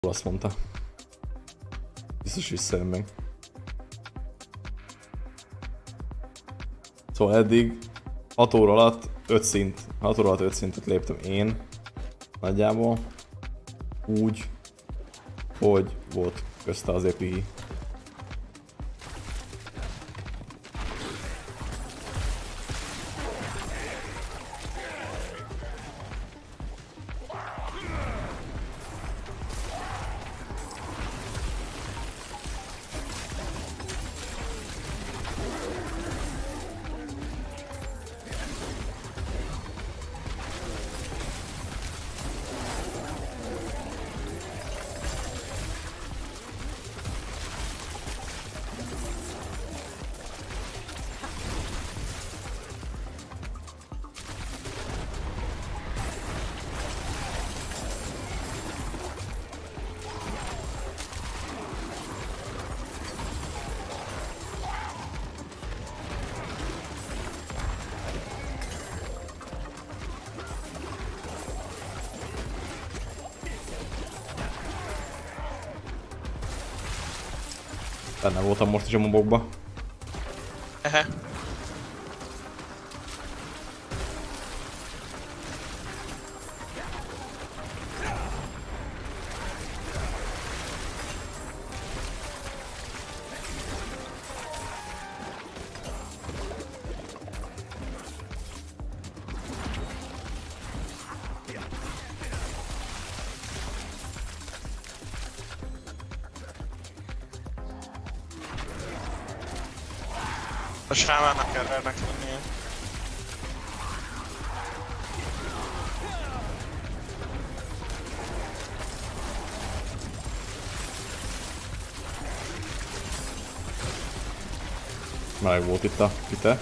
Azt mondta. Biztos visszajön meg. Szóval eddig 6 óra alatt 5 szint, 6 óra alatt 5 szintet léptem én. Nagyjából. Úgy, hogy volt közte az epi. Benne voltam most is a mobokba. Ehe. A sámának kell ernek lennie. Meleg volt itt a pite.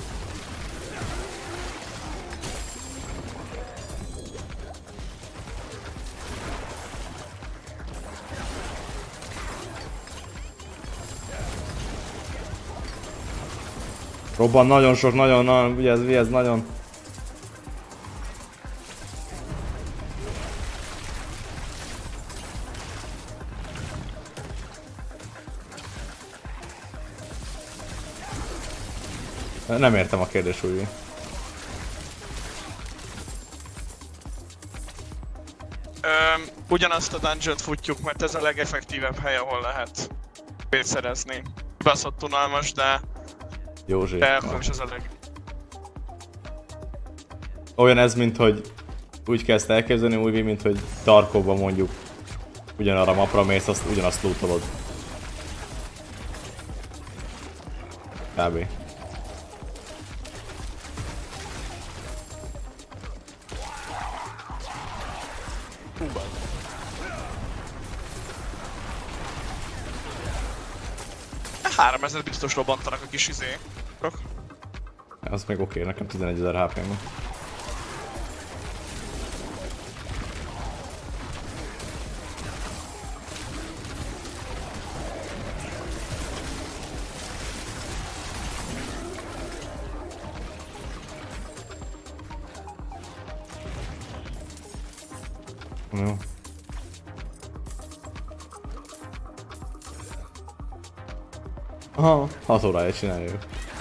Robban nagyon sok, nagyon, vigyázz, nagyon. Nem értem a kérdés újra. Ugyanazt a dungeon-t futjuk, mert ez a legeffektívebb hely, ahol lehet pénzt szerezni. Baszott unalmas, de Józsi. de akkor is az a leg... Olyan ez, mint hogy úgy kezd elkezdeni, úgy, mint hogy Tarkovban mondjuk ugyanarra a mapra mész, azt ugyanazt lootolod. Kb. Hát 3000 biztos robbantanak a kis izé. Az még oké, nekem 11.000 HP van. Jó. Aha, 6 órája csináljuk.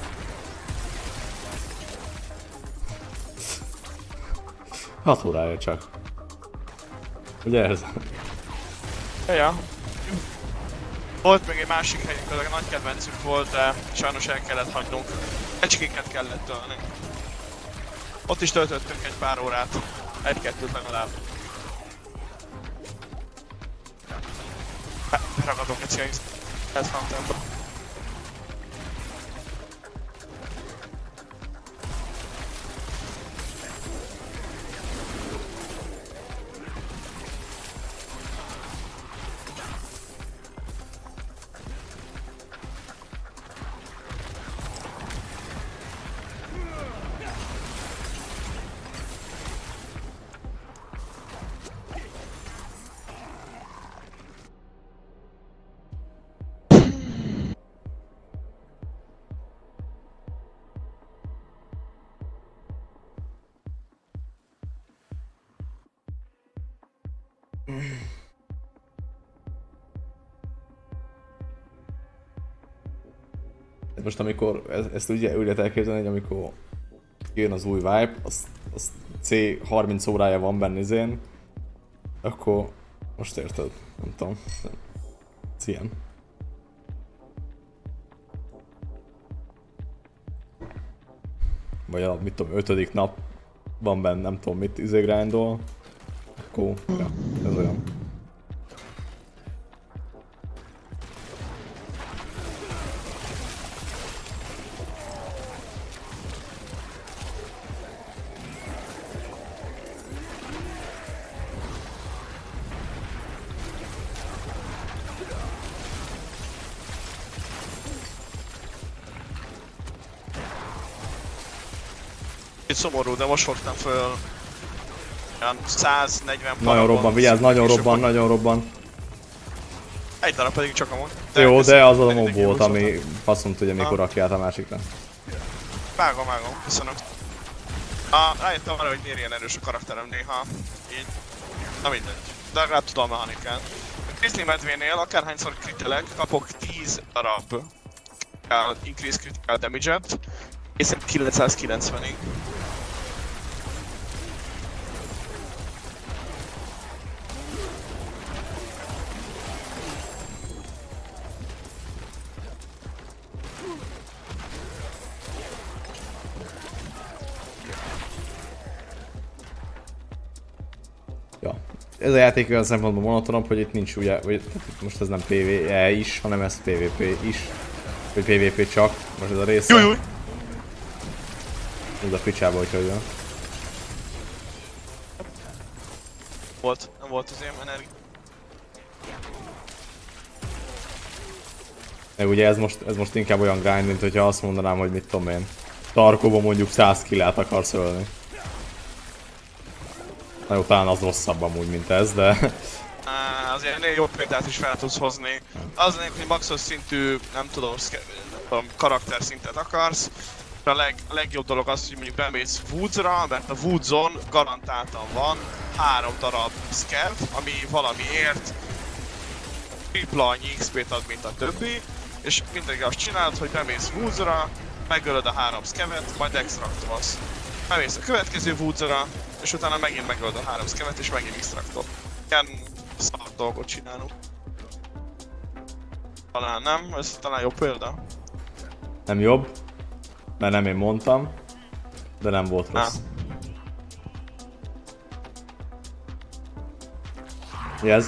Hat órája csak. Ugye ez? Ja. Volt még egy másik helyünk, az a nagy kedvencünk volt, de sajnos el kellett hagynunk. Ecskéket kellett tölni. Ott is töltöttünk egy pár órát. Egy-kettőt legalább. Ragadok egy cél. Ez Fountainba. Most amikor, ezt ugye úgy lehet elképzelni, hogy amikor jön az új Vibe, az C30 órája van benne izén, akkor most érted, nem tudom, ez ilyen. Vagy a, mit tudom, 5. nap van benne, nem tudom mit grindol, akkor ja, ez olyan. Szomorú, de most fogtam föl olyan 140 Nagyon robban, vigyázz, nagyon robban, nagyon robban. Egy darab pedig csak amúgy. Jó, de az a mob volt, ami faszom tudja mikor rakja át a másikra. Vágom, köszönöm. Rájöttem arra, hogy miért ilyen erős a karakterem néha. Így. Na mindegy. De legalább tudom a mechanikát. A Grizzly medvénél akárhányszor kritelek, kapok 10 darab increase critical damage-et. Egészen 990-ig. Ja. Ez a játék olyan szempontból monotonabb, hogy itt nincs ugye, vagy most ez nem PvE is, hanem ez PvP is. Vagy PvP csak, most ez a része. Jújjúj! Ez a picsába, hogyha jön. Nem volt az ilyen energia. Ugye ez most inkább olyan grind, mint hogyha azt mondanám, hogy mit tudom én. Tarkóban mondjuk 100 killát akarsz ölni. Na jó, talán az rosszabb amúgy, mint ez, de... Azért ennél jobb példát is fel tudsz hozni. Az lényeg, hogy maxos szintű, nem tudom, karakter szintet akarsz. A legjobb dolog az, hogy mondjuk bemész Woods-ra, mert a Woods-on garantáltan van 3 darab scav, ami valamiért tripla annyi XP-t ad, mint a többi, és mindig azt csinálod, hogy bemész Woods-ra, megölöd a 3 scavet, majd extraktolsz. Bemész a következő Woods-ra, és utána megint megölöd a 3 scavet, és megint extraktol. Ilyen szar dolgot csinálunk. Talán nem? Ez talán jobb példa? Nem jobb, mert nem én mondtam, de nem volt rossz. Yes.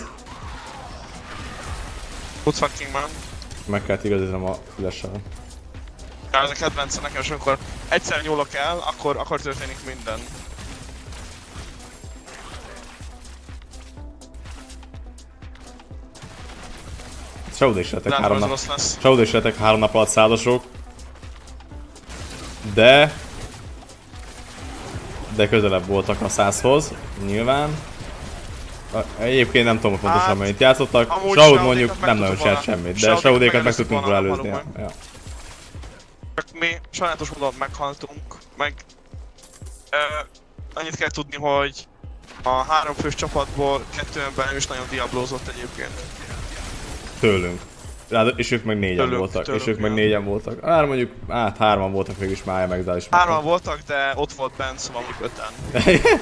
Good fucking man. Meg kell igazítanom a flash-sal. Ez a kedvencem nekem, és amikor egyszer nyúlok el, akkor történik minden. Shadow is lettek 3 nap alatt százasok. De közelebb voltak a 100-hoz, nyilván. Egyébként nem tudom pontosan mennyit játszottak. Shadow mondjuk nem nagyon csinált semmit, de Shadow-ékat meg tudtunk volna előzni. Ja. Csak mi sajnálatos módon meghaltunk, meg annyit kell tudni, hogy a 3 fős csapatból 2 ember nem is nagyon diablózott egyébként. Tőlünk. És ők meg 4-en voltak. És ők meg 4-en voltak. Hát mondjuk, 3-an voltak végülis Mája meg Dál is. 3-an voltak, de ott volt Ben, szóval mondjuk 5-en.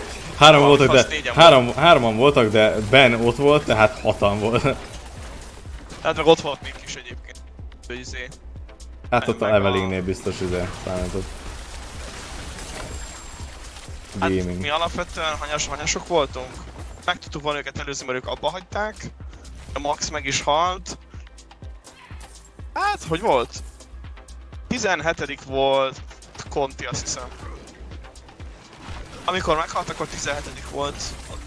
3-an voltak, de Ben ott volt, tehát 6-an volt. Hát meg ott volt Nick is egyébként. Hát ott a Evelynnél biztos számított. Hát mi alapvetően hanyasok voltunk. Meg tudtuk volna őket előzni, mert ők abba hagyták. A Max meg is halt. Hát, hogy volt? 17. volt Conti, azt hiszem. Amikor meghalt, akkor 17. volt.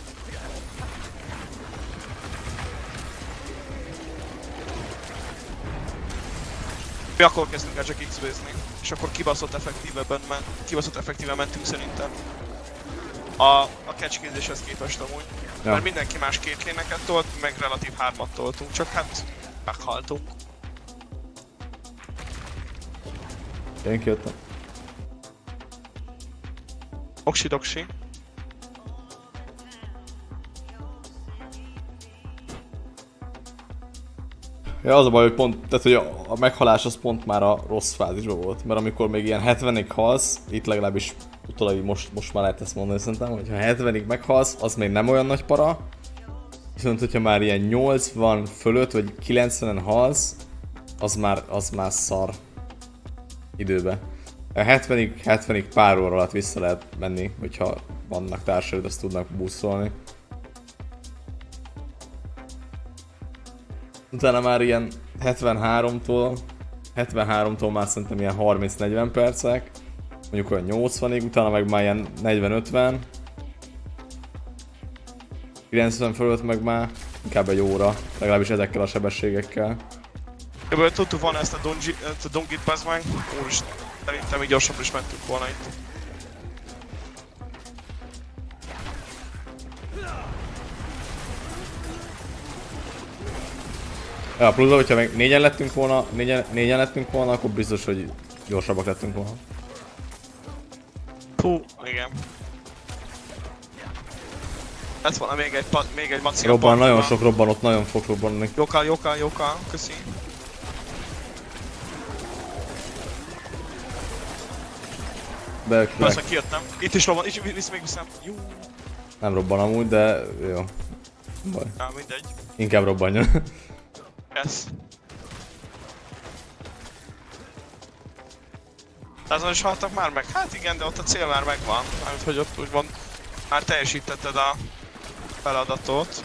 Mi akkor kezdtünk el csak X-bézni, és akkor kibaszott effektíven mentünk szerintem. A catchkézéshez képest amúgy. Ja. Mert mindenki más 2 léneket tolt, meg relatív 3-at toltunk, csak hát meghaltunk. Én kijöttem. Oksi-doksi. Ja, az a baj, hogy pont, tehát hogy a meghalás az pont már a rossz fázisban volt, mert amikor még ilyen 70-ig halsz, itt legalábbis utólag most már lehet ezt mondani szerintem, hogy ha 70-ig meghalsz, az még nem olyan nagy para, viszont hogyha már ilyen 80 fölött vagy 90-en halsz, az már szar időbe. A 70-ig pár óra alatt vissza lehet menni, hogyha vannak társaid, azt tudnak buszolni. Utána már ilyen 73-tól már szerintem ilyen 30-40 percek, mondjuk olyan 80-ig, utána meg már ilyen 40-50, 90 fölött meg már inkább egy óra, legalábbis ezekkel a sebességekkel. Ebből tudtuk volna ezt a Dungit bazd meg, úristen, szerintem így gyorsabban is mentünk volna itt. Ja, plusz, hogyha meg négyen lettünk volna, akkor biztos, hogy gyorsabbak lettünk volna. Hú, igen. Lett volna még egy maximum. Robban, nagyon sok robbanott, nagyon fog robbanni. Jókál, köszi. Persze kijöttem. Itt is robban, itt még viszem. Jú. Nem robban amúgy, de jó. Baj. Ja, mindegy. Inkább robbanjon. Yes. Azon is haltak már meg? Hát igen, de ott a cél már megvan. Mármint, hogy ott úgymond már teljesítetted a feladatot.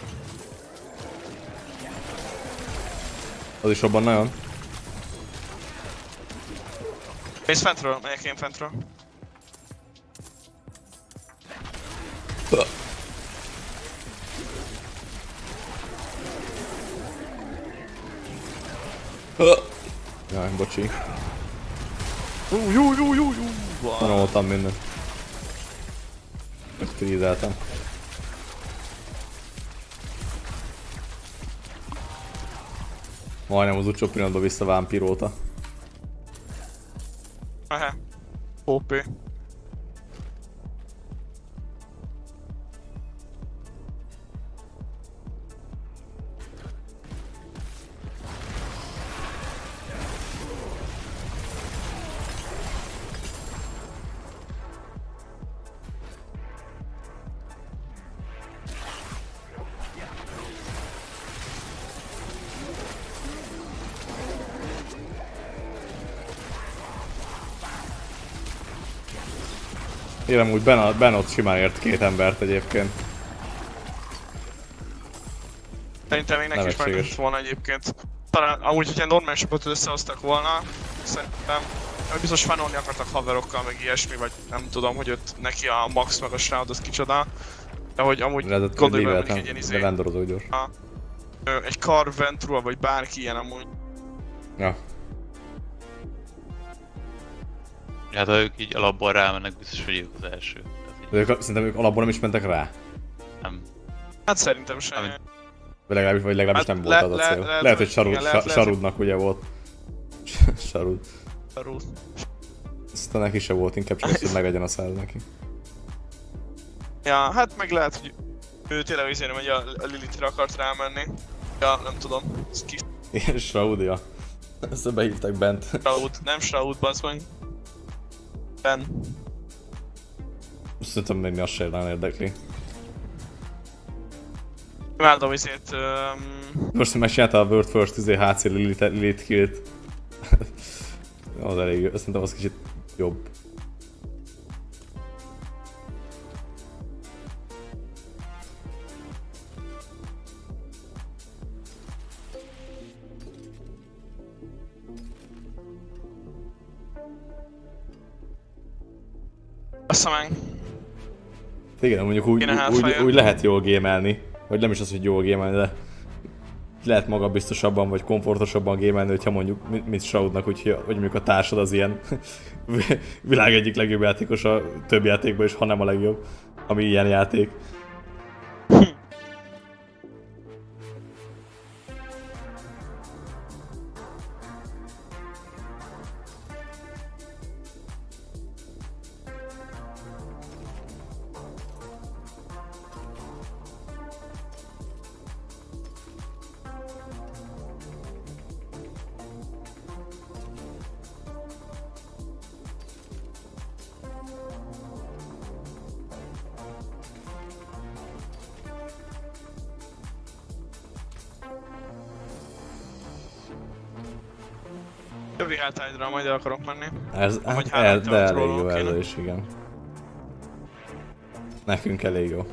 Az is robban nagyon. Mész fentről, megyek én fentről. Jaj, bocsi. Jú. Tanultam mindent. Ezt frízeltem. Majdnem az utcsó pillanatban vissza vámpíróta. Ehe. OP. Érem úgy Ben ott simán ért két embert egyébként. Szerintem még neki is megtett volna egyébként. Talán amúgy, hogyha normális csapatot összehoztak volna, szerintem biztos fanolni akartak haverokkal, meg ilyesmi, vagy nem tudom, hogy ott neki a Max meg a Shroud az kicsoda. De hogy amúgy gondolj meg, hogy egy ilyen izé... Egy Car Ventura, vagy bárki ilyen amúgy. Ja. Hát ha ők így alapból rámennek, biztos, hogy ők az első. Szerintem ők alapból nem is mentek rá. Nem. Hát szerintem sem. Vagy legalábbis hát nem volt az a cél. Lehet, hogy Sarudnak ugye volt. Sarud. Aztán neki se volt, inkább csak az, hogy meglegyen a száz neki. Ja, hát meg lehet, hogy ő tényleg azért megy a Lilithre akart rámenni. Ja, nem tudom. Ez kis... Igen, Shroud, ja. Ezt behívták Bent. Shroud, nem Shroud, bazd meg. Ben. Szerintem még mi azt se nem érdekli. Imádom izét... Most megcsinálta a World First HC Lilith killt. Az elég jó, szerintem az kicsit jobb. Bassza meg. Igen, mondjuk úgy lehet jól gémelni. Vagy nem is az, hogy jól gémelni, de lehet magabiztosabban vagy komfortosabban gémelni, hogyha mondjuk mint Shroudnak, hogy mondjuk a társad az ilyen világ egyik legjobb játékos a több játékban is, ha nem a legjobb, ami ilyen játék. Jövő Helltide-ra majd el akarok menni. Ez, Vagy hát, de elég trollolok jó kéne. ez is, igen. Nekünk elég jó.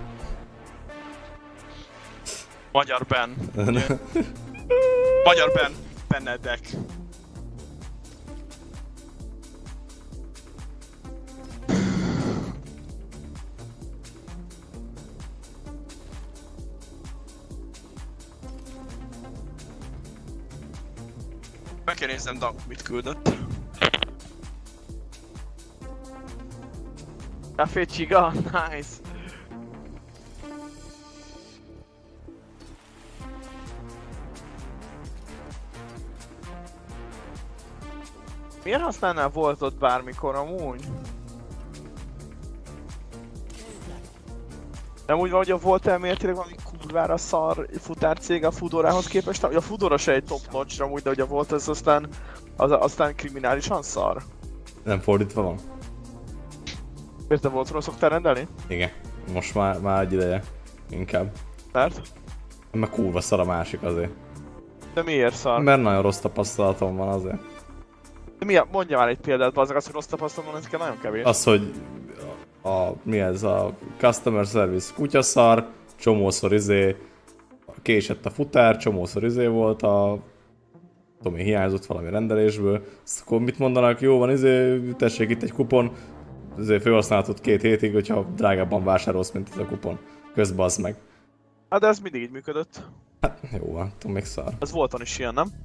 Magyar Ben. Ugye? Magyar Ben. Benedek. Meg kell néznem Dag mit küldött. Café Csiga? Nice! Miért használnál Voltot bármikor amúgy? Nem úgy van, hogy a Volt elméletileg valami kurvára szar futárcég a Fudorához képest, hogy a Fudora se egy top notch amúgy, de hogy a Volt az aztán kriminálisan szar. Nem fordítva van? Miért a Voltról szoktál rendelni? Igen. Most már egy ideje. Inkább. Mert? Mert kurva szar a másik azért. De miért szar? Mert nagyon rossz tapasztalatom van azért. De mondja már egy példát, bazzak, az, hogy rossz tapasztalatom van, ez nagyon kevés. Az, hogy mi ez a customer service kutyaszar, csomószor késett a futár, csomószor volt tudom én, hiányzott valami rendelésből. Azt akkor mit mondanak, jó van, tessék itt egy kupon, felhasználhatod 2 hétig, hogyha drágábban vásárolsz, mint ez a kupon. Közbazd meg. Hát de ez mindig így működött. Hát jó van, tudom, még szar. Ez Volton is ilyen, nem?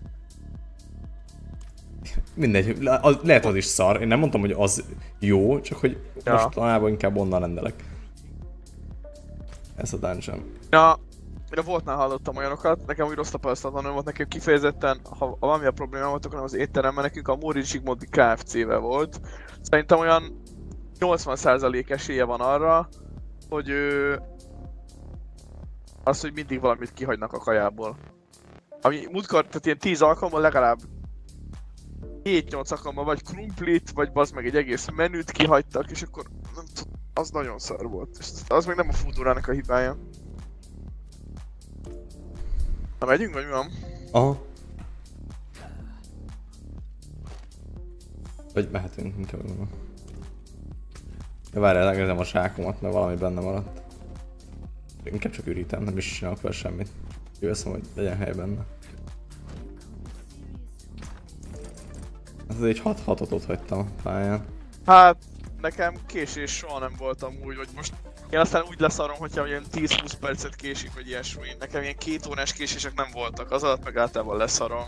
Mindegy, lehet az is szar, én nem mondtam, hogy az jó, csak hogy ja. mostanában inkább onnan rendelek. Ez a dungeon. Ja, én a Voltnál hallottam olyanokat, nekem úgy rossz tapasztalatom nem volt, nekem kifejezetten, ha valami a probléma volt, akkor nem az étteremben, nekünk a Móri Zsigmondi Kft-vel volt. Szerintem olyan 80% esélye van arra, hogy az, hogy mindig valamit kihagynak a kajából. Ami múltkor, tehát ilyen 10 alkalommal legalább 7-8 alkalommal vagy krumplit, vagy bazd meg egy egész menüt kihagytak, és akkor nem tudom, az nagyon szar volt. És az meg nem a Fudorának a hibája. Na megyünk, vagy mi van? Aha. Vagy mehetünk, inkább mondom. Ja, várjál, elkezdem a sákomat, mert valami benne maradt. Inkább csak ürítem, nem is csinálok vele semmit. Kiveszem, hogy legyen hely benne. Ez egy 6-6-ot ott hagytam a pályán. Hát, nekem késés soha nem voltam úgy, hogy most én aztán úgy leszarom, hogyha ilyen 10-20 percet késik, vagy ilyesmi. Nekem ilyen 2 órás késések nem voltak, az alatt meg általában leszarom.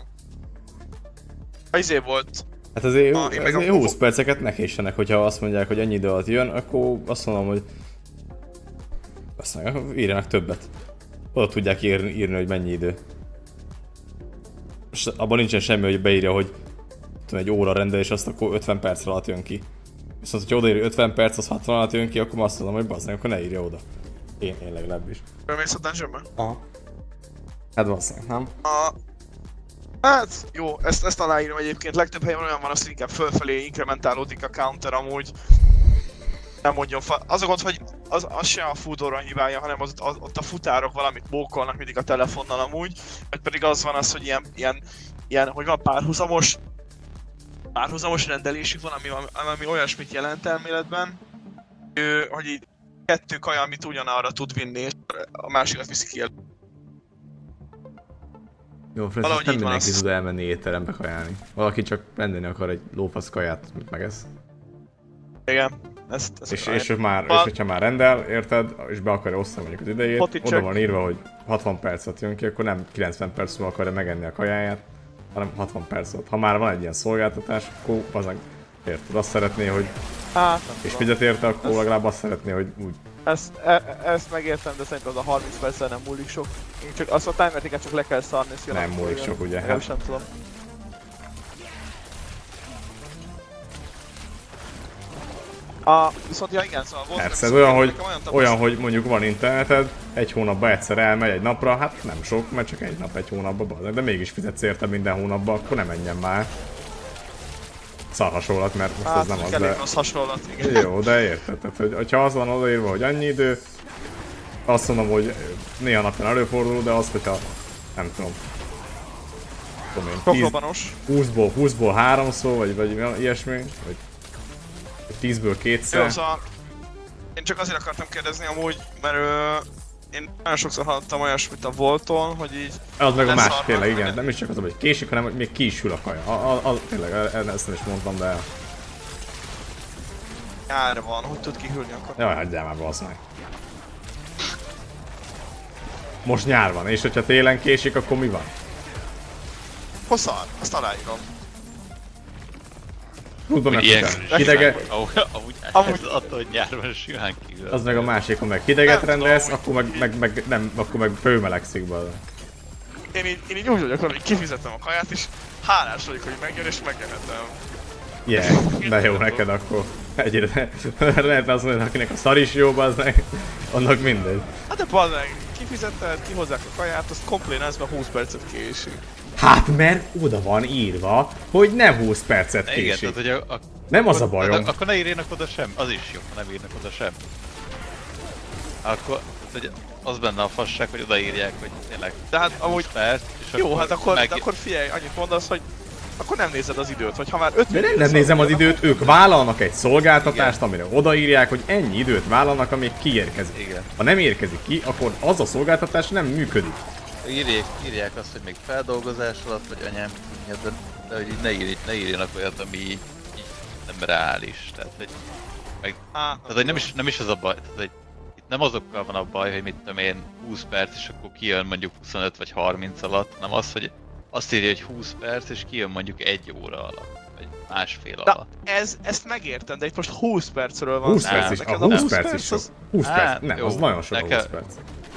Volt. Hát azért 20 perceket ne késsenek, hogyha azt mondják, hogy ennyi idő alatt jön, akkor azt mondom, hogy aztán írjanak többet. Oda tudják írni, hogy mennyi idő. És abban nincsen semmi, hogy beírja, hogy egy óra rendelés, azt akkor 50 perc alatt jön ki. Viszont, hogyha odaírja 50 perc, az 60 alatt jön ki, akkor azt mondom, hogy bazdmeg, akkor ne írja oda. Én legalábbis. Bemész a dungeonbe? Aha. Hát bazdmeg, nem? Hát jó, ezt aláírom egyébként, legtöbb helyen olyan van, azt inkább fölfelé inkrementálódik a counter amúgy. Nem mondjon az a gond, hogy az se a Fudora hibája, hanem ott a futárok valamit bókolnak mindig a telefonnal amúgy. Vagy pedig az van az, hogy ilyen hogy van párhuzamos rendelésük van, ami olyasmit jelent elméletben, hogy így 2 kaja, amit ugyanarra tud vinni, és a másikat viszi ki el. Jó, Francis, nem mindenki tud elmenni étterembe kajálni. Valaki csak rendelni akar egy lófasz kaját, amit megesz. Igen. És hogyha már rendel, érted, és be akarja osztani mondjuk az idejét, oda van írva, hogy 60 percet jön ki, akkor nem 90 perc múlva akarja megenni a kajáját, hanem 60 percet. Ha már van egy ilyen szolgáltatás, akkor azon érted, azt szeretné, hogy és fizet érte, akkor legalább azt szeretné, hogy úgy. Ezt megértem, de szerintem az a 30 perccel nem múlik sok. Én csak azt a timerticket csak le kell szarni, és nem múlik sok, ugye? Hát. Nem tudom. Viszont ja igen, szóval volt. Persze, ez olyan, hogy mondjuk van interneted, egy hónapban egyszer elmegy egy napra, hát nem sok, mert csak egy nap egy hónapban, de mégis fizetsz érte minden hónapban, akkor nem menjen már. Szar hasonlat, mert most ez nem az, de... rossz hasonlat, igen. Jó, de érted, tehát hogyha az van odaírva, hogy annyi idő, azt mondom, hogy néha napján előfordul, de az, hogyha nem tudom. tudom én, Rockrobanos. 20-ból 3 szó, vagy ilyesmi, vagy 10-ből 2-szer. Szóval én csak azért akartam kérdezni amúgy, mert én nagyon sokszor hallottam olyasmit a Volton, hogy így... Az meg a másik leszarnak, tényleg, igen, meg- nem is csak az, hogy késik, hanem hogy még ki is hűl a kaja. Tényleg, ezt nem is mondtam, de... Nyár van, hogy tud kihűlni akkor. Jaj, hagyjál már, bassz meg. Most nyár van, és hogyha télen késik, akkor mi van? Hosszal, azt aláírom. Tudom, Hogy hogy ilyen hidege, amúgy ez attól, hogy nyárban simán kívül. az meg a másik, ha meg hideget Nem rendelsz, tudom, akkor meg fölmelegszik belőle. Én így úgy vagyok, hogy kifizetem a kaját, és hálás vagyok, hogy megjön, és megehetem. De jó neked akkor. Egyre lehetne azt mondani, akinek a szar is jó, az meg, annak mindegy. Hát de bazdmeg, kifizetted, kihozzák a kaját, azt komplénázva 20 percet késik. Hát mert oda van írva, hogy nem 20 percet Igen, késik. tehát hogy Nem az a bajom. Akkor ne írjanak oda sem, az is jó, ha nem írnak oda sem. Akkor, hogy az benne a fasság, hogy odaírják, hogy tényleg De hát 20 amúgy perc, és jó, hát akkor, meg... akkor figyelj, annyit mondasz, hogy akkor nem nézed az időt, vagy ha már 50 De nem nézem az időt, ők vállalnak egy szolgáltatást, amire odaírják, hogy ennyi időt vállalnak, amíg kiérkezik. Igen. Ha nem érkezik ki, akkor az a szolgáltatás nem működik. Írják azt, hogy még feldolgozás alatt, vagy anyám, de hogy így ne írjanak olyat, ami így nem reális. Tehát, hogy, tehát, hogy nem is az a baj, tehát, hogy itt nem azokkal van a baj, hogy mit tudom én 20 perc, és akkor kijön mondjuk 25 vagy 30 alatt, hanem az, hogy azt írja, hogy 20 perc, és kijön mondjuk 1 óra alatt, vagy másfél alatt. ezt megértem, de itt most 20 percről van 20 szó. perc is, Neked a 20 perc is sok. az... 20 perc, Hát, nem, jó, az nagyon sok a 20 nekem- perc.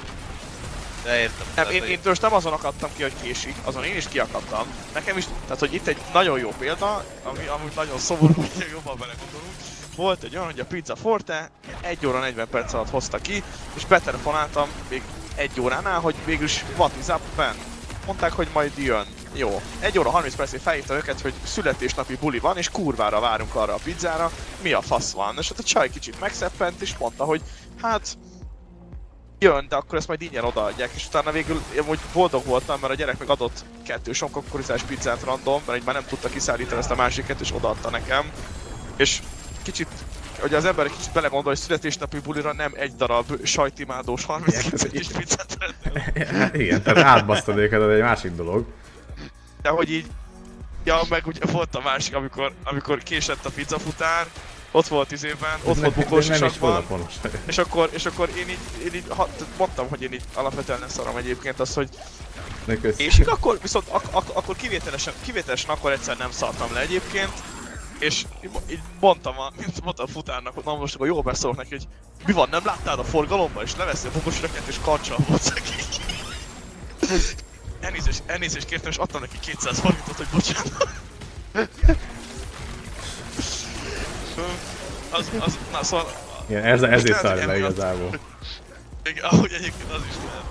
De értem. Nem, tehát, én hogy- most nem azon akadtam ki, hogy késik, azon én is kiakadtam. Nekem is, tehát hogy itt egy nagyon jó példa, ami amúgy nagyon szomorú, hogy jobban belegondolunk. Volt egy olyan, hogy a Pizza Forte 1 óra 40 perc alatt hozta ki, és betelefonáltam még 1 óránál, hogy végülis what is up, Ben? Mondták, hogy majd jön. Jó. 1 óra 30 percig felhívta őket, hogy születésnapi buli van, és kurvára várunk arra a pizzára, mi a fasz van. És hát a csaj kicsit megszeppent, és mondta, hogy hát jön, de akkor ezt majd ingyen odaadják, és utána végül amúgy boldog voltam, mert a gyerek meg adott 2 sonkokurizás pizzát random, mert így már nem tudta kiszállítani ezt a másiket, és odaadta nekem. És kicsit, hogy az ember egy kicsit belegondol, hogy születésnapi bulira nem egy darab sajtimádós 32 centis pizzát rendel. Igen, tehát átbasztod őket, az egy másik dolog. De hogy így, ja, meg ugye volt a másik, amikor késett a pizzafutár, ott volt izében, ott volt bukós nem is isakban. odaponos. És akkor én így mondtam, hogy én így alapvetően nem szarom egyébként azt, hogy késik, akkor viszont akkor kivételesen akkor egyszer nem szartam le egyébként. És így mondtam a futárnak, hogy na most akkor jól beszólok neki, hogy mi van, nem láttál a forgalomban, és leveszi a bukós röket és kancsal hozzá ki. Elnézést kértem, és adtam neki 200 forintot, hogy bocsánat. Na szóval... Igen, ezért lehet, száll hogy le emiatt- igazából. Igen, ahogy egyébként az is lehet.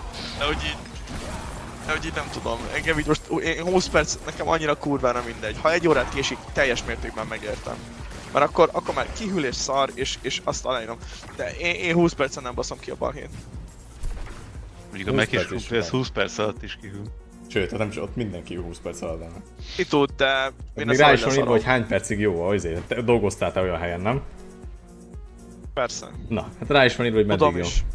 De hogy így nem tudom, engem így most 20 perc nekem annyira kurvára mindegy. Ha 1 órát késik, teljes mértékben megértem. Mert akkor már kihűl és szar, és azt aláírom. De én 20 percen nem baszom ki a balhét. Mondjuk a 20 Mac és perc is Crumpli, ez van. 20 perc alatt is kihűl. Sőt, hát nem is ott mindenki 20 perc alatt állna. Ki tud, de én Még ezt rá ahogy is van írva, leszarom. hogy hány percig jó, azért. Te dolgoztál te olyan helyen, nem? Persze. Na, hát rá is van írva, hogy meddig Tudom jó. is.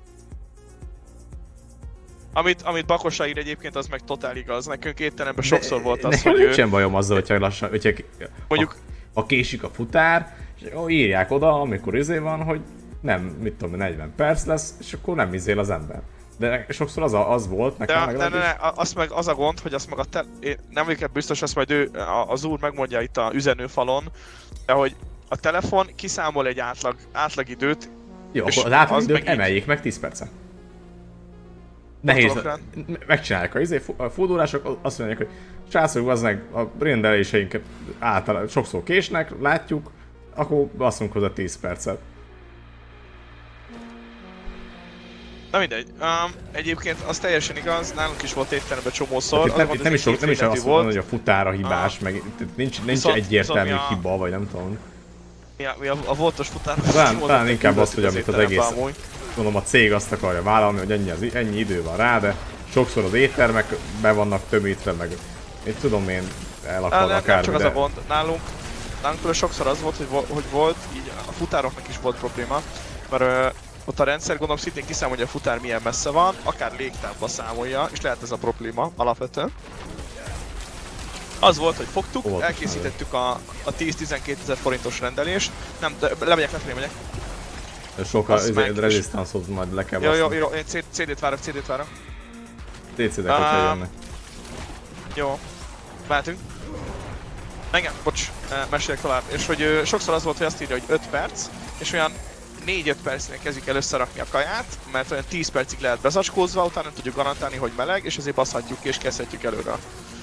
Amit Bakosa ír egyébként, az meg totál igaz. Nekünk étteremben sokszor volt az, Nekem hogy ő... nincsen bajom azzal, hogyha lassan, hogyha Mondjuk- ha késik a futár, és írják oda, amikor van, hogy nem, mit tudom, 40 perc lesz, és akkor nem izél az ember. De sokszor az volt nekem De azt meg az a gond, hogy azt meg én nem vagyok biztos, azt majd ő, az úr megmondja itt a üzenőfalon, de hogy a telefon kiszámol egy átlag időt. Jó, és akkor az átlagidőt az meg így- emeljék meg 10 percen. Nehéz. tudok Megcsinálják a fordulások, azt mondják, hogy srácok, az meg a rendeléseinket általában sokszor késnek, látjuk, akkor basszunk hozzá 10 percet. Na mindegy. Egyébként az teljesen igaz, nálunk is volt étteremben csomószor. Itt nem is azt mondom, hogy a futára hibás, meg itt nincs egyértelmű viszont hiba, vagy nem tudom. Mi a voltos futárnak Talán inkább azt, hogy amit az egész, amúgy. gondolom a cég azt akarja vállalni, hogy ennyi idő van rá, de sokszor az éttermek be vannak tömítve, meg Itt tudom én elakad akármi, nem csak az a gond, nálunk sokszor az volt, hogy volt, így a futároknak is volt probléma, mert ott a rendszer gondolom szintén kiszámolja, hogy a futár milyen messze van, akár légtávba számolja, és lehet ez a probléma alapvetően. Az volt, hogy fogtuk, elkészítettük a 10-12 ezer forintos rendelést, nem, de lemegyek, lefelé megyek. Sokkal resistance-hoz majd le kell baszni. Jó, én CD-t várok. DC-dek, hogyha jönnek. Jó, mehetünk. Engem, bocs, mesélek tovább. És hogy sokszor az volt, hogy azt írja, hogy 5 perc, és olyan 4-5 percnél kezdjük el összerakni a kaját, mert olyan 10 percig lehet bezacskózva, utána nem tudjuk garantálni, hogy meleg, és ezért baszhatjuk és kezdhetjük előre.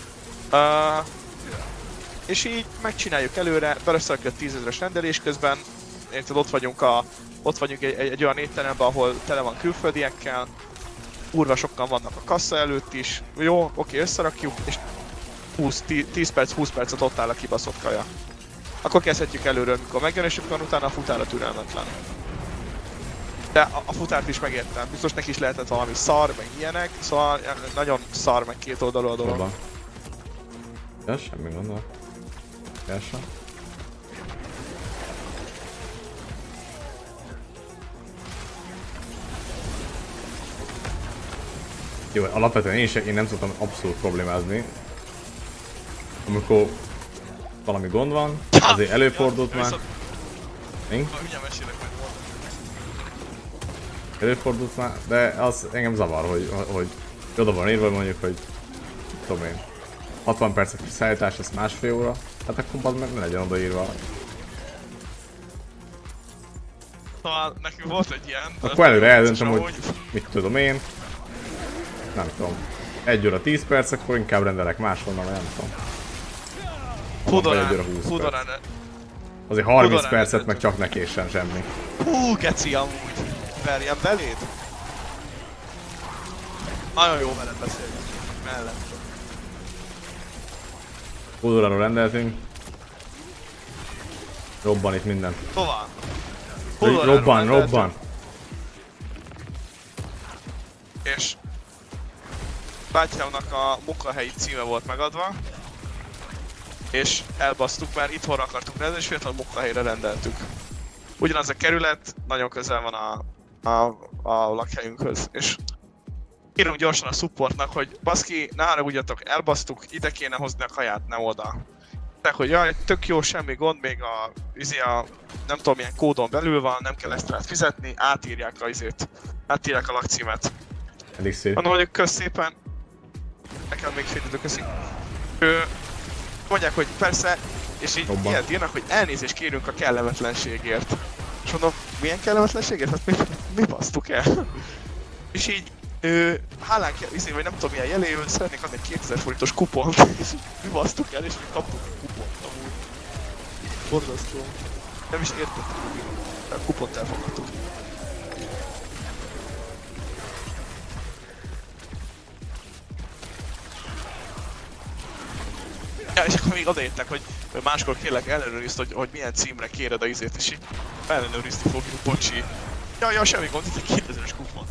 És így megcsináljuk előre, belösszakjuk a 10 000-es rendelés közben, érted, ott vagyunk egy olyan étteremben, ahol tele van külföldiekkel, kurva sokan vannak a kassa előtt is, jó, oké, összerakjuk, és 10 perc, 20 percet ott áll a kibaszott kaja. Akkor kezdhetjük előről, mikor megjön, és akkor utána a futára türelmetlen. De a futárt is megértem, biztos neki is lehetett valami szar, meg ilyenek, szóval nagyon szar, meg két oldalú a dolog. Ja, semmi gondol. Jása. Jó, alapvetően én nem szoktam abszolút problémázni. Amikor valami gond van, azért előfordult már. Előfordult már, de az engem zavar, hogy oda van írva, mondjuk, hogy tudom én, 60 percek szállítás, ez másfél óra, hát akkor meg ne legyen odaírva. Szóval nekünk volt egy ilyen... Akkor előre eldöntöm, hogy mit tudom én. Nem tudom. 1 óra 10 perc, akkor inkább rendelek máshonnan, vagy nem tudom. Fudorán. Azért 30 percet meg csak ne késsen semmi. Hú, geci amúgy. Verjem beléd? Nagyon jó veled beszélni. Mellett. Fudoráról rendeltünk. Robban itt minden. Tovább. Robban. És bátyámnak a munkahelyi címe volt megadva. És elbasztuk, mert itthonra akartuk rendelni, és fiatal munkahelyre rendeltük. Ugyanaz a kerület, nagyon közel van a lakhelyünkhöz, és írunk gyorsan a supportnak, hogy baszki, ne haragudjatok, elbasztuk, ide kéne hozni a kaját, nem oda. Tehát, hogy jaj, tök jó, semmi gond, még a nem tudom milyen kódon belül van, nem kell extrát fizetni, átírják a lakcímet. Mondom, hogy kösz szépen, nekem még fél idő, köszi. Mondják, hogy persze, és így ilyet írnak, hogy elnézést kérünk a kellemetlenségért. És mondom, milyen kellemetlenségért? Hát mi basztuk el? És így hálán kell, vagy nem tudom milyen jeléül, szeretnék adni egy 2000 forintos kupont, és mi basztuk el, és mi kaptuk a kupont amúgy. Borzasztó. Nem is értettük, hogy a kupont elfogadtuk. Ja, és akkor még odaértek, hogy máskor kérlek ellenőrizd, hogy milyen címre kéred a izét, és így ellenőrizni fogjuk, bocsi. Ja, semmi gond, itt egy 2000-es kupon.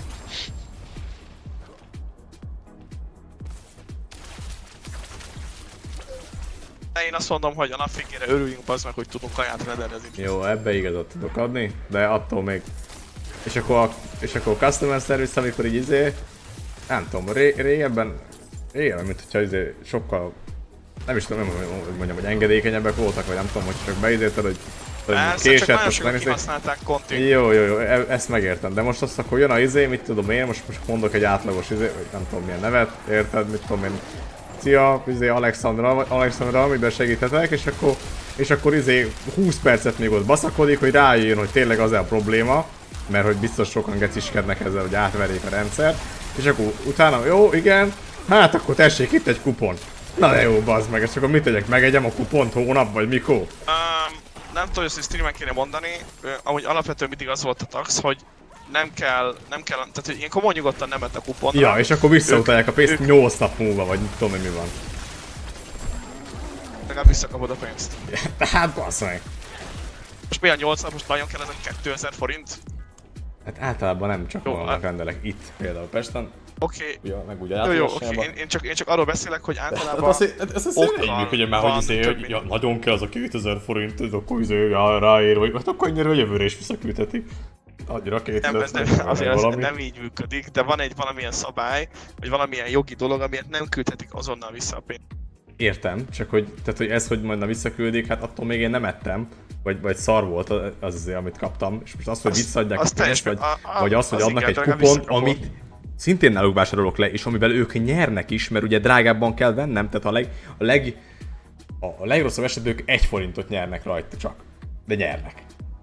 De én azt mondom, hogy a nap végére örüljünk az meg, hogy tudunk kaját rendelni. Jó, ebbe igazat tudok adni, de attól még... És akkor a customer service, amikor így nem tudom, régebben, mint hogyha sokkal... Nem is tudom, hogy mondjam, hogy engedékenyebbek voltak, vagy nem tudom, hogy csak beizélted, hogy késett, azt nem kihasználták kontin. Jó, ezt megértem, de most azt akkor jön a mit tudom én, most mondok egy átlagos vagy nem tudom milyen nevet, érted, mit tudom én. Szia, Alexandra, amiben segíthetek, és akkor 20 percet még ott baszakodik, hogy rájön, hogy tényleg az a probléma, mert hogy biztos sokan geciskednek ezzel, hogy átverjék a rendszert, és akkor utána, jó, igen, hát akkor tessék, itt egy kupon. Na de jó, bazd meg, és akkor mit tegyek, megegyem a kupont hónap, vagy mikor? Nem tudom, hogy streamen kéne mondani, amúgy alapvetően mindig az volt a tax, hogy nem kell, tehát hogy én komoly nyugodtan nem a kuponra. Ja, és akkor visszautalják a pénzt 8 nap múlva, vagy nem tudom, mi van. Legalább visszakapod a pénzt. Hát bassz meg. Most mi a 8 nap, most nagyon kell ez a 2000 forint? Hát általában nem csak magamnak rendelek itt, például Pesten. Oké. Ja, meg úgy Jó, oké. Én csak arról beszélek, hogy általában ez így működjön már, hogy ja, nagyon kell az a 2000 forint, ez akkor ráér, vagy akkor ennyire jövőre is visszaküldhetik. Annyira 2000 forint, azért ez nem így működik, de van egy valamilyen szabály, vagy valamilyen jogi dolog, amiért nem küldhetik azonnal vissza a pénzt. Értem, csak hogy, tehát, hogy ez, hogy majd visszaküldik, hát attól még én nem ettem, vagy szar volt az azért, amit kaptam, és most azt, hogy visszaadják a pénzt, vagy azt, hogy adnak egy kupont, amit szintén náluk vásárolok le, és amivel ők nyernek is, mert ugye drágábban kell vennem, tehát a legrosszabb esetben ők 1 forintot nyernek rajta csak, de nyernek.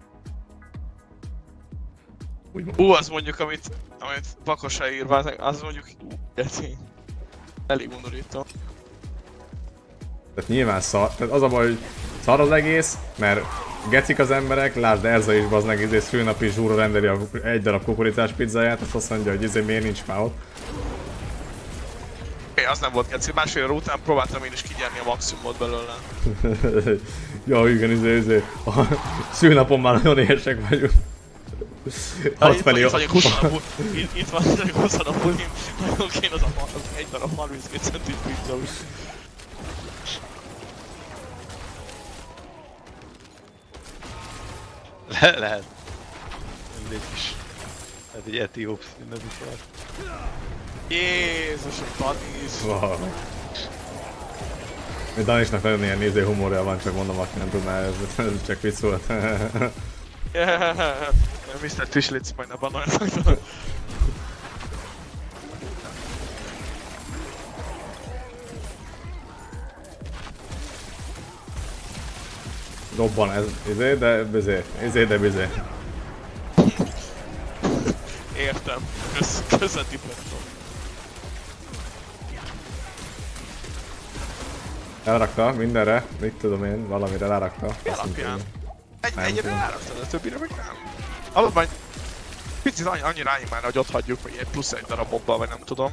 Az mondjuk, amit Bakosra írva, az mondjuk elég undorító. Tehát nyilván szar, tehát az a baj, hogy szar az egész, mert gecik az emberek, lásd Erza is baznak, szülnapi zsúra rendeli egy darab kukoricás pizzáját, azt mondja, hogy miért nincs már ott. Az nem volt geci, másfél óra után próbáltam én is kigyerni a maximumot belőle. Ja, igen, a szülnapon már nagyon éhesek vagyunk. Itt vagyok 20 napul, nagyon kéne az egy darab 32 centis pizza. Lehet. Mindegy is. Hát egy etióp színnevi szar. Jézus, egy Danis! Wow. Danisnak nagyon ilyen néző humorja van, csak mondom, aki nem tudná, ez csak vicc volt. Mr. Twislitz majd abban nagyon szaktanak. Dobban ez, de bizé. Értem. Köszönti Plekton. Elrakta mindenre, mit tudom én, valamire lerakta. Alapján. Egyre elraktad, a többire meg nem. Alatt majd picit annyira álljunk már, hogy ott hagyjuk, hogy egy plusz egy darab mobbal, vagy nem tudom.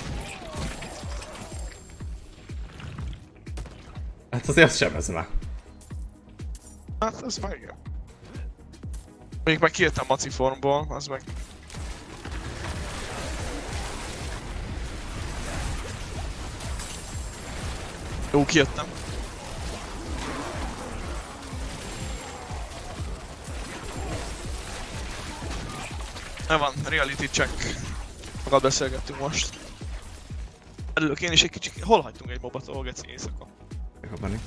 Hát azért azt sem ez már. Hát az meg igen. Mondjuk meg kijöttem maci formból, az meg... Jó, kijöttem. Nem van, reality check. Magad beszélgettünk most. Előlök én is egy kicsit... Hol hagytunk egy mobat, ahol geci éjszaka? Megkapani.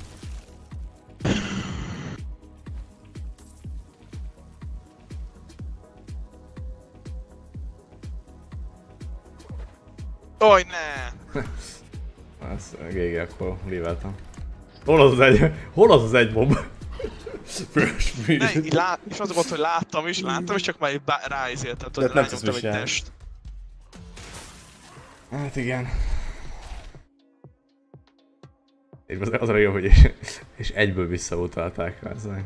Oj, ne! Ez GG, akkor leveltem. Hol az az egy mob? Ne, és az volt, hogy láttam is, csak már ráizéltem, hogy rányomtam egy test. Hát igen. Az a jó, hogy és egyből visszautalták rá ezzel.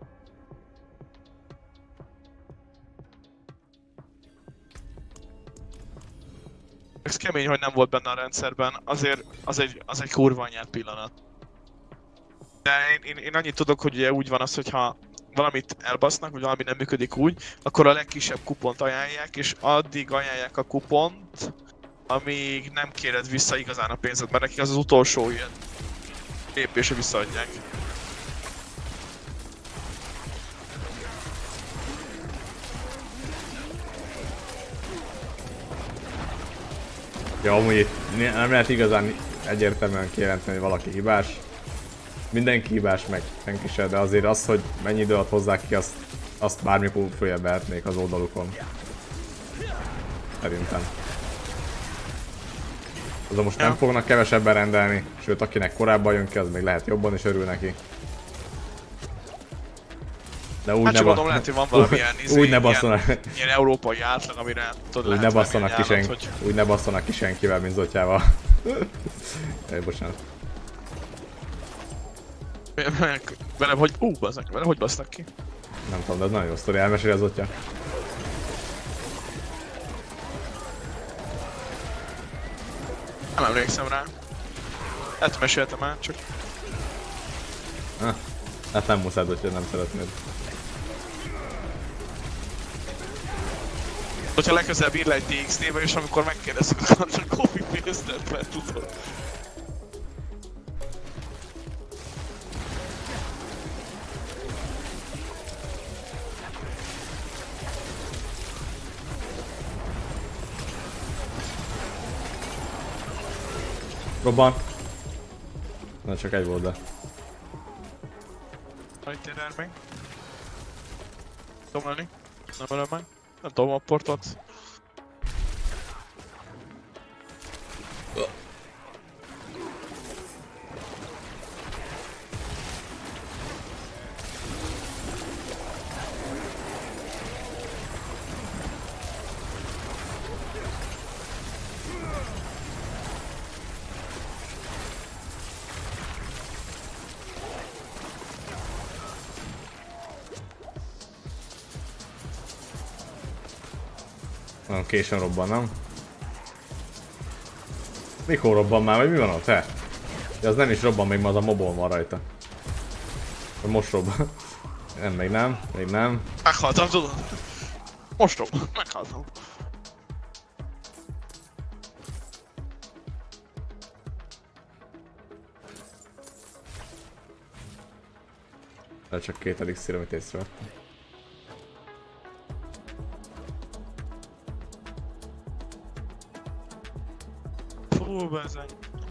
Ez kemény, hogy nem volt benne a rendszerben, azért az egy kurva anyád pillanat. De én annyit tudok, hogy ugye úgy van az, hogyha valamit elbasznak, vagy valami nem működik úgy, akkor a legkisebb kupont ajánlják, és addig ajánlják a kupont, amíg nem kéred vissza igazán a pénzed, mert nekik az az utolsó ilyen lépésre visszaadják. Ja, amúgy nem lehet igazán egyértelműen kijelenteni, hogy valaki hibás. Mindenki hibás, meg senki se, de azért az, hogy mennyi idő alatt hozzák ki, azt bármikor följebb vehetnék az oldalukon. Szerintem. Azon most nem fognak kevesebben rendelni, sőt akinek korábban jön ki, az még lehet jobban is örül neki. De úgy hát csak mondom, lehet, hogy van valamilyen ilyen európai átlag, amire tudod, lehet basszanak ki senki, hogy... Úgy ne basszanak ki senkivel, mint Zotyával. Bocsánat. Vele hogy... vele hogy basznak ki? Nem tudom, de ez nagyon jó sztori, elmeséli az Zotya. Nem emlékszem rá. Hát meséltem már, csak... Hát nem muszád, hogyha nem szeretnéd. Hogyha legközelebb ír le egy TXT-be, és amikor megkérdezzük, akkor csak copy-paste-et be tudod. Robban. Na csak egy volt, de. Nagy tér meg. Tudom lenni. Nem ölöm meg. Nem tudom a portot. Nagyon későn robban, nem? Mikor robban már, vagy mi van ott, he? Ja, az nem is robban, még ma az a mobon van rajta. Most robban. Nem, még nem, még nem. Meghaltam, tudod? Most robban, meghaltam. De csak 2 elixír, amit észrevettem. Fú, bezeg.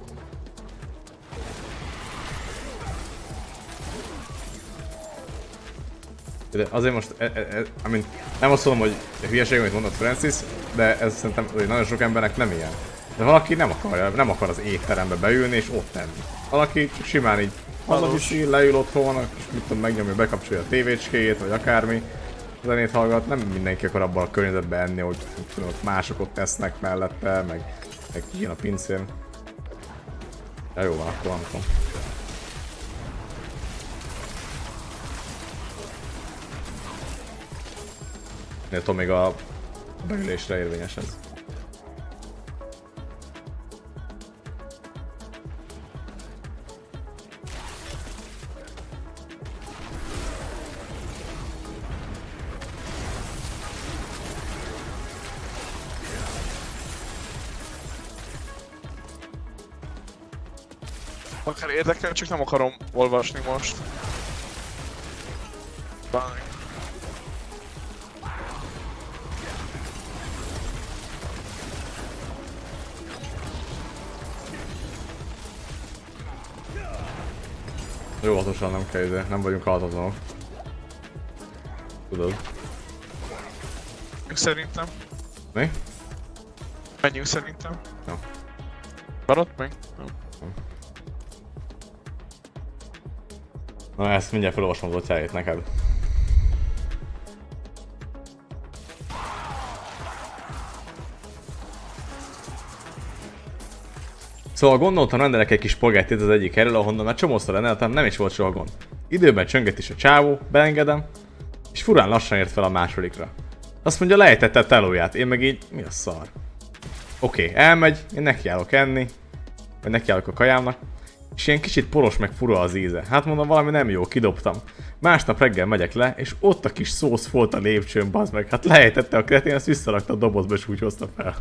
De azért most, nem azt mondom, hogy hülyeség, amit mondott Francis, de ez szerintem nagyon sok embernek nem ilyen. De valaki nem akar az étterembe beülni és ott tenni. Valaki csak simán így hazaviszi, leül otthon, és mit tudom, megnyomja, bekapcsolja a tévécskéjét, vagy akármi. Zenét hallgat, nem mindenki akar abban a környezetben enni, hogy tudom, mások ott tesznek mellette, meg ilyen a pincén. Ja, jó van, akkor van. Tudom, még a beülésre érvényes ez. Akár érdekel, csak nem akarom olvasni most. Bánik. Jó, hatosan nem kell ide, nem vagyunk haltatlanok. Tudod. Szerintem. Mi? Menjünk szerintem. Jó. Maradt meg? Jó. Na ezt mindjárt felolvasom az atyájét neked. Szóval gondoltam, rendelek egy kis spagettit az egyik helyről, ahonnan már csomószor rendeltem, nem is volt soha gond. Időben csönget is a csávó, beengedem, és furán lassan ért fel a másodikra. Azt mondja, lejtette a telóját, én meg így, mi a szar? Oké, elmegy, én nekiállok enni, vagy nekiállok a kajámnak, és ilyen kicsit poros meg fura az íze. Hát mondom, valami nem jó, kidobtam. Másnap reggel megyek le, és ott a kis szósz volt a lépcsőn, bazd meg. Hát lejtette a kretén, ezt visszarakta a dobozba, és úgy hozta fel.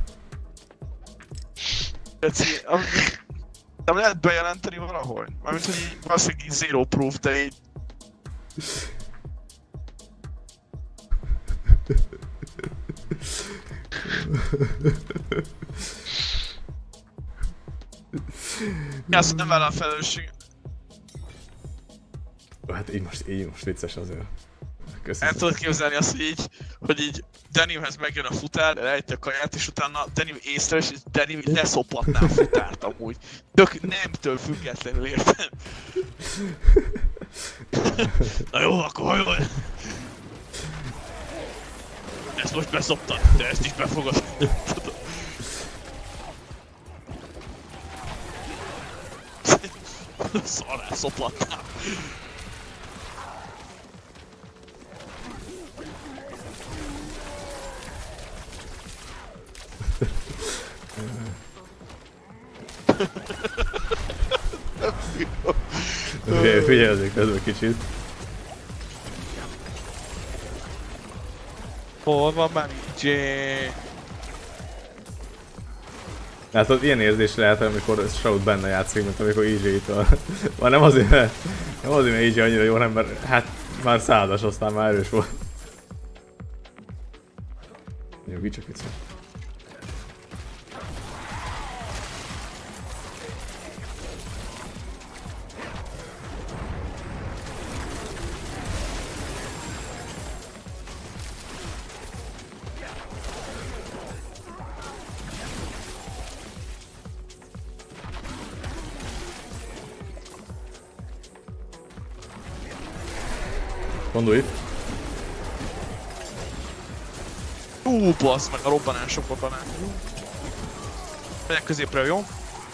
Nem lehet bejelenteni valahogy? Mármint, hogy így valószínűleg így zero proof, de így... Azt nem vele a felelősség. Hát így most vicces azért. El tudod képzelni azt, hogy így Dannyhez megjön a futár, elejti a kaját, és utána Danny észrevesz, és Danny leszopatná a futárt amúgy. Tök nemtől függetlenül, értem. Na jó, akkor hajolj! Ezt most beszoptad, de ezt is befogad. Szarrá szopatnám. Figyelj azért közben kicsit. Hol van már Luigi? Látod, ilyen érzés lehet, amikor Shroud benne játszik, mint amikor EJ-től. Már nem azért, mert EJ annyira jó, hanem mert hát már százas, aztán már erős volt. Nyugi csak vicc. Gondolj! Bassz meg a robbanások ott van. Megyek középre, jó?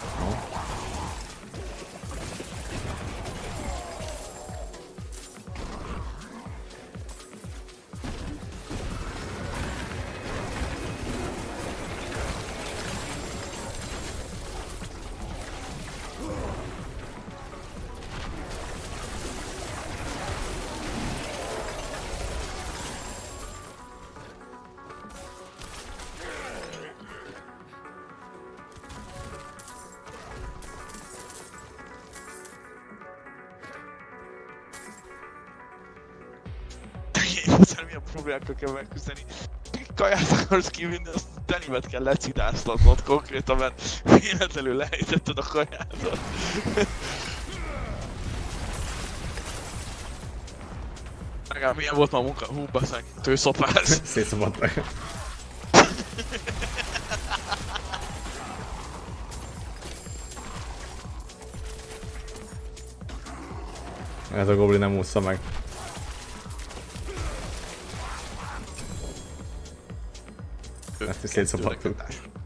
Milyen problémákkal kell megküzdeni. Kaját akarsz kivinni, azt telimet kell lecidáztatnod konkrétan, mert véletlenül lejtetted a kajádat. Legalább milyen volt ma a munka? Hú, baszeg, tőszopász. Szétszabadtak. Ez a goblin nem ússza meg. Ezt is szétszabadtuk.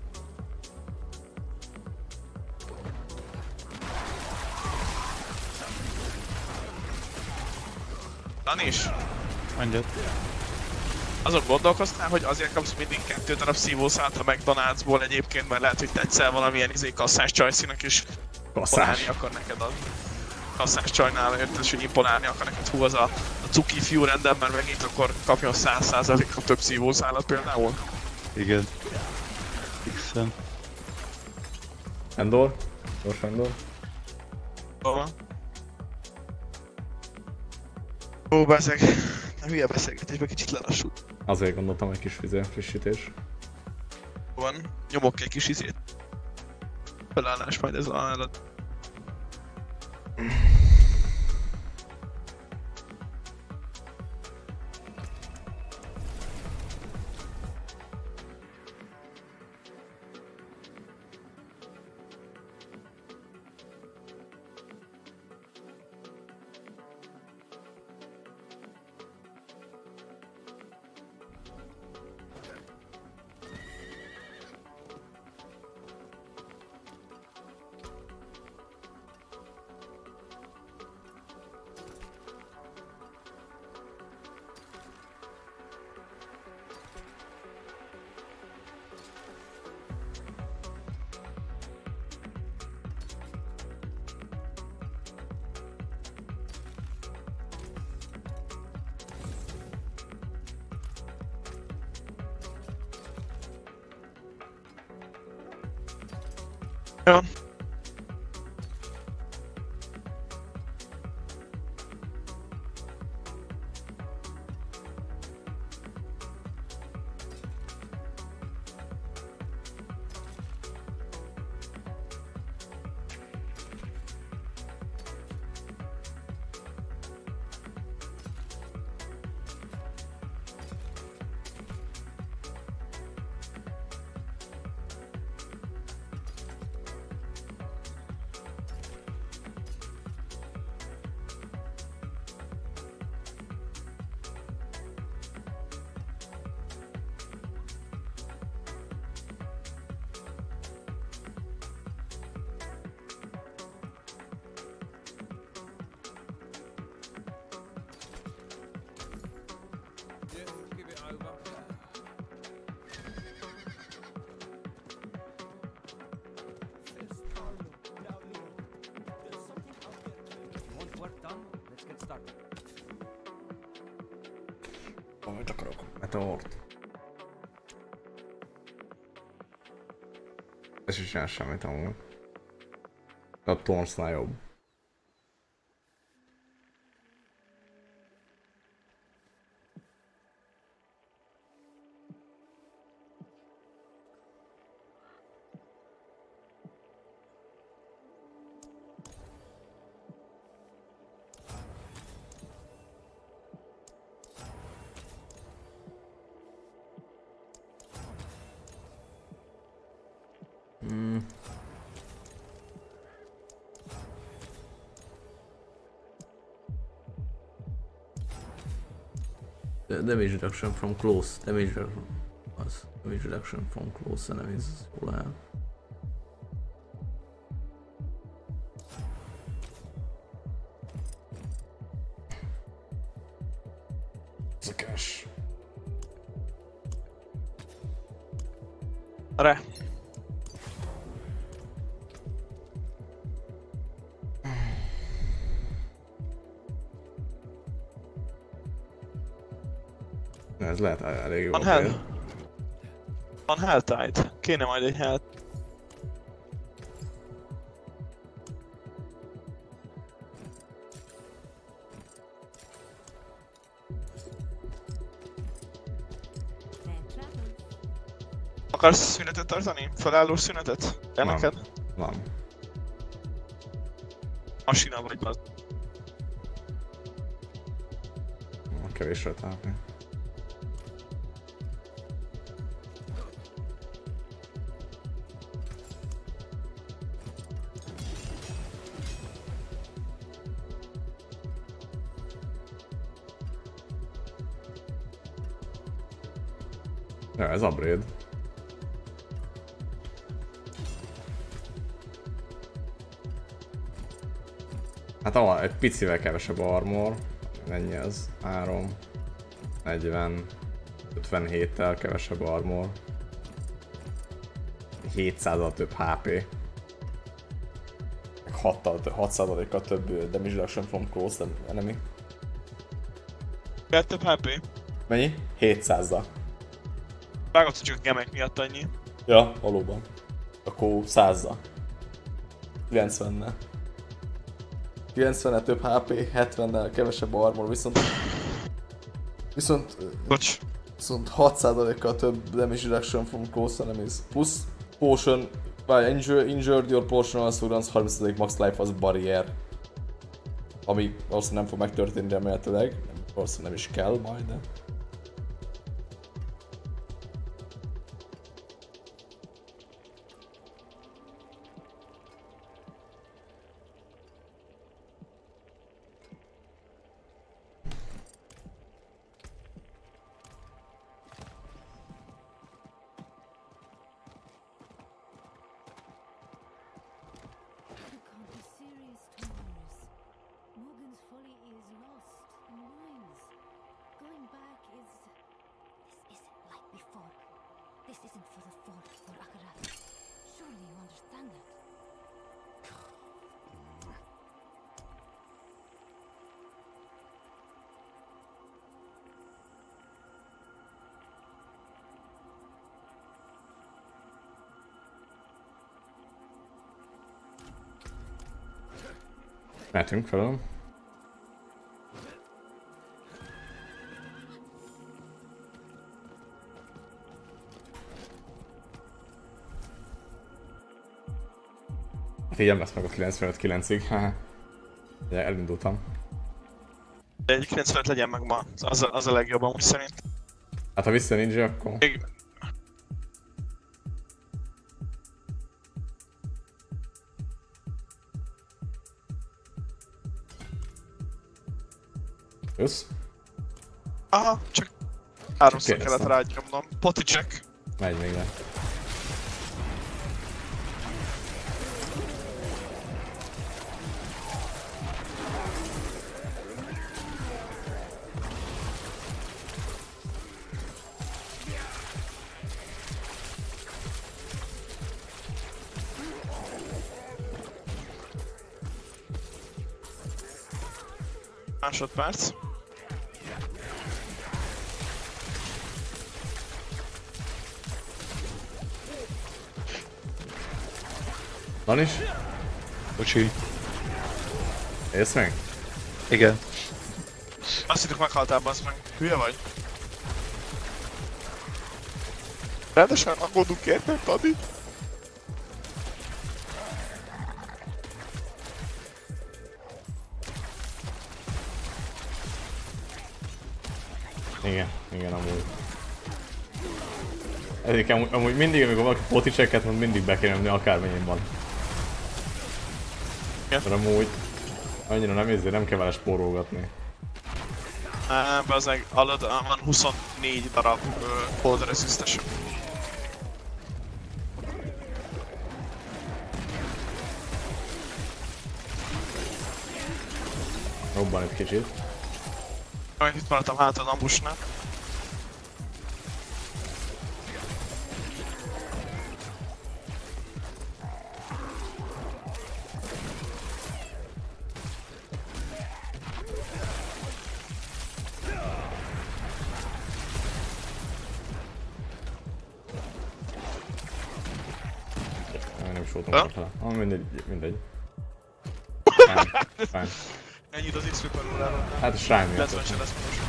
Danis, Mondjad. azon gondolkoztál, hogy azért kapsz mindig 2 darab szívószálat a McDonald'sból egyébként, mert lehet, hogy tetszel valamilyen kasszás csajszinak is imponálni akar neked a kasszás csajnál, érted, és hogy imponálni akar neked, hú, az a cuki fiú rendben, mert megint akkor kapjon 100%-a több szívószálat például. Igen. Fixen. Endor? Gyors Endor? Ó, beszeg. Nem hülye beszélgetésben kicsit lelassult. Azért gondoltam egy kis frissítés. Van, nyomok egy kis izét. Felállás majd ez a állat. Ja. Amit akarok? Meteort. sem csinál semmit amúgy. A Tornsnál jobb. Damage reduction from close. Damage reduction from close enemies. Hol áll? Zakás. Re. Ez lehet elég jó. Van hell. Van Helltide. Kéne majd egy hell. Akarsz szünetet tartani? Felálló szünetet? Te neked? Van. Masina vagy az. Kevésre tápni. Ja, ez upgrade. Hát egy picivel kevesebb armor. Mennyi ez? 3, 40, 57-tel kevesebb armor. 700-al több HP. 6%-kal több damage reduction from close enemy. Több HP? Mennyi? 700-al. Vágott, hogy csak gemek miatt annyi. Ja, valóban. Akkor 100-zal. 90-nel. 90-nel több HP, 70-nel kevesebb armor, viszont 6%-kal több damage reduction from close enemies. Plusz potion, by injured your portion also runs 30% max life as barrier. Ami valószínűleg nem fog megtörténni remélhetőleg, valószínűleg nem is kell majd, de... Mehetünk felem. Figyelm lesz meg a 95-9-ig, haha. Elindultam. De egy 95 legyen meg ma, az a legjobb amúgy szerint. Hát ha vissza ninja, akkor... Jössz? Aha, csak 3-szor kellett rágyomnom. Poti check. Megy még le. Másodperc. Van is? Bocsi. Élsz meg? Igen. Azt hittük meghaltál, bassz meg. Hülye vagy? Rendesen aggódunk érted, Tadi? Igen, amúgy. Ezért amúgy mindig, amikor valaki poticseket mond, mindig be kell nyomni, akármennyi van. Mert amúgy annyira nem kell vele spórolgatni. Bazzeg, alatt van 24 darab cold resist-es. Robban egy kicsit. Majd itt maradtam hátad ambusnál. Nem is voltam vele. Mindegy. Fine. Ennyit az XP per óráról. Hát a shrine miatt. 90 se lesz most.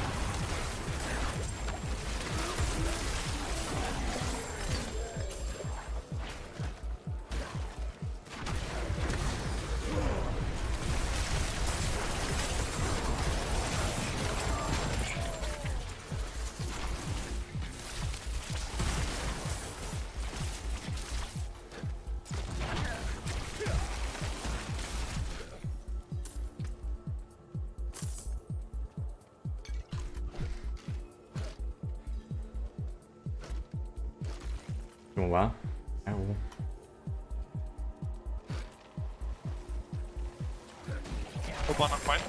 Jó van. Jó. Dobbannak majd.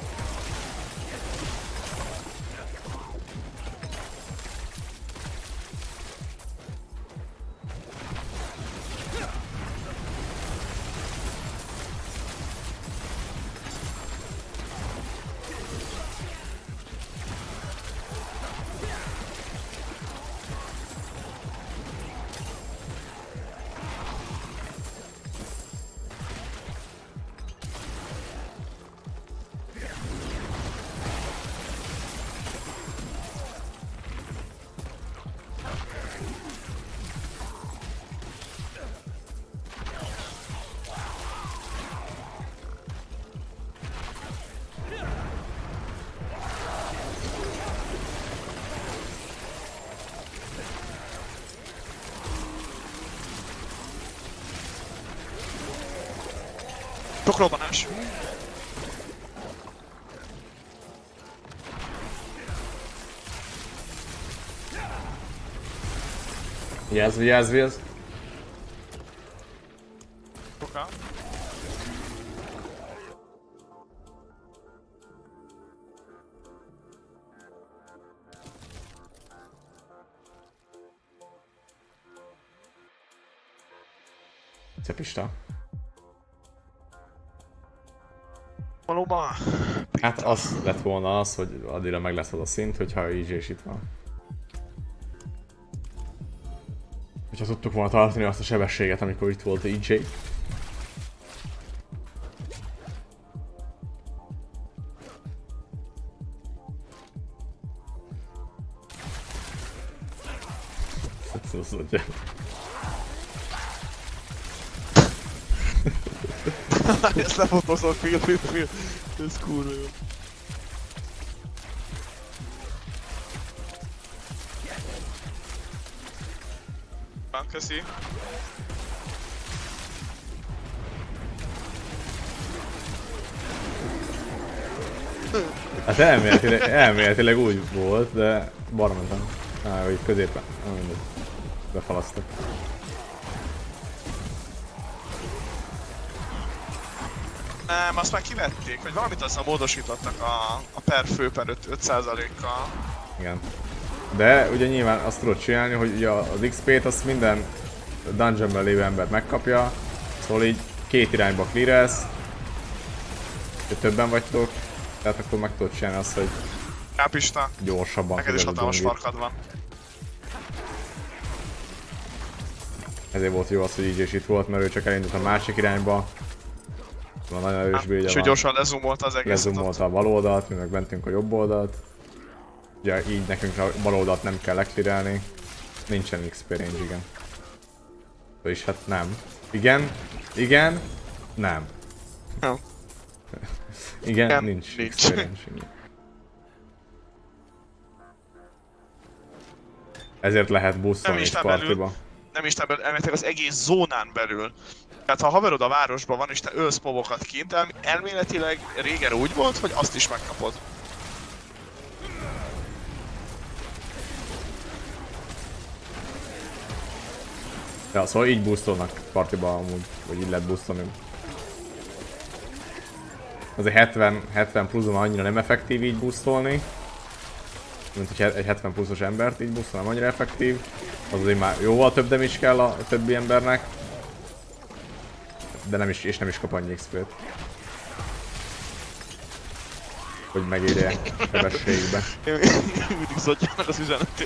Sok robbanás. Vigyázz! Oka. Cepista. Valóban. Hát az lett volna az, hogy addigra meg lesz az a szint, hogyha EJ is itt van. Hogyha tudtuk volna tartani azt a sebességet, amikor itt volt EJ. Ezt lefotózom, Phil. Ez kurva jó. Köszi. Hát elméletileg úgy volt, de balra mentem. Vagy középen. Nem mindegy. Befalasztok. Nem, azt már kivették, hogy valamit azzal módosítottak a per fő per 5%-kal. Igen. De ugye nyilván azt tudod csinálni, hogy ugye az XP-t azt minden dungeonben lévő ember megkapja, szóval így két irányba clearelsz, ha többen vagytok, tehát akkor meg tudod csinálni azt, hogy Kápista, gyorsabban neked is hatalmas farkad van. Ezért volt jó az, hogy így és itt volt, mert ő csak elindult a másik irányba. Van nagyon erős buildja és van. ő gyorsan lezumolta az egészet. Lezumolta a bal oldalt, mi meg mentünk a jobb oldalt. Ugye így nekünk a bal oldalt nem kell leklirelni. Nincsen XP range, igen. Vagyis hát nem. Igen, igen, nem. Nem. Igen, nincs XP range, igen. Ezért lehet buszolni egy partiba. Nem is belül, elméletileg az egész zónán belül. Tehát ha haverod a városban van és te ölsz mobokat kint, elméletileg régen úgy volt, hogy azt is megkapod. Ja, szóval így boostolnak partiba amúgy, vagy így lehet boostolni. Azért 70 pluszon annyira nem effektív így boostolni. Mint hogy egy 70 pluszos embert így boostolni, annyira effektív. Az azért már jóval több damage kell a többi embernek. De nem is kap annyi XP-t. Hogy megérje sebességbe. Mindig szotjának az üzenetét.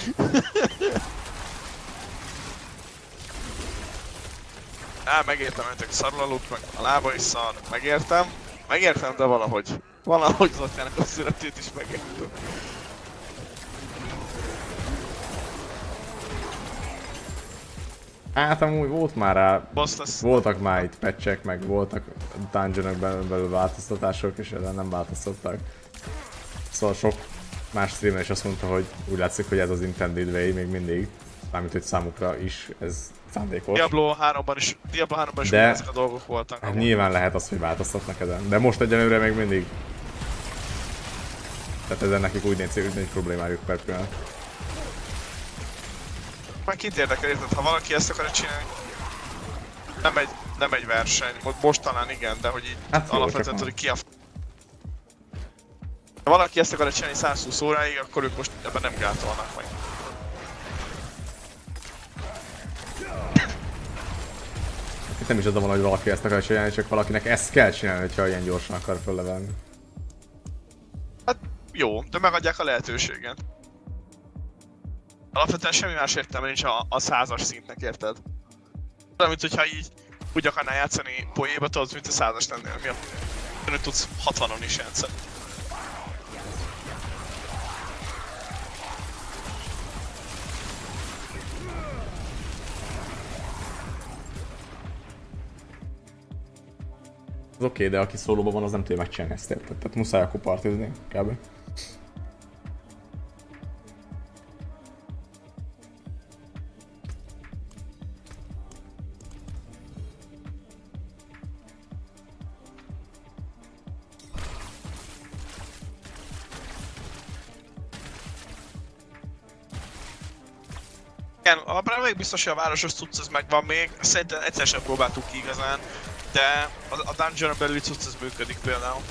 Megértem, hogy szarul aludt, meg a lába is szar, megértem, de valahogy Zotjának a születét is megértem. Hát amúgy volt már rá, voltak már itt patchek, meg voltak dungeonok belül változtatások, és ezzel nem változtattak. Szóval sok más streamer is azt mondta, hogy úgy látszik, hogy ez az intended way még mindig. Mármint, hogy számukra is ez szándékos. Diablo 3-ban is ezek a dolgok voltak. Hát nyilván lehet az, hogy változtatnak ezen. De most egyenlőre még mindig. Tehát ezen nekik úgy nincs problémájuk per pillanat. Már kit érdekel, érted? Ha valaki ezt akarja csinálni, nem egy verseny. Most talán igen, de hogy így hát alapvetően tudod, ki a ha valaki ezt akarja csinálni 120 óráig, akkor ők most ebben nem gátolnak meg. Itt nem is az van, hogy valaki ezt akarja csinálni, csak valakinek ezt kell csinálni, hogyha ilyen gyorsan akar föllevelni. Hát jó, de megadják a lehetőséget. Alapvetően semmi más értelme nincs a 100-as szintnek, érted? De mint hogyha így úgy akarnál játszani poéba, tudod, mint a 100-as lennél, miatt tudsz 60-on is játszani. Az oké, de aki szólóban van, az nem tudja megcsinálni ezt, érted? Tehát muszáj akkor partizni, kb. Igen, abban még biztos, hogy a városos cucc az megvan még, szerintem egyszer sem próbáltuk ki igazán, de a dungeon belüli cucc az működik például.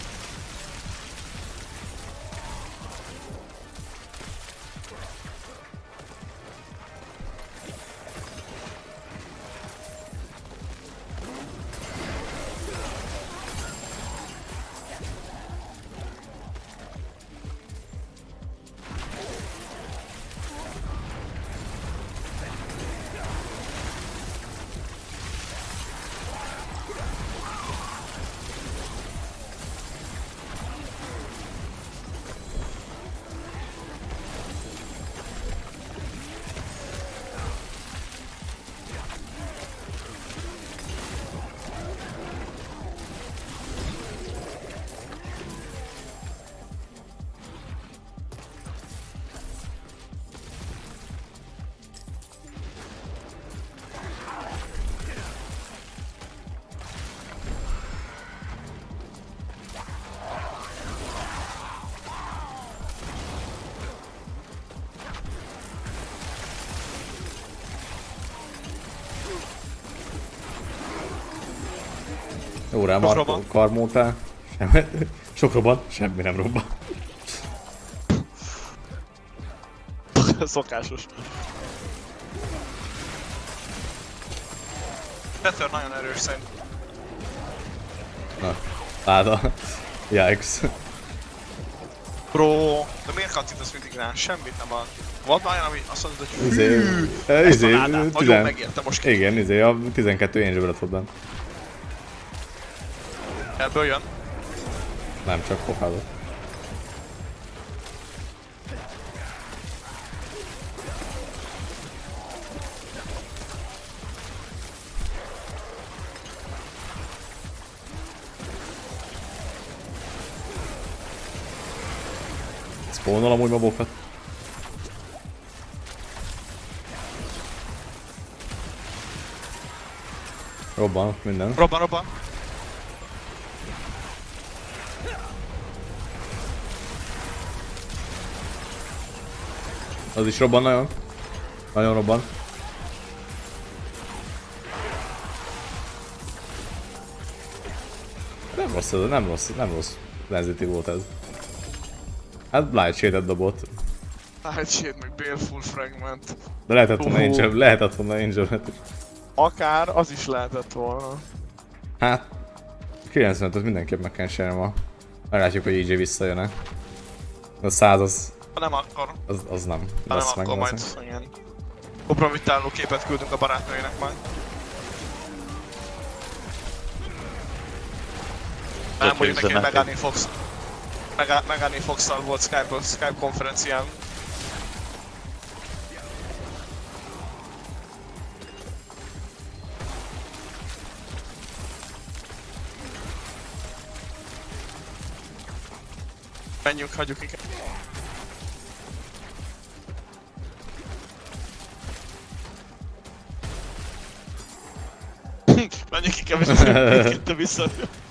Jó rá, Marko, karmótál. Sok robban, semmi nem robban. Szokásos. Peter nagyon erős szerintem. Na, láda. Yikes. Bro, de miért kattintasz mindig rá? Semmit nem ad. Volt már olyan, ami azt mondod, hogy Izé, nagyon megérte most ki. Igen, izé, a 12 Angel lett volt benne. Ebből jön. Nem, csak pofázok. Spawnol amúgy mobokat. Robban, minden. Robban. Az is robban nagyon. Nagyon robban. Nem rossz ez, nem rossz lenzíti volt ez. Hát Blight Shade-et dobott. Blight Shade meg Baleful Fragment. De lehetett volna Angel-et is. Akár, az is lehetett volna. Hát 95-öt mindenképp meg kell csinálni ma. Meglátjuk, hogy EJ visszajön-e. A 100 az... Ha nem akkor. Az nem. Ha nem akkor majd, igen. Kompromittáló képet küldünk a barátnőinek majd. Nem mondjuk neki, hogy Megállni Fox-szal volt Skype konferencián. Menjünk, hagyjuk inkább. Menjünk inkább, és mindkettő vissza.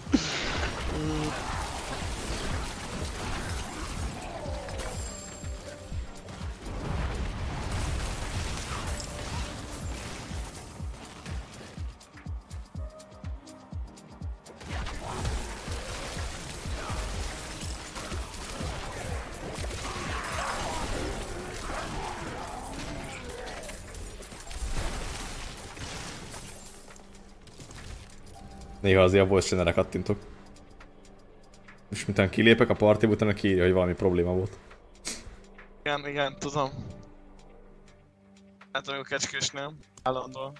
Néha azért a voice channel-re kattintok. És miután kilépek a partiba, utána kiírja, hogy valami probléma volt. Igen, tudom. Hát amikor kecskésnél, állandóan.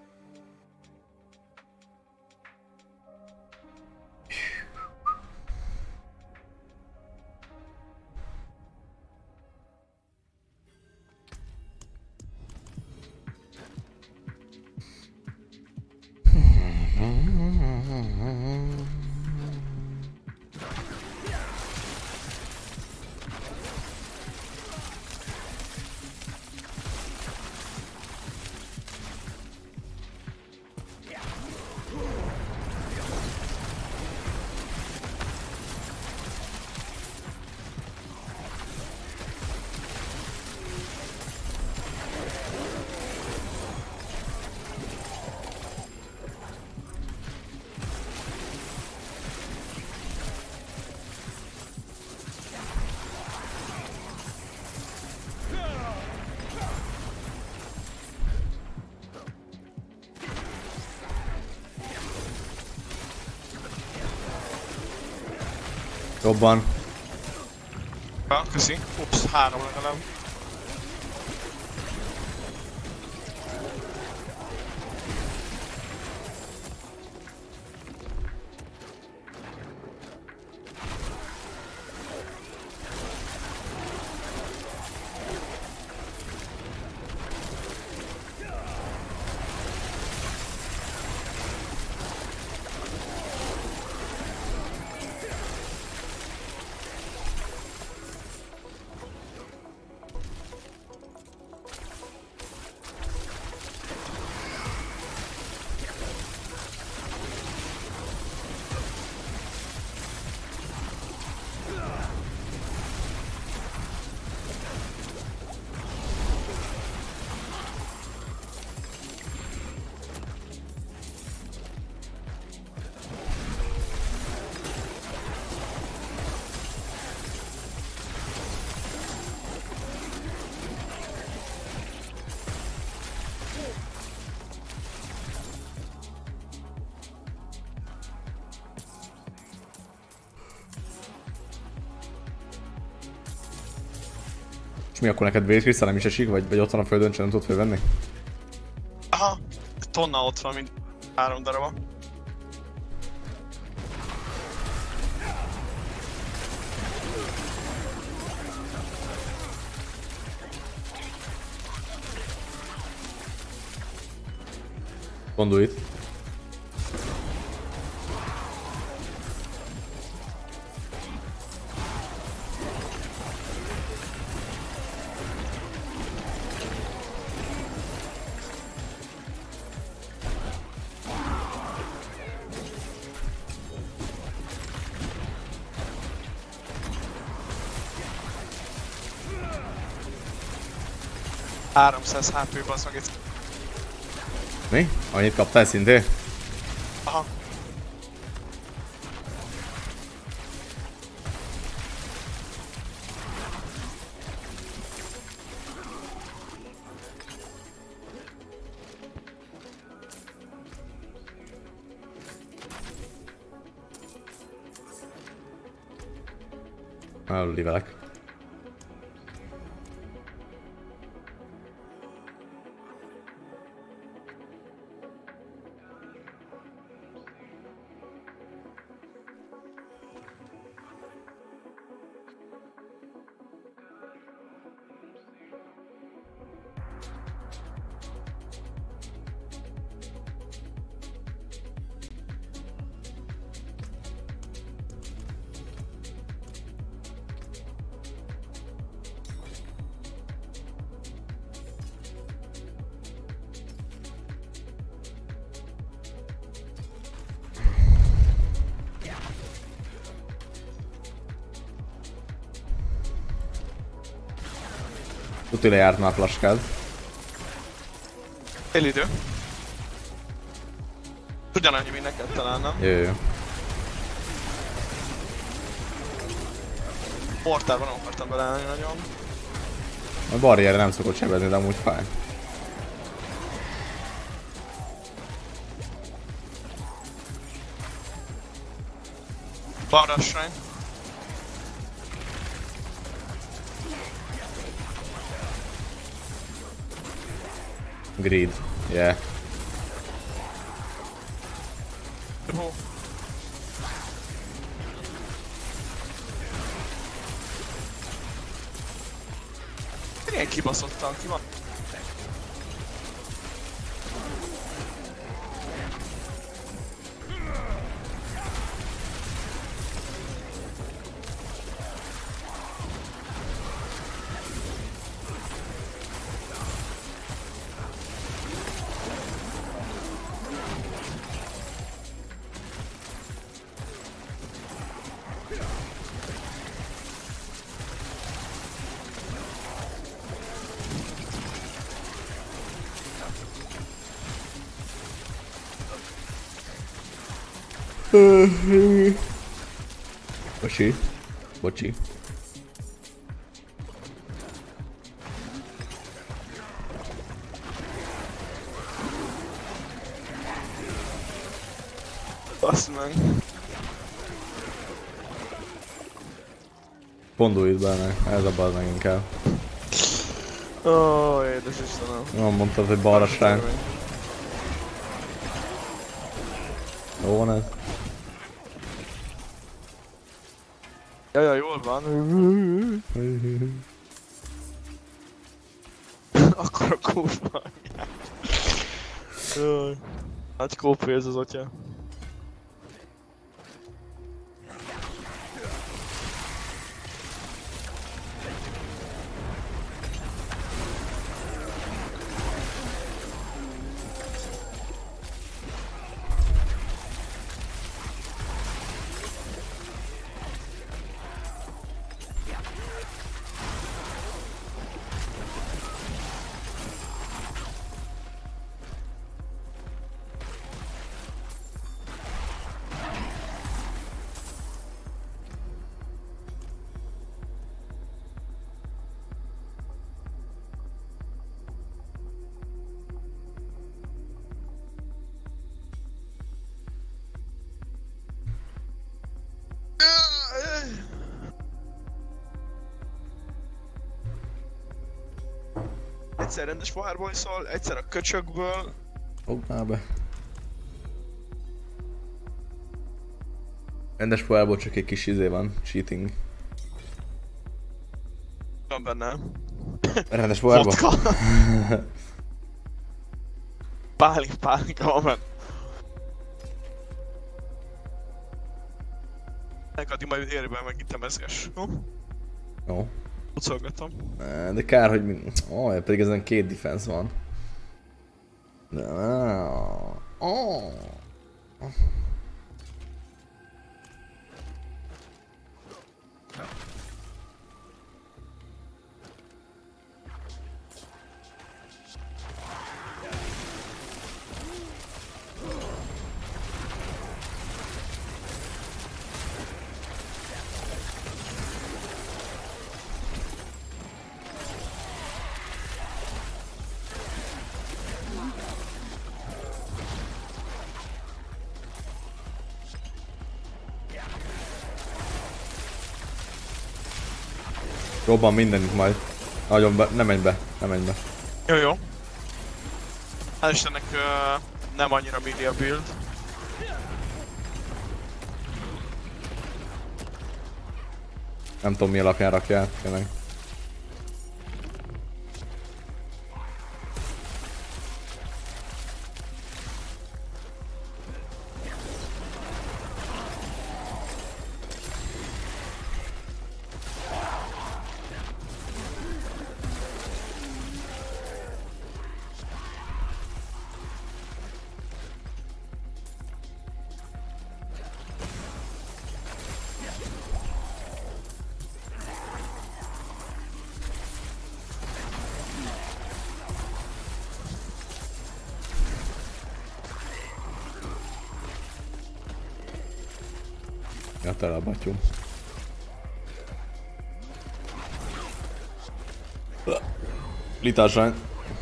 Robban. Ja, köszi. Ups, 3 legalább. És mi akkor neked vészkrisztál nem is esik? Vagy ott van a földön, csak nem tudod fölvenni? Aha, tonna ott van, mint 3 daraba. Gondolj itt. $300 HP bassz meg itt. Mi? Annyit kaptál szintén? Aha. Livelek. Tuti lejárt már a plaskád. Fél idő. Ugyanannyi, mint neked talán, nem? Jó. Portálban nem akartam beleállni nagyon. A barrierre nem szokott sebezni, de amúgy fáj. Balra a shrine. Greed. Yeah. Hú. Igen kibaszottan, ki van? Bocsi. Bocsi. Basz meg. Gondolj itt benne, ez a bal meg inkább. Ó, édes Istenem. Nem mondtad, hogy balra srán. Jó van ez? Jajjaj, jól van. Akkor a kurva anyját. Jaj. Nagy kópé ez az atya. Egyszer rendes fireball szól, egyszer a köcsökből. Fognál be. Rendes poárból csak egy kis izé van, cheating. Van benne. Rendes poárból? Vodka. Pálinka van benne. Addig majd érben meg itt mezges, jó? Jó. Pucolgatom. De kár, hogy pedig ezen 2 defense van. Robban mindenit majd. Nagyon be, nem menj be, nem menj be. Jó, jó. Hál' Istennek nem annyira melee a build. Nem tudom mi alapján rakja át, tényleg. Ja, tele a batyum. Litásrány.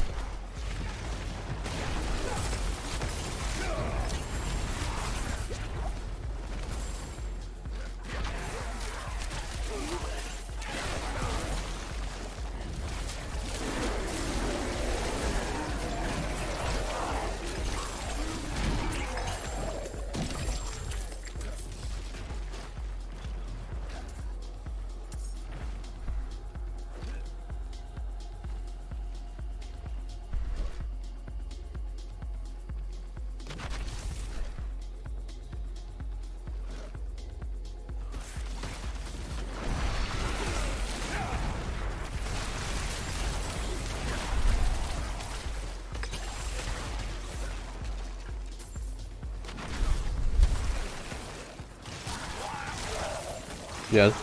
Yes.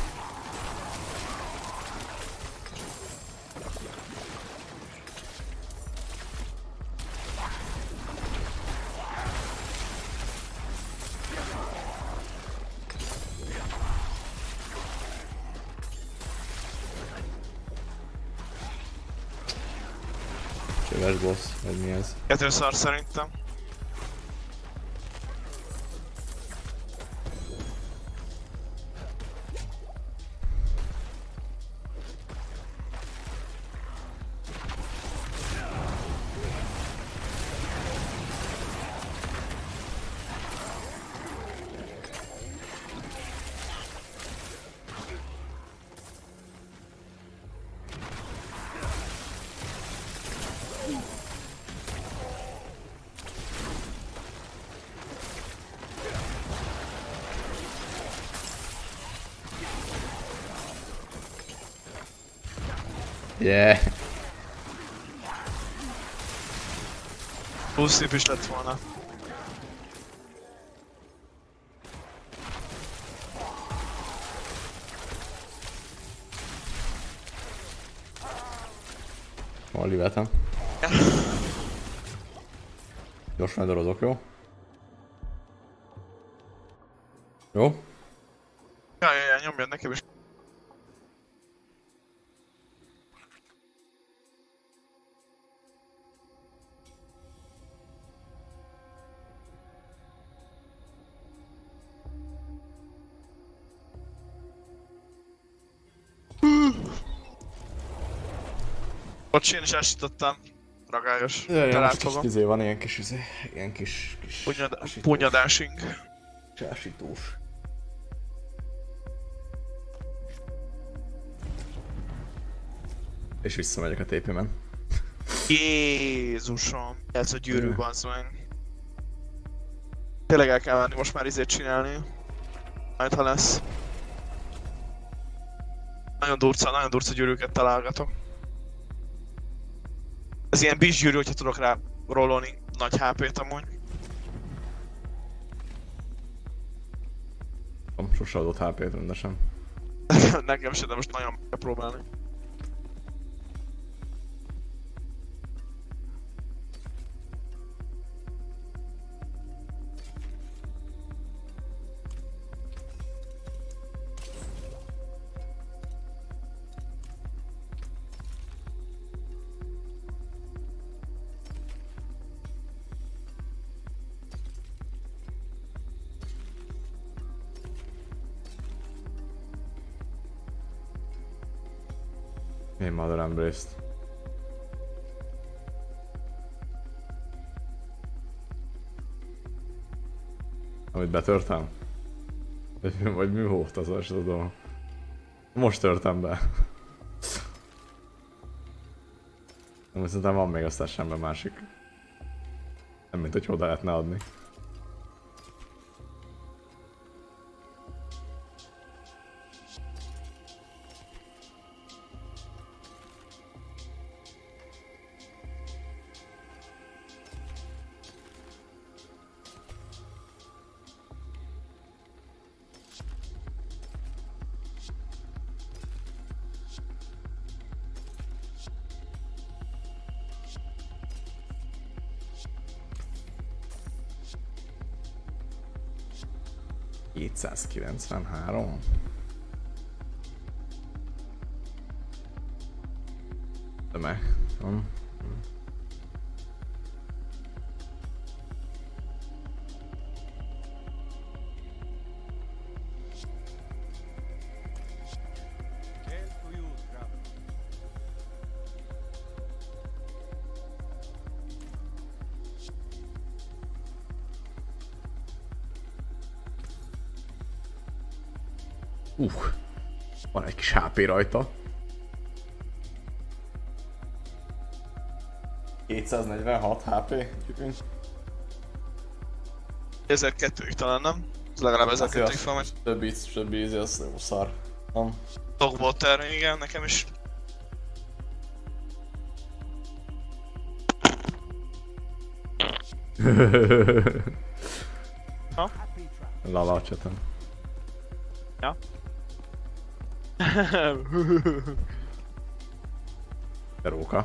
Csöves boss, vagy mi ez? 2 szar szerintem. Yeah. Túl szép is lett volna. Van livetem. Gyorsan dorozok, jó? Jó? Ja, nyomjad nekem is. Bocs, én is elsítottam. Ragályos. Ja, most kis izé van, ilyen kis punyadásink. Csásítós. És visszamegyek a TP-ben. Jézusom, ez a gyűrű, bazd meg. Tényleg el kell menni most már izét csinálni. Majd ha lesz. Nagyon durca gyűrűket találgatok. Ez ilyen bis gyűrű, hogyha tudok rá rollolni nagy HP-t amúgy. Sose adott HP-t rendesen. Nekem se, de most nagyon kell próbálni. Én Mother Embraced. Amit betörtem? Vagy mi volt az, azt tudom. Most törtem be. Nem, szerintem van még aztán semmi másik. Nem mint hogy oda lehetne adni. ...293? De meg... Van egy kis HP rajta. 246 HP. 1002-ig talán nem? Ez legalább 1002-ig fel megy. Többi ízi, az jó szar. Dogwater, igen, nekem is. Ha? Lala csatom. Ja. Róka.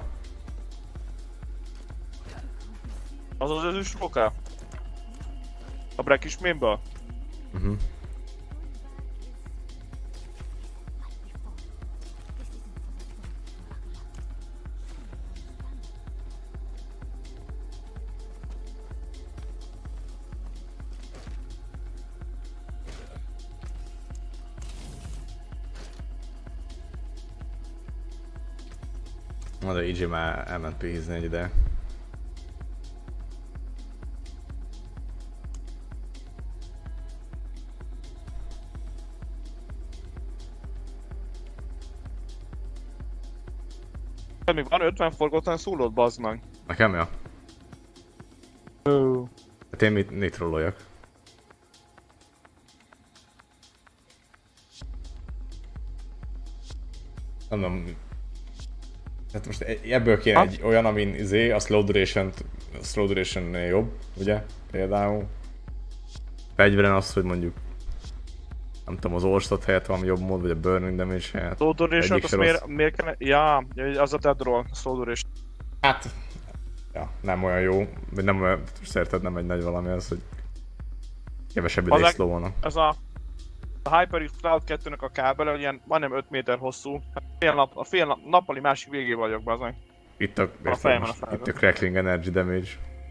Az az özős róka? A Break is mémba? Na de így már elment pihizni egy ide. Még van 50 forgótlan szólód, bazd meg. Nekem, ja? Hát én mit rolloljak? Nem. Hát most ebből kéne egy olyan, amin a slow duration jobb, ugye? Például. Fegyveren az, hogy mondjuk nem tudom, az Orstot helyett valami jobb mód, vagy a Burning Damage helyett. Slow duration, azt miért kell... Ja, az a dead roll, a slow duration. Hát... Ja, nem olyan jó, vagy nem olyan... Szerted nem egy nagy valami az, hogy... Kevesebb ideig slow-olnak. Ez a Hyper Cloud 2-nek a kábele, ilyen majdnem 5 méter hosszú. A fél nappali másik végén vagyok, bazd. Itt a Crackling Energy Damage.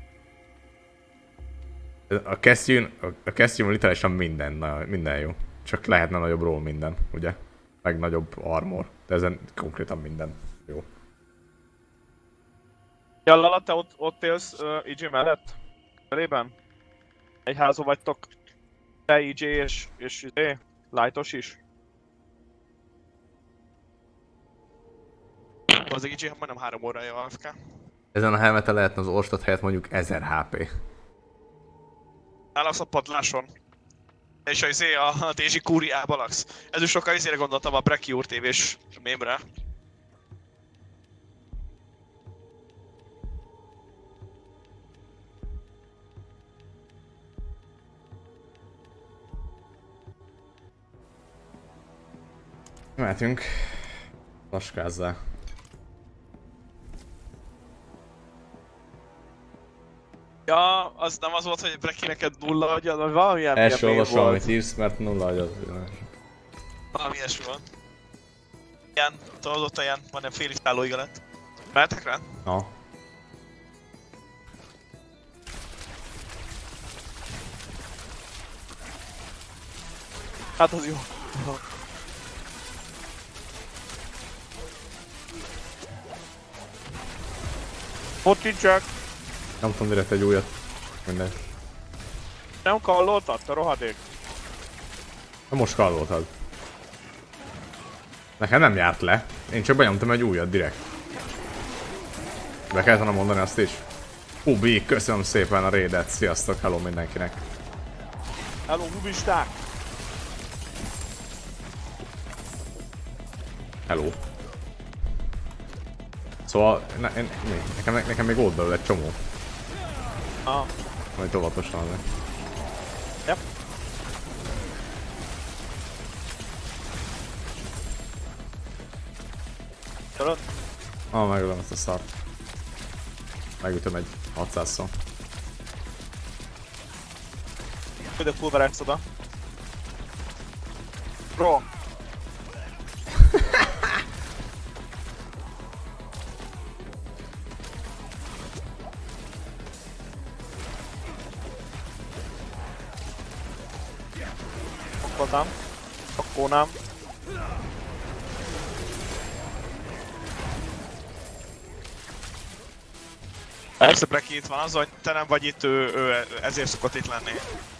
A kesztyűn literálisan minden jó. Csak lehetne nagyobb roll minden, ugye? Meg nagyobb armor. De ezen konkrétan minden jó. Jallala, te ott élsz EJ mellett? Belében? Egy házban vagytok? Te, EJ és Lightos is? Az EJ majdnem 3 órája AFK. Ezen a helmeten lehetne az orstot helyett mondjuk 1000 HP. Állapsz a padláson. És a Dézsi Kúriába laksz. Ez is sokkal izére gondoltam a Breki úr tévés mémre. Mehetünk. Laskázzál. Ja, az nem az volt, hogy Breki neked nulla agyad, vagy valamilyen Első mém olvasom, volt. amit írsz, mert nulla agyad. Valami ilyesmi van. Ilyen, tudod, ott ilyen, van egy félisztáló iga lett. Mehetek rá? Na. Hát az jó. Ott nincsek. Nem tudom direkt egy újat. Mindegy. Nem kalloltad, te rohadék. Na most kalloltad. Nekem nem járt le. Én csak benyomtam egy újat direkt. Be kellett volna mondani azt is. Ubi, köszönöm szépen a raidet. Sziasztok, hello mindenkinek. Hello, hubisták! Hello. Szóval, nekem még volt belőle egy csomó. Ah. Majd óvatosan le. Yep. Tudod? Megölöm ezt a szart. Megütöm egy 600-szal. Küldök pulverex oda. Bro! Okkoltam. Okkolnám. Persze Breki itt van, az, hogy te nem vagy itt, ő ezért szokott itt lenni.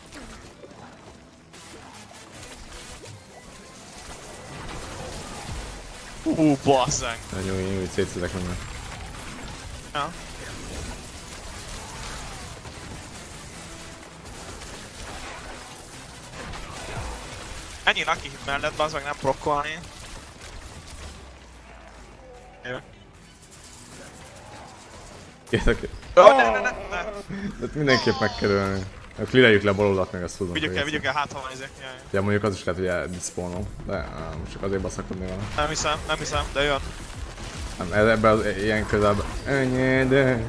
Basszeng! Nagyon jó, hogy szétszedek minden. Ja. Ennyi Lucky Hit mellett, bazd meg nem prokkolni. Jó. Kérlek. Ne. Tehát mindenképp meg kell ölni. Klireljük le baloldat, meg azt tudom. Vigyük el, hát ha van ezek. Ja, mondjuk az is lehet, hogy eldiszpónol. De most csak azért baszakodni vele. Nem hiszem, de jön. Nem, ebben az ilyen közelben. Ennyi, de...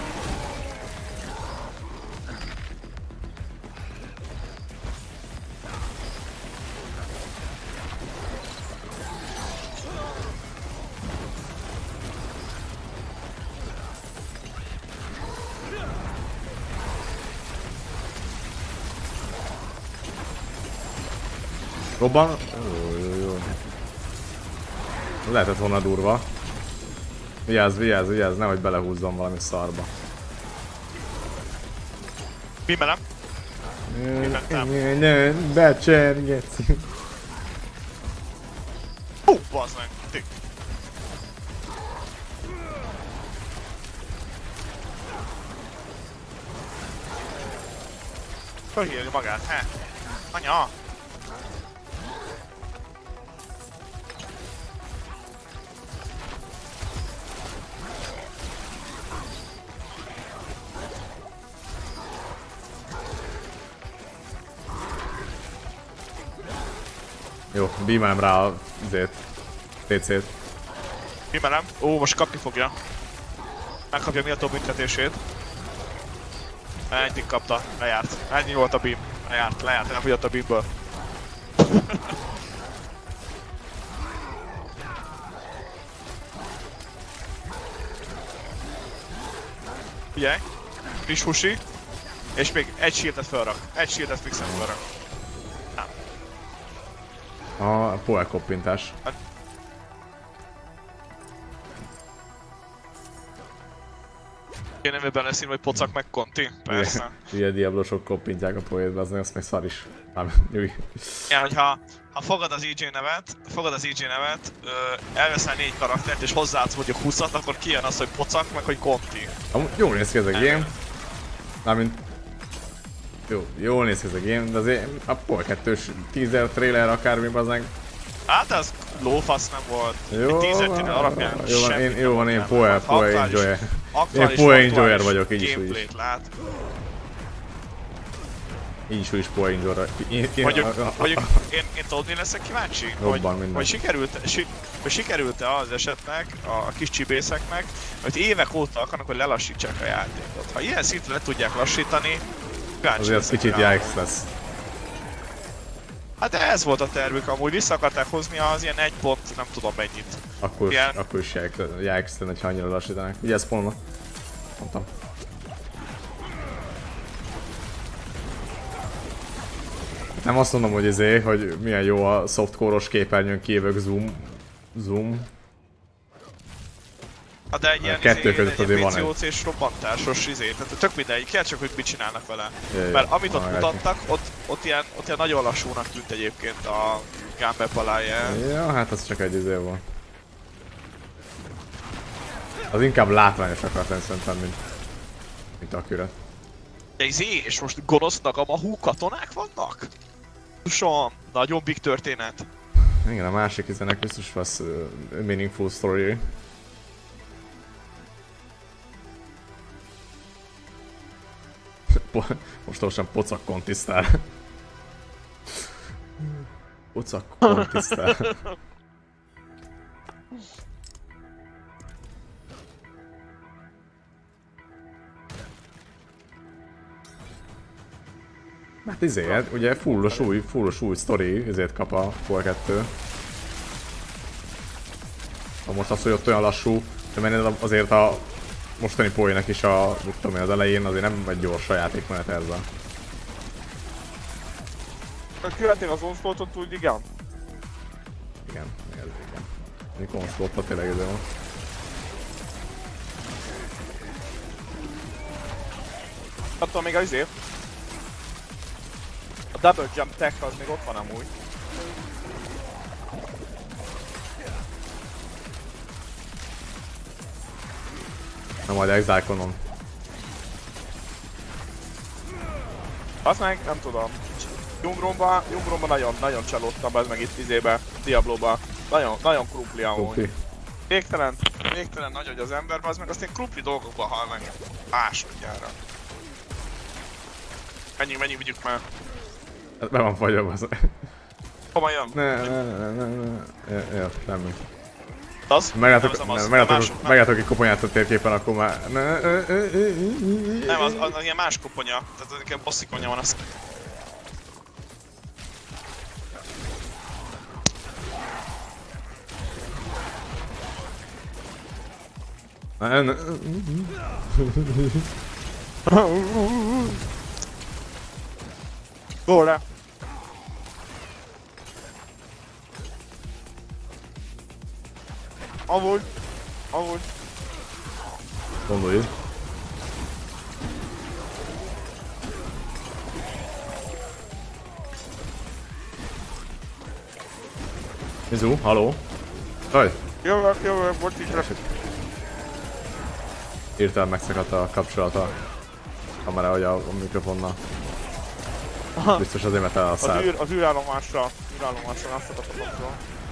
Robban? Jó. Lehetett volna durva. Vigyázz, nehogy belehúzzon valami szarba. Bimelem. Ne, becsergetsz. Bazd meg, tük. Fölhívja magát, he? Anya! Jó, beamelem rá a TC-t. Bimelem. Most kapni fogja. Megkapja méltó büntetését. Ennyit kapta, lejárt. Ennyi volt a beam. Lejárt, nem fogyott a beamből. Figyelj, friss husi, és még egy shieldet felrak. Egy shieldet fixen felrak. A power koppintás. Hát, Én nem ebben lesz írva, hogy pocak meg Conti? Persze. Ilyen diablosok koppintják a poétbe, az meg szar is. Ja, hogyha fogad az EJ nevet, elveszel 4 karaktert és hozzáadsz mondjuk 20-at, akkor kijön az, hogy pocak, meg hogy Conti. Jól néz ki ez a game. Mármint... Jól néz ki ez a game, de azért a Pol 2-s teaser, trailer, akármi bazdmeg. Hát ez lófasz nem volt. Jó, 10 alapján jó van, én Poe enjoyer. Én Poe enjoyer vagyok, így is úgy is. Így is Poe enjoyer. Én tudni leszek kíváncsi, hogy sikerült-e az esetnek, a kis csibészeknek, hogy évek óta akarnak, hogy lelassítsák a játékot. Ha ilyen szintre le tudják lassítani, azért az kicsit yikes lesz. Hát de ez volt a tervük amúgy, vissza akarták hozni az ilyen 1 pont, nem tudom mennyit. Akkor is yikes lenne, ha annyira lassítanak. Ugye ez polna? Mondtam. Nem azt mondom, hogy hogy milyen jó a softcore-os képernyőn kijövök zoom. Hát de egy ilyen PCOC-s robbantásos tehát tök mindegy, kell csak, hogy mit csinálnak vele. Mert amit ott mutattak, ott ilyen nagyon lassúnak tűnt egyébként a gunmap alája. Ja, hát az csak egy volt. Az inkább látványos akart lenni szerintem, mint accurate. De és most gonosz nagamahú katonák vannak? Tusom, nagyon big történet. Igen, a másik izenek biztos lesz meaningful story. Most lassan pocak kontisztál. Pocak kontisztál. Hát izé, ugye fullos új sztori, ezért kap a Pol 2. Most az, hogy ott olyan lassú, de azért a mostani Poének is mit tudom én, az elején azért nem egy gyors a játékmenet ezzel. Követték az onslaught-ot úgy, igen? Igen. Mikor onslaught-ot tényleg ide van. Kaptam még az a double jump tech az még ott van amúgy. Na majd exile-konom. Azt meg nem tudom. Jumbromba nagyon csalódtam, ez meg itt izébe, Diablo-ba. Nagyon krumpli amúgy. Végtelen nagy, hogy az ember, az meg azt én krumpli dolgokba hal meg. Másodjára. Menjünk, vigyük már. Hát be van fagyva az. Komolyan? Ne. Ja, semmi. Az? Meglátok egy koponyát a térképen, akkor már... Nem, az ilyen más koponya. Tehát az inkább bosszi konya van az. Go le! Amúgy. Gondolj. Mizu, haló? Haj! Jövök, bocsánat. Hirtelen megszakadt a kapcsolata a kamera, vagy a mikrofonnal. Biztos azért, mert elszállt. Az űrállomásra elszakadt a kapcsolat.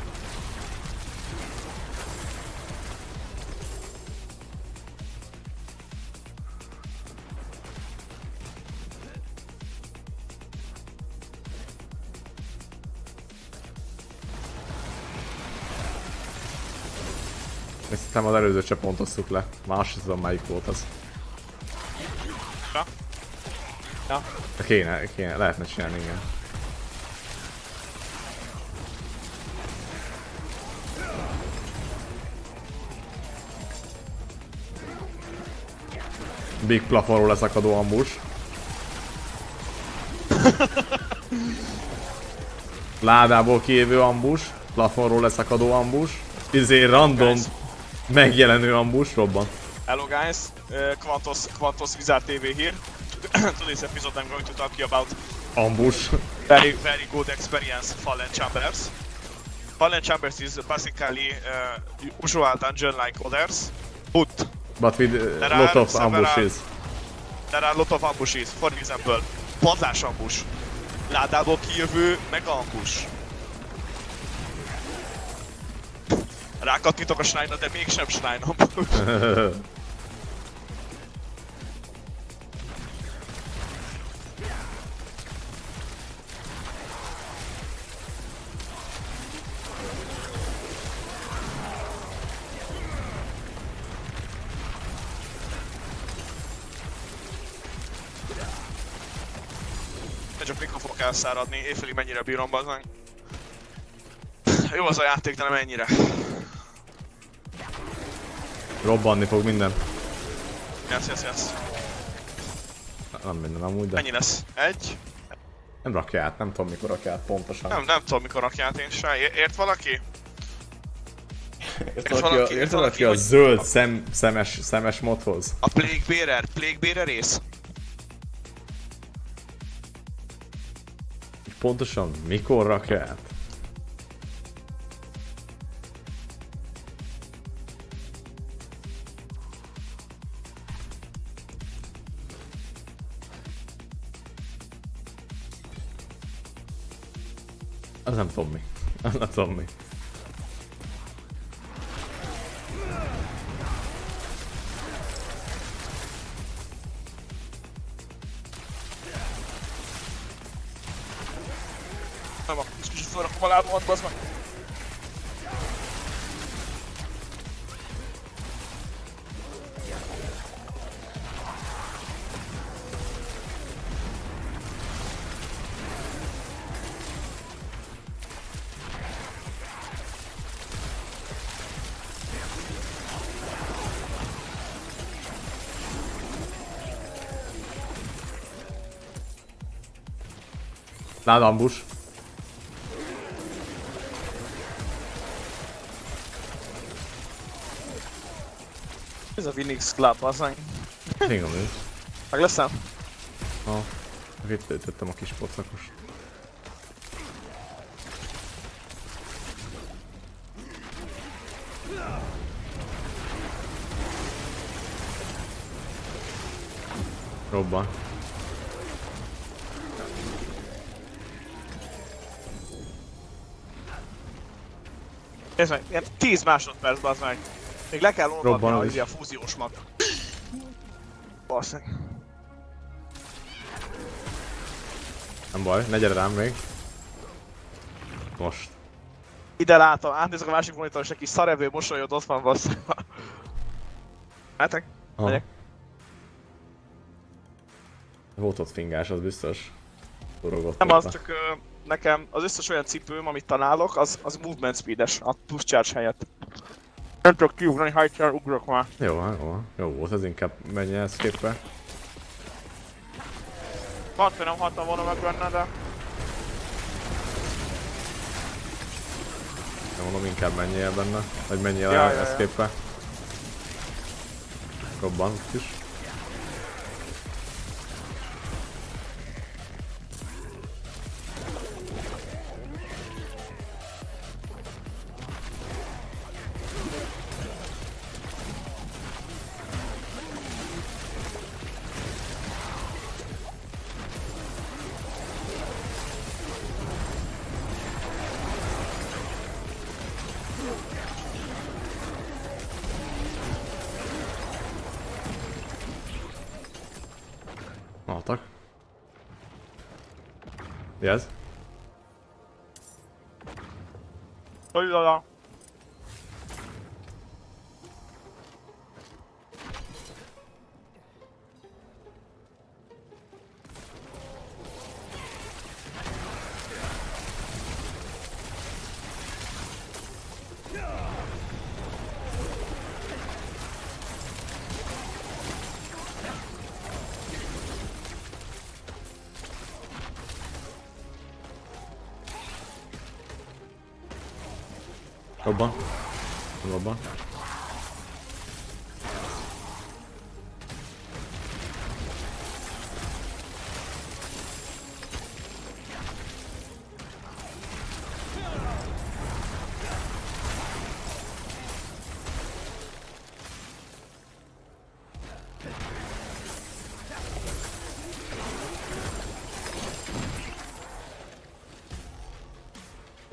Szerintem az előzőt se pontoztuk le. Más tudom melyik volt az. Ja. Kéne, lehetne csinálni, igen. Big plafonról leszakadó ambush. Ládából kijövő ambush. Plafonról leszakadó ambush. Izé random megjelenő ambush, robban. Hello guys, Quantos Wizard TV here. Today's episode I'm going to talk to you about Ambush. very good experience Fallen Chambers. Fallen Chambers is basically usual dungeon like others, but with lot of ambushes. There are a lot of ambushes. For example, padlás ambush, ládából kijövő mega ambush. Rákattítok a shrine-ra, de mégsem shrine ambush. Csak mikor fogok elszáradni, éjfélig mennyire bírom bazdmeg. Jó az a játék, de nem ennyire. Robbanni fog minden. Yes. Nem minden amúgy, de... Mennyi lesz? Egy? Nem rakja át, nem tudom mikor rakja át pontosan. Nem tudom mikor rakja át én se. Ért valaki? Ért valaki a zöld szemes modhoz? A Plague Bearer rész? Pontosan mikor rakja át? Az nem tudom mi. Az nem tudom mi. Nem, akkor kicsit felrakom a lábamat, bazdmeg. Lád ambush. Ez a Phoenix Club, bazdmeg. Fingom is. Meg leszel? Ha. Itt töltöttem a kis pocakost. Robban. Nézd meg, ilyen 10 másodperc, bazdmeg. Még le kell olvadni a fúziós mag. Basszeg. Nem baj, ne gyere rám még. Most. Ide látom, átnézek a másik monitoron, és egy kis szarevő mosolyod ott van, basszeg. Mehetek? Megyek. Volt ott fingás, az biztos. Forogott. Nem az, csak nekem az összes olyan cipőm, amit találok, az movement speedes, a push charge helyett. Nem tudok kiugrani, ha egyszer ugrok már. Jó volt, ez inkább menjen ezt képbe. Pont, hogy nem haltam volna meg benne, de... Nem mondom, inkább menjél benne, vagy menjél ezt képbe. Robban is. Haltak. Yes. Olyala. Robban. Robban.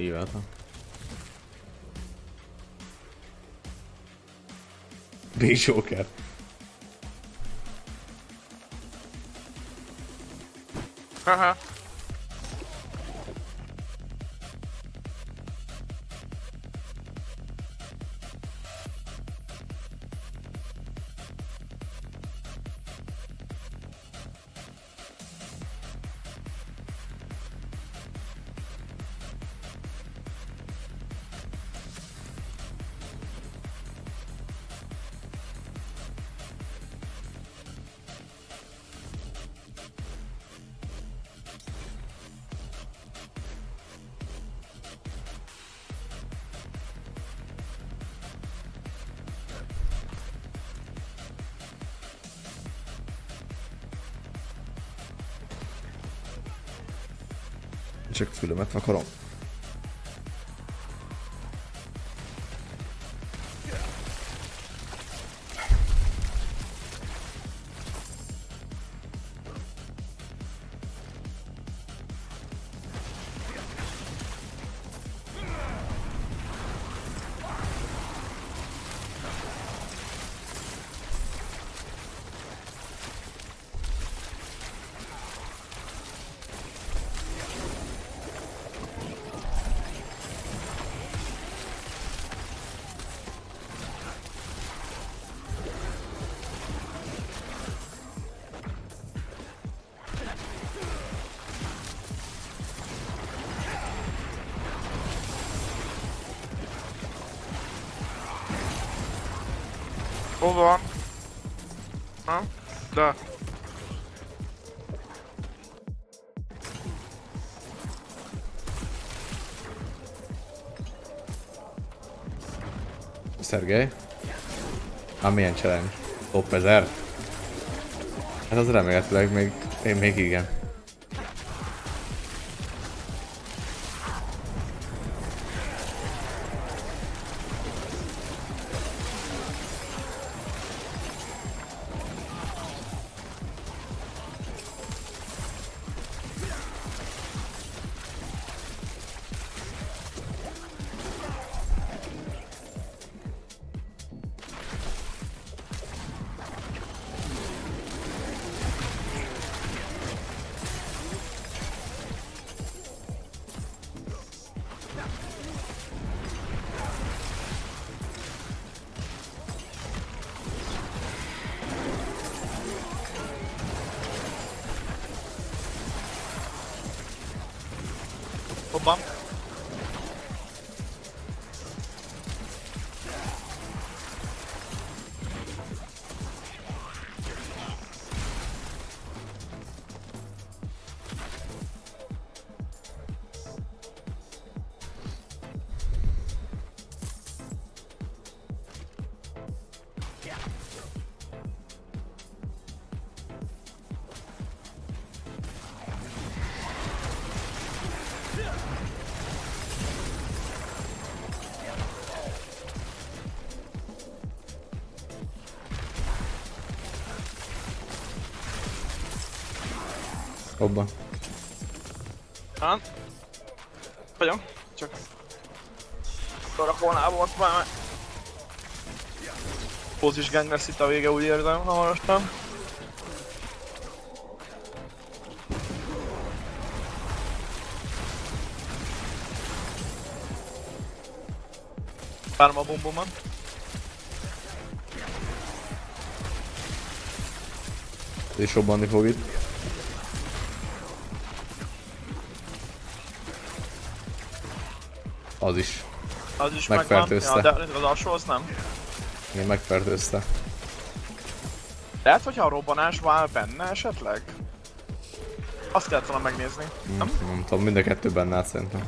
Híváltam. B-Joker. Haha. Csak fülemet akarom. Hol van? Ha? De. Szergej? Milyen challenge? Top 1000? Hát az remélhetőleg még igen. Hoppa. Abban. Hát? Vagyok. Csak... Torakolnál volt már, mert... Pózvizsgány lesz itt a vége, úgy érzem hamarosan. Várom a bombomat. És robbanni fog itt. Az is. Az is megfertőzte. Megvan. Ja, de az alsó az nem. Igen, megfertőzte. Lehet, hogyha a robbanás vál benne esetleg? Azt kellett volna megnézni, nem? Nem tudom, mind a kettő benne át szerintem.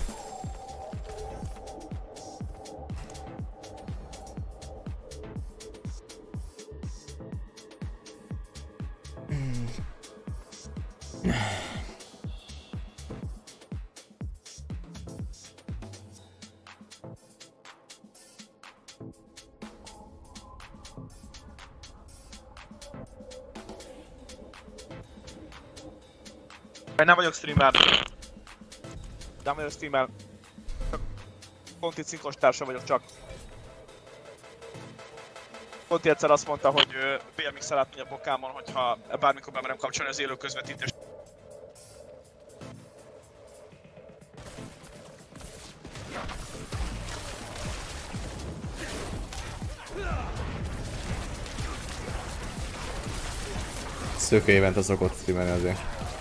Nem vagyok streamer. Nem vagyok streamer. Conti cinkos társa vagyok csak. Conti egyszer azt mondta, hogy BMX-el átmegy a bokámon, hogyha bármikor bemerem kapcsolni az élő közvetítést. Szőke évente szokott streamelni azért.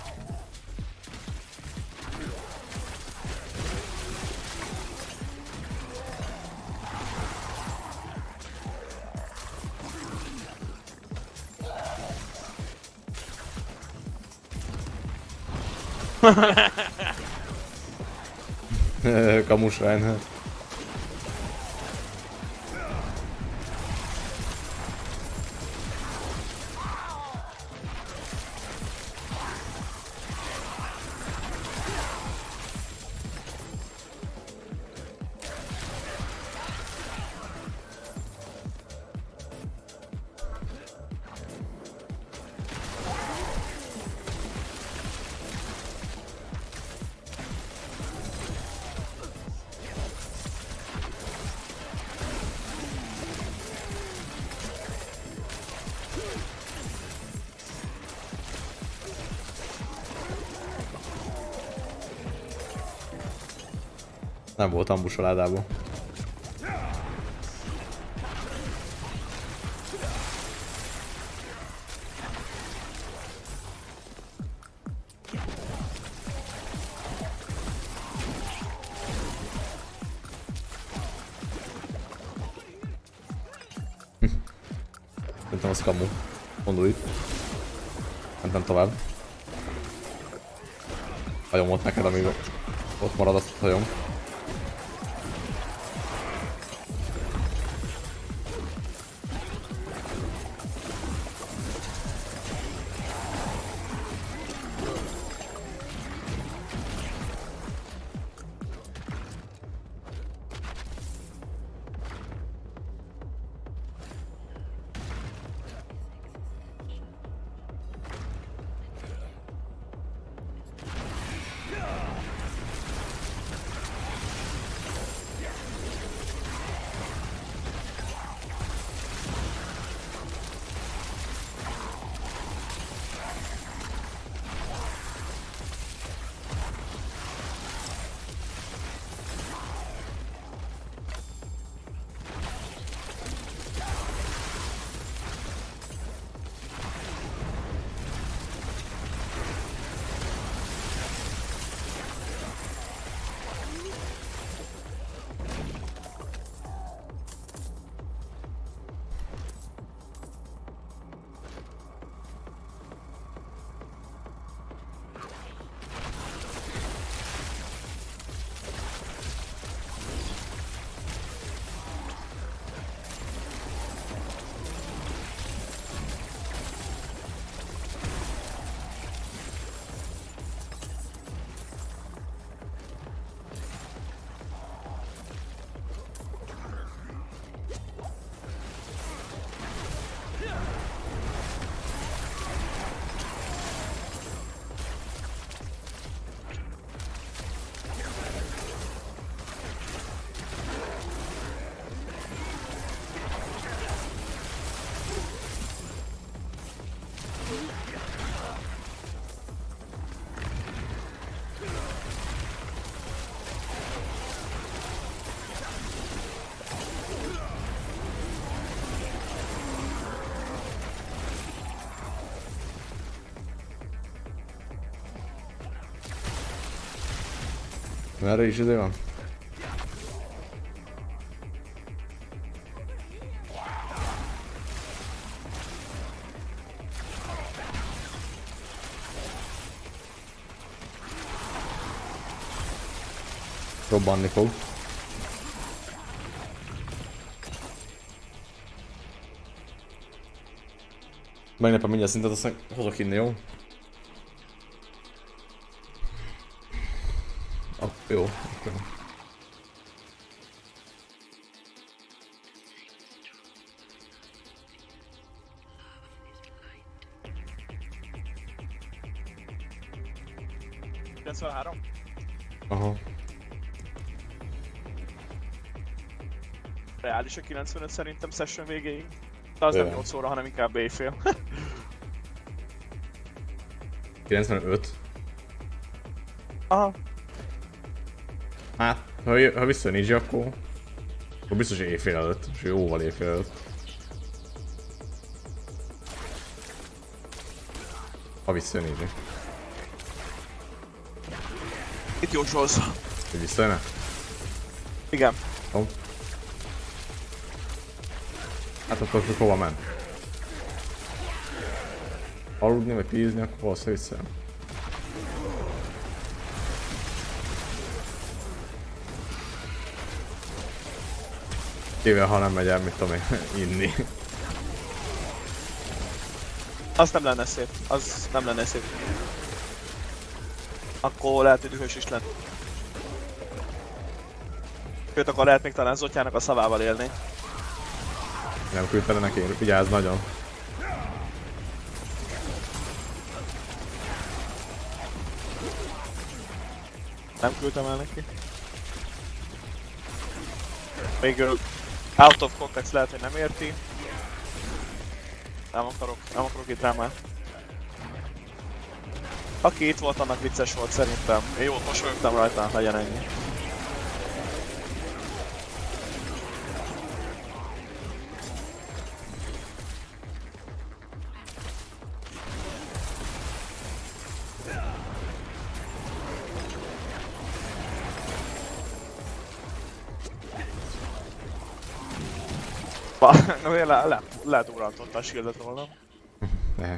Kamus Reinhardt. Nem volt ambus a ládából. Szerintem az kamu. Gondolj. Mentem tovább. Hajom ott neked, amíg ott marad, azt hajom. Merre is ide van? Robbanni fog. Meglepem mindjárt szintet, aztán hozok inni, jó? Jó, oké. Aha. reális a 95 szerintem session végéig. De az nem 8 óra, hanem inkább éjfél. 95? Aha. Hát, ha visszajön így, akkor biztos éjfél előtt, és jóval éjfél előtt. Ha visszajön így. Itt jósolsz. Hogy visszajön-e? Igen. Jó. Hát akkor hova ment? Aludni vagy pízni, akkor valószínűleg visszajön. Kivéve ha nem megy el, mit tudom én, inni. Az nem lenne szép. Az nem lenne szép. Akkor lehet, hogy dühös is lenne. Őt akkor lehet még talán Zotyának a szavával élni. Nem küldte neki, vigyázz nagyon. Nem küldtem el neki. Végül out of context lehet, hogy nem érti. Nem akarok itt rámál. Aki itt volt, annak vicces volt szerintem. Én jót mosolyogtam rajta, legyen ennyi. Lehet uraltotta a shieldet rólam. Ne.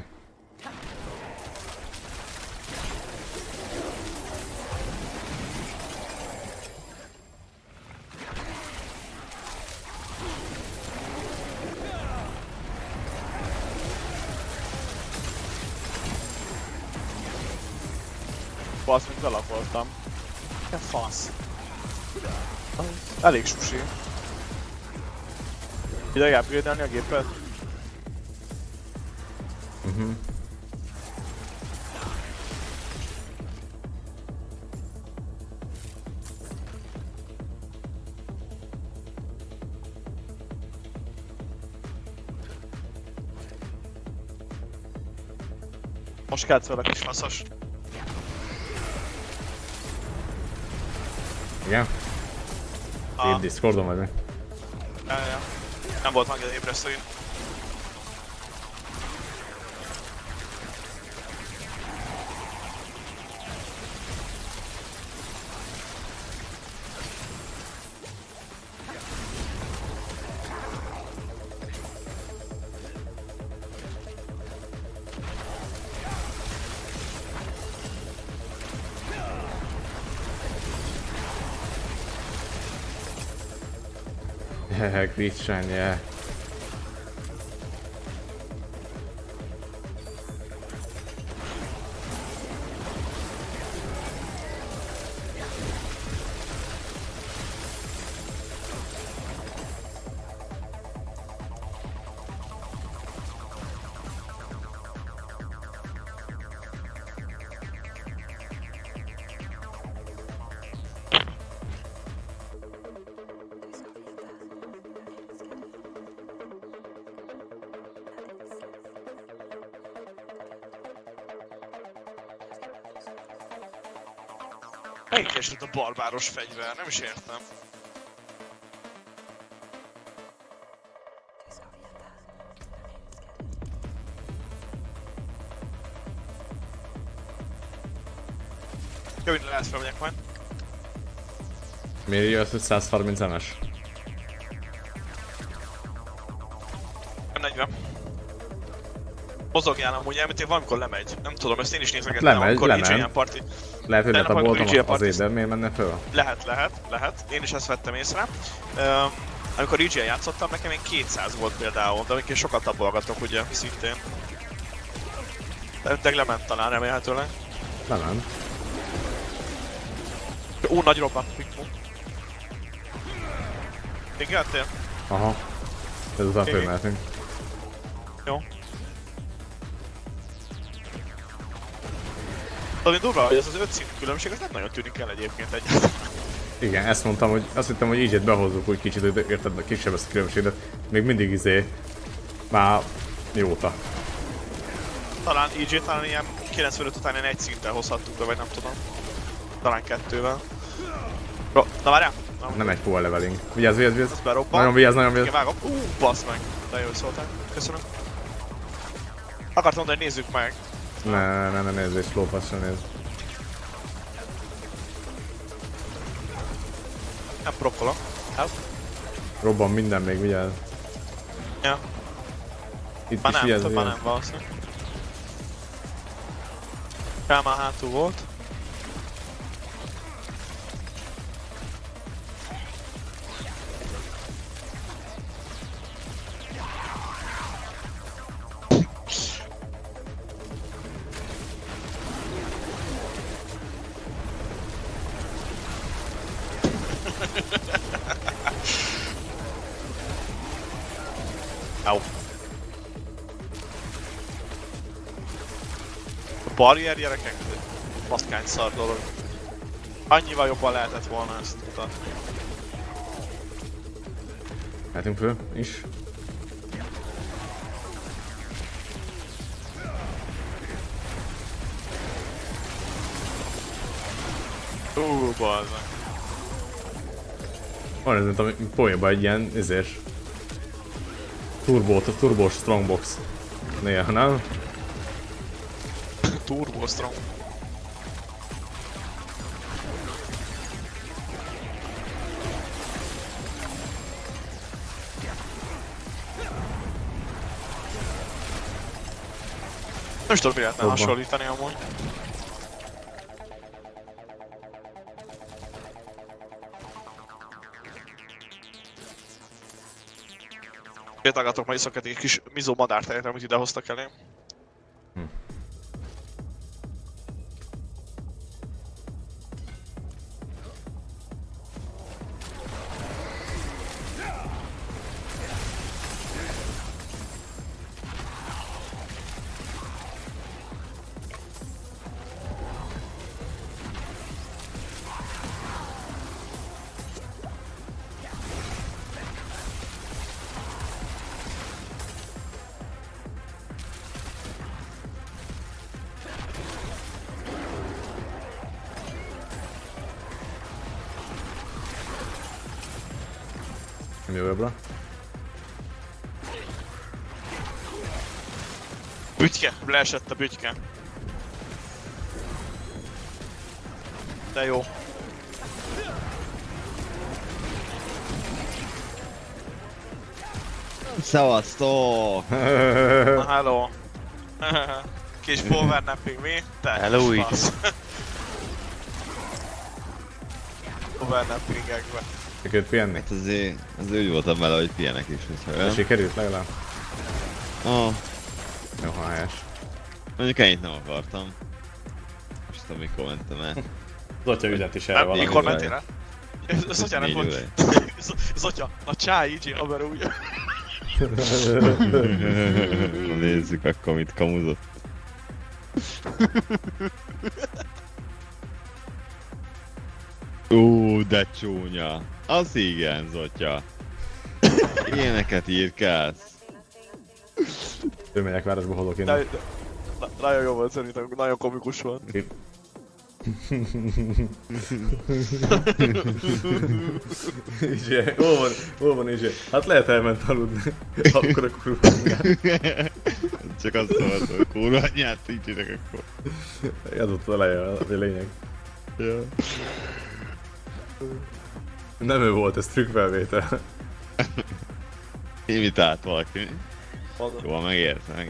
Basz, mint alapoltam. Milyen fasz. Elég susi. Ide upgrade-elni a gépet? Most kelt fel a kis faszos. Igen? Én Discordon vagy mi? Ja. Nem volt hangja ébresztőjén. Glitchen, yeah. Melyik esett a barbáros fegyver? Nem is értem. Jó, innen lehet felmegyek majd. Miért jössz, hogy 130 MS? 40. Mozogjál amúgy, elmentél valamikor lemegy. Nem tudom, ezt én is nézegettem, lemegy, amikor lement. IGN party. Lehet, hogy lett a boltom azért, de miért menne föl? Lehet. Én is ezt vettem észre. Amikor IGN játszottam, nekem még 200 volt például, de amikor sokat tabolgatok ugye, szintén. De lement talán remélhetőleg. Lement. Nagy robbant, pikmú. Pingeltél? Aha. Ezután fölmehetünk. Jó. Ami durva, hogy ez az 5 szint különbség, az nem nagyon tűnik el egyébként egyáltalán. Igen, ezt mondtam, hogy azt hittem, hogy így behozzuk úgy kicsit, hogy érted, kisebb ezt a különbséget. Még mindig már mióta. Talán EJ talán ilyen 95 után ilyen egy szinten hozhattuk be, vagy nem tudom. Talán 2-vel. Na várjál! Nem egy power leveling. Vigyázz, vigyázz, vigyázz! Ez berobban. Nagyon vigyázz, nagyon vigyázz! Igen, vágom. Bassz meg! De jól szóltál. Köszönöm. Akartam mondani, hogy nézzük meg. Ne nézz, és slow pass sem nézz. Nem prokkolom. Help. Robban minden még, vigyázz. Ja. Itt Már is nem, vigyázz, több már vigyázz. nem valószínűleg. Rá már hátul volt. Au. A barrier gyerekek, maszkány szar dolog. Annyival jobban lehetett volna ezt mutatni. Mehetünk föl is. Balza. Van ez, mint a poénban egy ilyen izés. Turbós strongbox. Néha, nem? Turbo strong. Nem is tudom, mi lehetne Jobban. hasonlítani amúgy. Sétálgatok majd iszokat egy kis mizó madártejet, amit ide hoztak elém. Nem jövőbbre. Bütyke, leesett a bütyke. De jó. Szevasztok! Na hello. Kis powernapping mi? Te Hello, kis it. fasz. Powernappingekbe. Sikerült pihenni? Hát azért úgy voltam vele, hogy pihenek is, hogyha olyan. Sikerült legalább? Ah, Jó, helyes. mondjuk ennyit nem akartam. Most amikor mentem el. Az atya üzlet is erre Nem, valami. mikor órája. mentél el? Ez atyának 4 volt. órája. Ez atya, a csáj így, amerre úgy. Nézzük akkor mit kamuzott. De csúnya. Az igen, Zotya. Ilyeneket írkálsz. Főmegyek városba hozok innen. Nagyon jó volt szerintem, nagyon komikus volt. Izsé, hol van Izsé? Hát lehet elment aludni. Akkor a kurva anyját. Csak azt mondod, hogy kurva anyját így akkor. Ez ott eleje a lényeg. Ja. Nem ő volt, ez trükkfelvétel. Imitált valaki. Jó, megértem.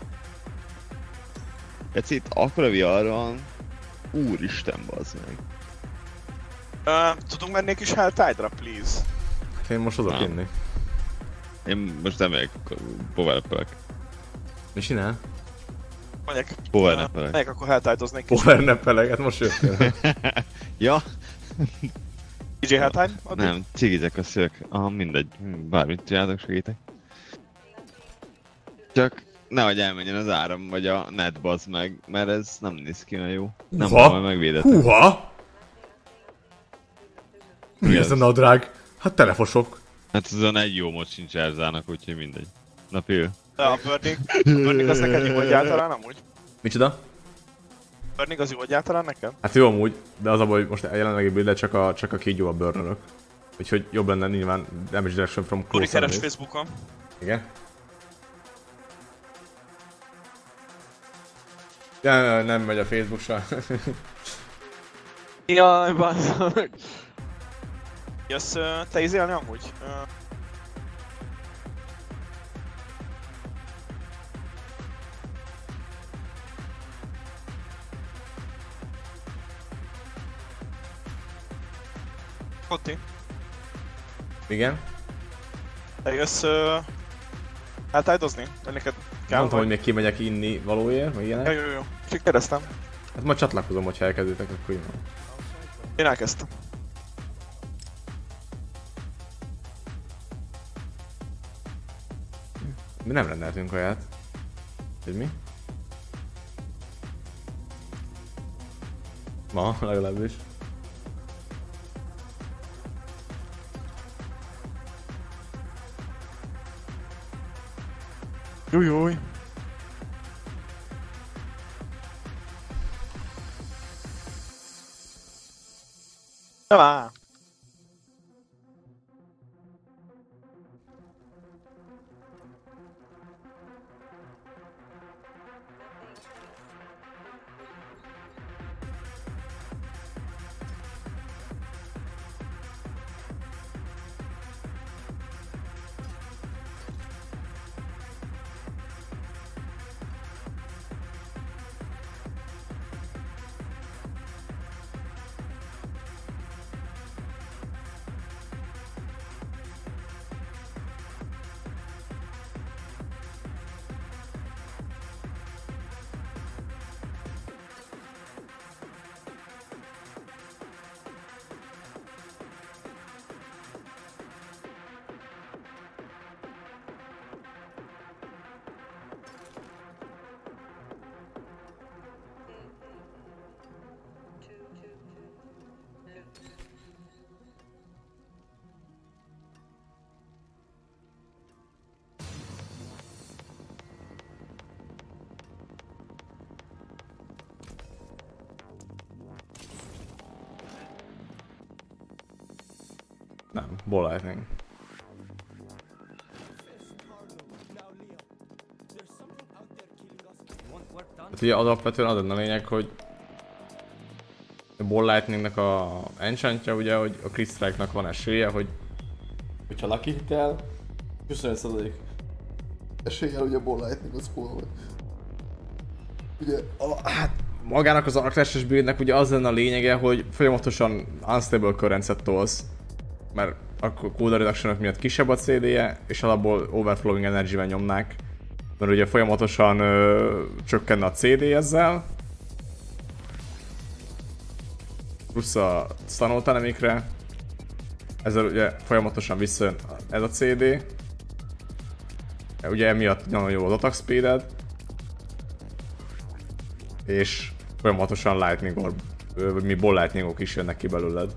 Ez itt akkora VR van. Úristen, bazd meg. Tudunk menni egy kis Helltide-ra, please? Én most hozok Nem. inni. Én most nem megyek, powernappelek. Mi csinál? Megyek. Powernappelek. Megyek akkor Helltide-ozni kis. Powernappelek, hát most jöttél. Ja? EJ Helltide? Nem, cigizek a szők. Aha, mindegy. Bármit csinálok, segítek. Csak nehogy elmenjen az áram, vagy a net bazd meg, mert ez nem néz ki olyan jó. Nem Húha! tudom, megvédettek. Húha! Mi ez a nadrág? Hát telefosok. Hát azon egy jó mod sincs Erzának, úgyhogy mindegy. Na Phil. De a Burning az neked jó egyáltalán amúgy? Micsoda? Burning az jó egyáltalán neked? Hát jó amúgy, de az a baj, hogy most a jelenlegi build csak a kígyó a burnerök. Úgyhogy jobb lenne nyilván damage direction from Turi close keres enemies. Facebookon. Igen. Ja, nem megy a Facebook se. Jaj, bazzak. Jössz te izélni amúgy? Kotti, Igen. te jössz eltájdozni? De neked kell? Mondtam, hogy még kimegyek inni valóért, vagy ilyenek. Jó. Csak kérdeztem. Hát majd csatlakozom, hogyha elkezdőtek, akkor innen. Én elkezdtem. Mi nem rendeltünk kaját. Hogy mi? Ma, legalábbis. Jújjúj. Javá! Nem, Ball Lightning. Hát ugye alapvetően az a lényeg, hogy a Ball Lightningnek a enchantja ugye, hogy a Crit Strike-nak van esélye, hogy hogyha Lucky hitel, 25% eséllyel ugye a Ball Lightning az cool. Ugye, hát magának az Arc Slash-es buildnek ugye az lenne a lényege, hogy folyamatosan unstable current-et tolsz, mert akkor cooldown reduction miatt kisebb a CD-je, és alapból overflowing energy-vel nyomnák, mert ugye folyamatosan csökkenne a CD ezzel, plusz a stun enemy-kre, ezzel ugye folyamatosan visszajön ez a CD, ugye emiatt nagyon jó az attack speed-ed, és folyamatosan lightning orb, vagy mi ball lightningok is jönnek ki belőled.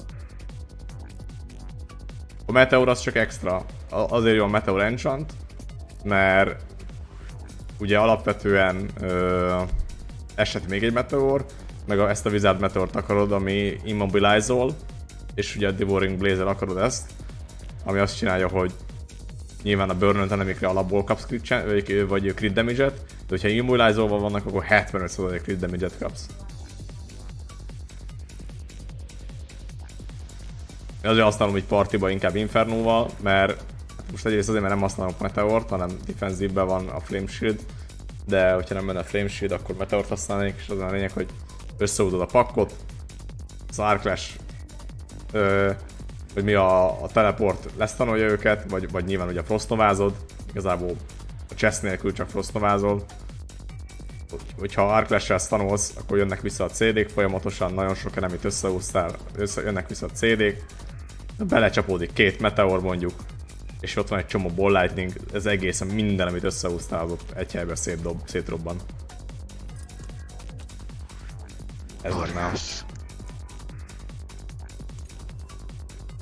A Meteor az csak extra, azért jó a Meteor enchant, mert ugye alapvetően esett még egy Meteor, meg ezt a Wizard Meteort akarod, ami immobilizol, és ugye a Devouring Blazer akarod ezt, ami azt csinálja, hogy nyilván a Burn enemikre alapból kapsz vagy crit damage-et, de hogyha immobilizolva vannak, akkor 75% crit damage-et kapsz. Én azért használom így partiba inkább Infernóval, mert most egyrészt azért, mert nem használok Meteort, hanem defensívben van a Flame Shield, de hogyha nem benne a Flame Shield, akkor Meteort használnék, és az a lényeg, hogy összehúzod a pakkot, az Arc Slash, hogy mi a teleport lesztanolja őket, vagy nyilván ugye frostnovázod, igazából a chest nélkül csak frostnovázol. Hogyha Arc Slash-sel stanolsz, akkor jönnek vissza a CD-k, folyamatosan nagyon sok enemit összehúztál, jönnek vissza a CD-k, belecsapódik két Meteor mondjuk, és ott van egy csomó Ball Lightning, ez egészen minden, amit összehúztál, ott egy helyben szétrobban. Ez lenne.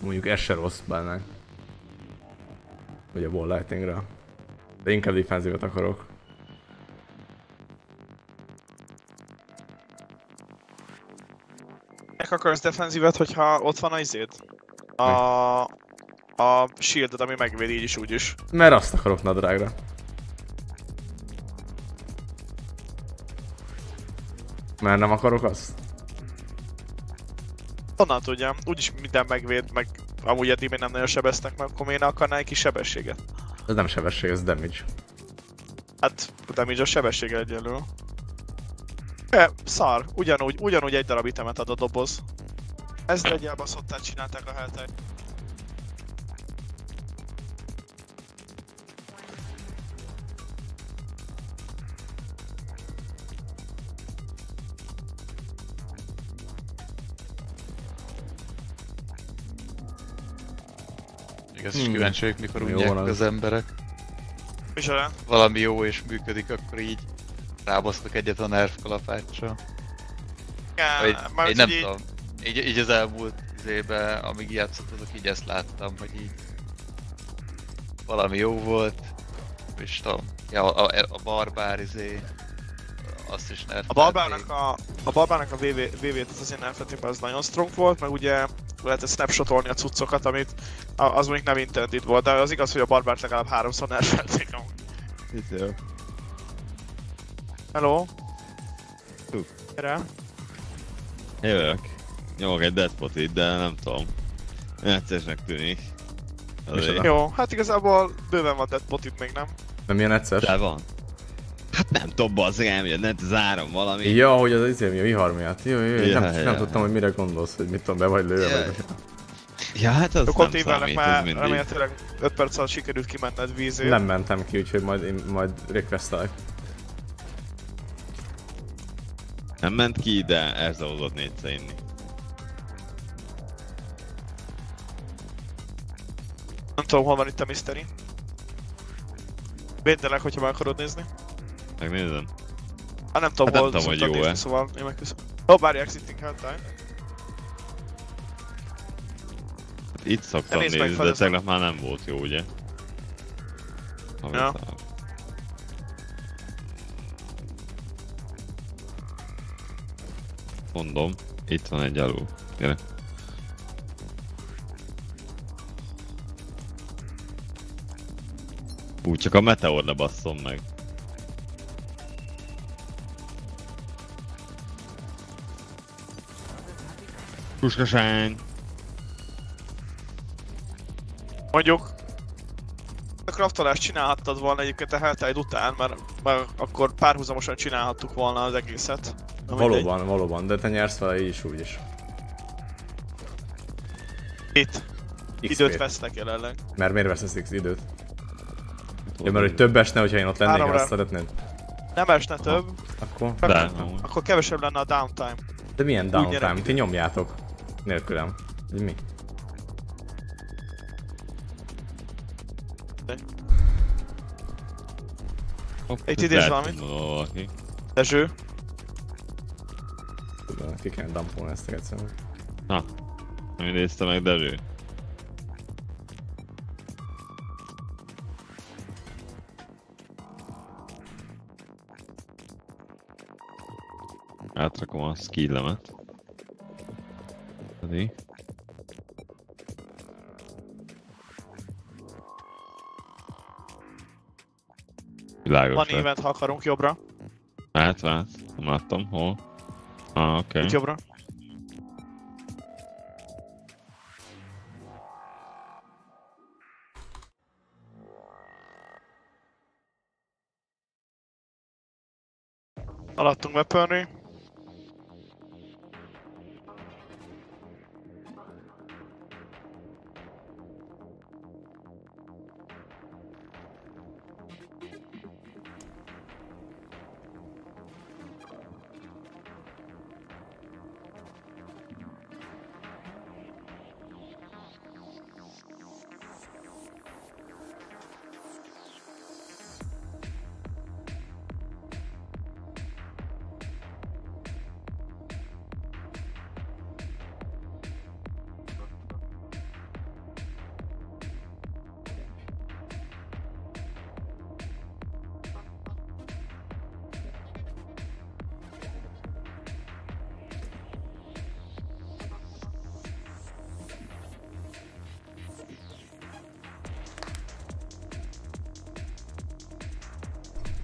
Mondjuk ez se rossz benne. Ugye Ball Lightningra. De inkább defensívet akarok. Akarsz defenzívet, hogyha ott van a izéd? A shielded, ami megvéd így is úgy is. Mert azt akarok nadrágra. Mert nem akarok azt? Honnan tudjam? Úgyis minden megvéd, meg amúgy eddig még nem nagyon sebeztek meg, akkor miért ne akarnál egy kis sebességet? Ez nem sebesség, ez damage. Hát, a damage a sebességgel egyenlő. Szar, ugyanúgy egy darab itemet ad a doboz. Ezt egy elbaszottát csinálták a Helltide. Igaz, is kíváncsi vagyok, mikor Jó unják van meg az. az emberek. Micsoda? Valami jó és működik, akkor így rábasztok egyet a nerf kalapáccsal. Vagy, én nem tudom. Így az elmúlt évben, amíg játszottatok, így ezt láttam, hogy így valami jó volt, és tudom, ja, a barbár azt is nerfelték. A barbárnak a VV-t az azért nerfelték, mert az nagyon strong volt, meg ugye lehetett snapshotolni a cuccokat, amit az mondjuk nem intended volt, de az igaz, hogy a barbárt legalább 3-szor nerfelték amúgy. Itt jó. Hello? Hú. Gyere. Jövök. Nyomok egy deathpotit, de nem tudom. Egyszerűsnek tűnik. Azért. Jó, hát igazából bőven van deadpot itt még, nem? Nem ilyen egyszer? De van. Hát nem tudom, bazzeg elmegyed, nem zárom valami. Ja, hogy az izé mi a vihar miatt. Jó, Ja, nem tudtam, hogy mire gondolsz, hogy mit tudom, be vagy lőve vagy. Ja, hát az Akkor nem tévelnek számít, már ez mindig. remélhetőleg 5 perc alatt sikerült kimenned vízért. Nem mentem ki, úgyhogy majd requestelek. Nem ment ki, de elzavazott 4-szer inni. Nem tudom, hol van itt a mystery. Védelek, hogyha meg akarod nézni. Megnézem. Hát nem tudom, Hát nem hol tudom, hogy szoktad jó-e. nézni, szóval én megköszönöm. Ó, várj, exiting Helltide. Itt szoktam nézd meg nézni, fel de ezt. tegnap már nem volt jó, ugye? Ja. Mondom, itt van egy alul. Gyere. Úgy csak a meteor ne basszom meg. Puskasány! Mondjuk... A craftolást csinálhattad volna egyébként a Helltide után, mert akkor párhuzamosan csinálhattuk volna az egészet. Na, mindegy. Valóban, de te nyersz vele így is úgy is. Itt. Időt vesztek jelenleg. Mert miért veszesz X időt? Ja, mert hogy több esne, hogyha én ott lennék, Háromra. azt szeretnéd? Nem esne több, Akkor... De, akkor kevesebb lenne a downtime. De milyen downtime? nyerek. Ti nyomjátok. Nélkülem. Így mi? Itt idézd valamit. valaki. Dezső. Tudom, ki kell dumpolni ezt egyszerűen. Na, nem idézte meg Dezső. Átrakom a skillemet. Pedig. Világos Van lett. event, ha akarunk jobbra. Várj, nem láttam, hol? Ah, oké. Itt jobbra. Alattunk weaponry.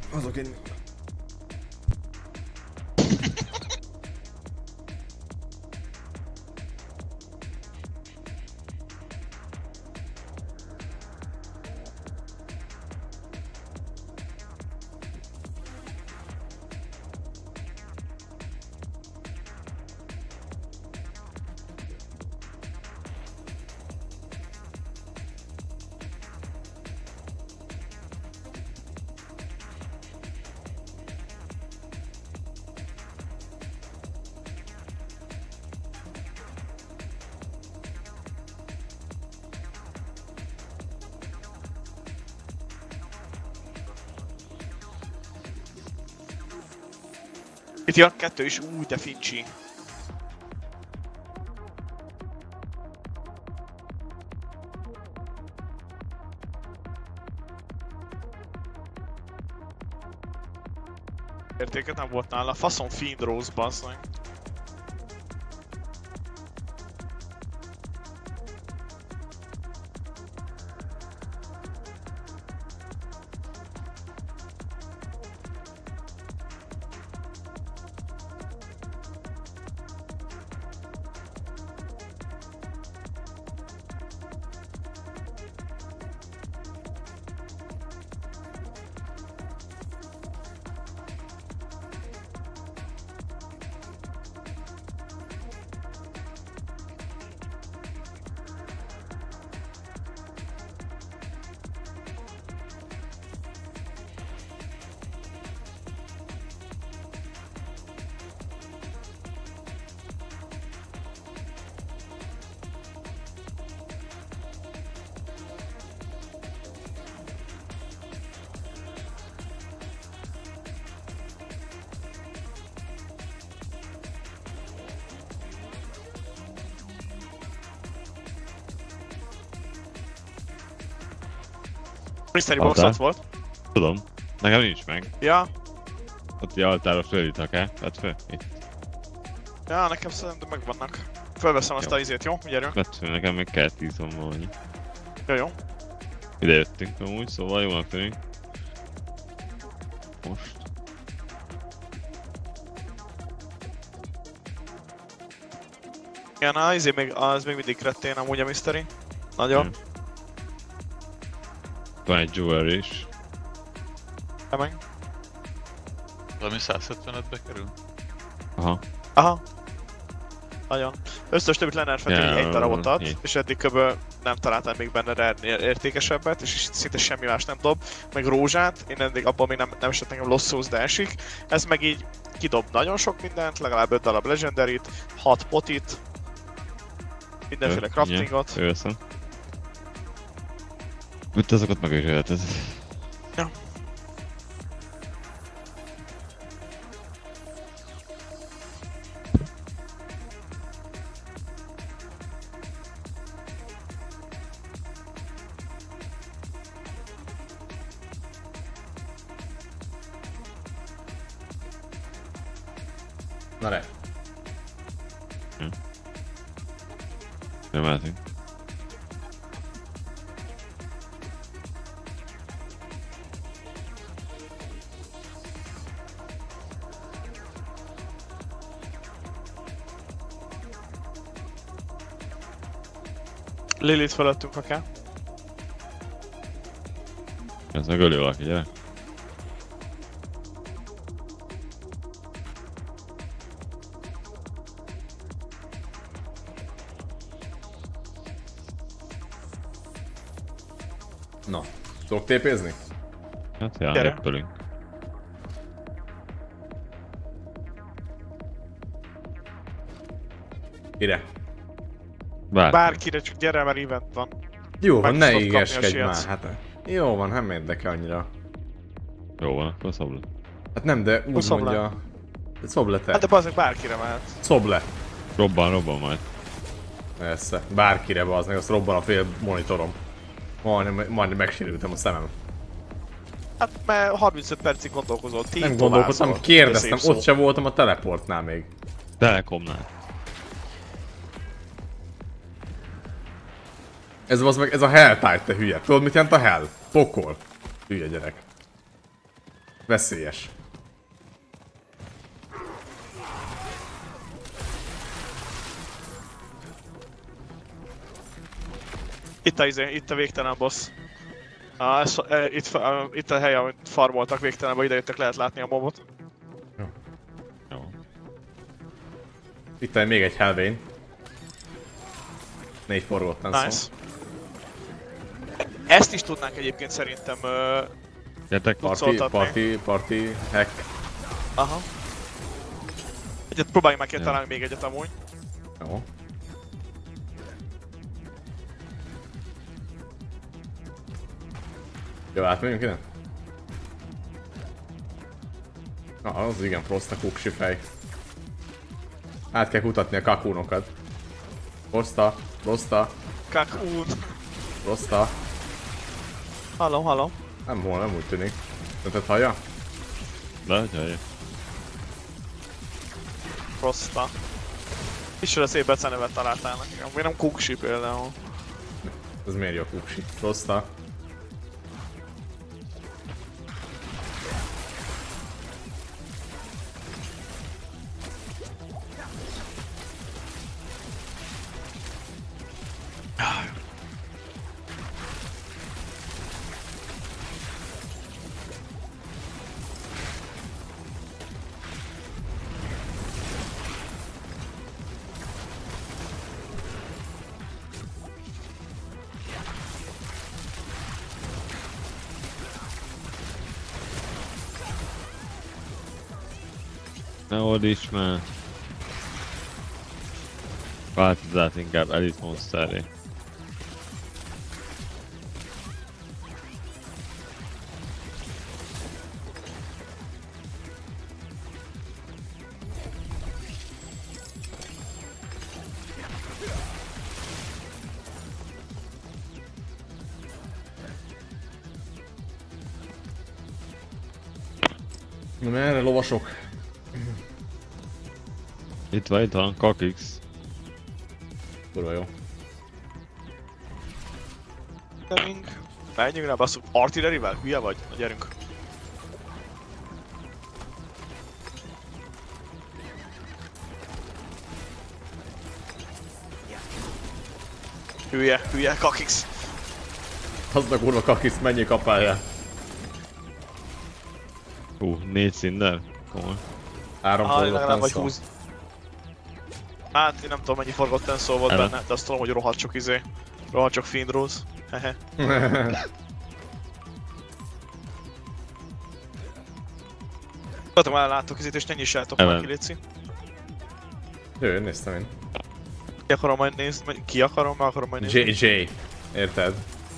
Azok én... Itt jön 2 is, de fincsi. Értéket nem volt nála, faszom Fiend Rose, basszony. Mystery box ott volt. Tudom. Nekem nincs meg. Ja. Ott egy altáros lelítak-e? Vedd fel? Itt. Ja, nekem szerintem megvannak. Fölveszem azt a izét, jó? Gyerünk. Vedd fel, nekem még kell 10 valami. Jó. Ide jöttünk amúgy, szóval jónak tűnik. Most. Igen, az még mindig krettén amúgy a Mystery. Nagyon. Van egy jewelry is. Meg. Valami 175-be kerül? Aha. Nagyon. Összes többit lenerfelt, egy darabot ad, és eddig köbben nem találtam még benne értékesebbet, és szinte semmi más nem dob. Meg rózsát, én eddig abban még nem esett nekem Lost Souls, de esik. Ez meg így kidob nagyon sok mindent, legalább 5 darab Legendary-t, 6 potit, mindenféle craftingot. Őszem. Mit azokat meg is élted. Ja. Na le. Nem mehetünk. Lilith felettünk, ha kell. Ez meg öli valaki, gyere. Na, tudok tépézni? Hát já, Gyere. repülünk. Ide. Bárkire, csak gyere, mert event van. Jó van, Meg ne tudod kapni a égeskedj már, shields. hát. Jó van, nem érdekel annyira. Jó van, akkor szabad. Hát nem, de úgy Szob le. mondja... Szob le te. Hát de bazdmeg bárkire mehet. Szob le. Robban majd. Persze, bárkire bazdmeg, azt robban a fél monitorom. Majdnem megsérültem a szemem. Hát mert 35 percig gondolkozol, Nem gondolkodtam, kérdeztem, ott sem voltam a teleportnál még. Telekomnál. Ez az meg, ez a Helltide, te hülye. Tudod mit jelent a Hell? Pokol. Hülye gyerek. Veszélyes. Itt a végtelen boss. Itt a hely, amit farmoltak végtelenben, idejöttek, lehet látni a mobot. Jó. Itt van még egy Hellbane. 4 forgottan Nice. szó. Ezt is tudnánk egyébként szerintem Gyertek, Party hack. aha. Egyet próbáljunk meg találni még egyet amúgy. Jó. Jó, átmegyünk ide? Az igen, Frost a kuksi fej. Át kell kutatni a kakúnokat. Frosta. Kakún. Frosta. Hallom. Nem úgy tűnik. Szerinted hallja? De, gyere. Frosta. Micsoda szép becenevet találtál nekem. Miért nem Kuksi például? Ez miért jó kuksi? Frosta. Ne ordíts már. Változzát inkább Elite Monsterré. Na merre lovasok? Itt van, Kakix. Kurva jó. Menjünk rá, basszuk. Artillerivel? Hülye vagy? Na gyerünk. Hülye, Kakix. Az a kurva Kakis, mennyi kapálja? 4 Cinder? Komoly. 3 legalább vagy szó. 20. Hát én nem tudom mennyi Forgotten Soul volt Erre? benne, de azt tudom, hogy rohadt sok rohadt sok Fiend Rose. Hehe. Tudtam, láttok izét és ne nyissátok már Ellen. ki, léci. Jó, néztem én. Ki akarom majd nézni, ki akarom majd nézni. JJ. Érted?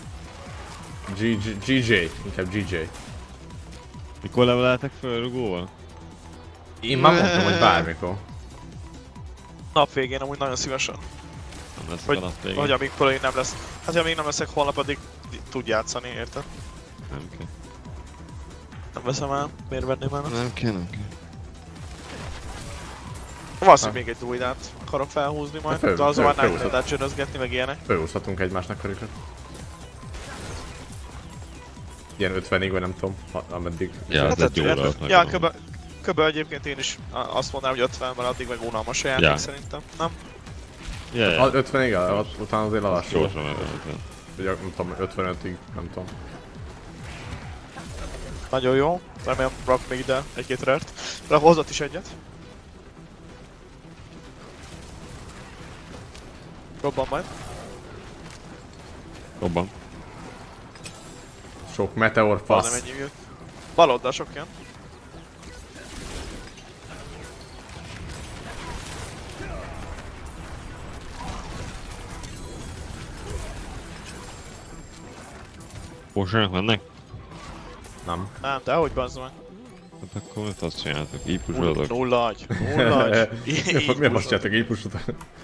GJ. Inkább GJ. Mikor leveleltek föl rugóval? Én már mondtam, hogy bármikor. Nap végén amúgy nagyon szívesen. Nem lesz Vagy, a nap végén. vagy amikor én nem lesz. Hát ha még nem leszek holnap, addig tud játszani, érted? Nem kell. Nem veszem el, miért venném el? Nem kell. Valószínűleg még egy druidát akarok felhúzni majd, Föl- de azon már föl- nem föl- lehet dungeonözgetni, meg ilyenek. Fölhúzhatunk egymásnak karikat. Ilyen 50-ig, vagy nem tudom, ameddig. Ja, ez egy jó Hát, volt ja, meg. kb. Egyébként én is azt mondanám, hogy 50, mert addig meg unalmas a játék Ja. szerintem, nem? Ja. 50-ig, utána azért lelassul. Gyorsan megöltem. Ugye, nem tudom, 55-ig, nem tudom. Nagyon jó, remélem rak még ide egy-két rert. De hozott is egyet. Robban majd. Robban. Sok meteor Van fasz. nem ennyi jött. Baloldal sok jön. Porsche-nak mennek? Nem. Nem, de hogy bazd meg. Hát akkor mit azt csináltok? Így pusolodok. Nulla agy. Nulla agy. Miért most csináltak így pushot?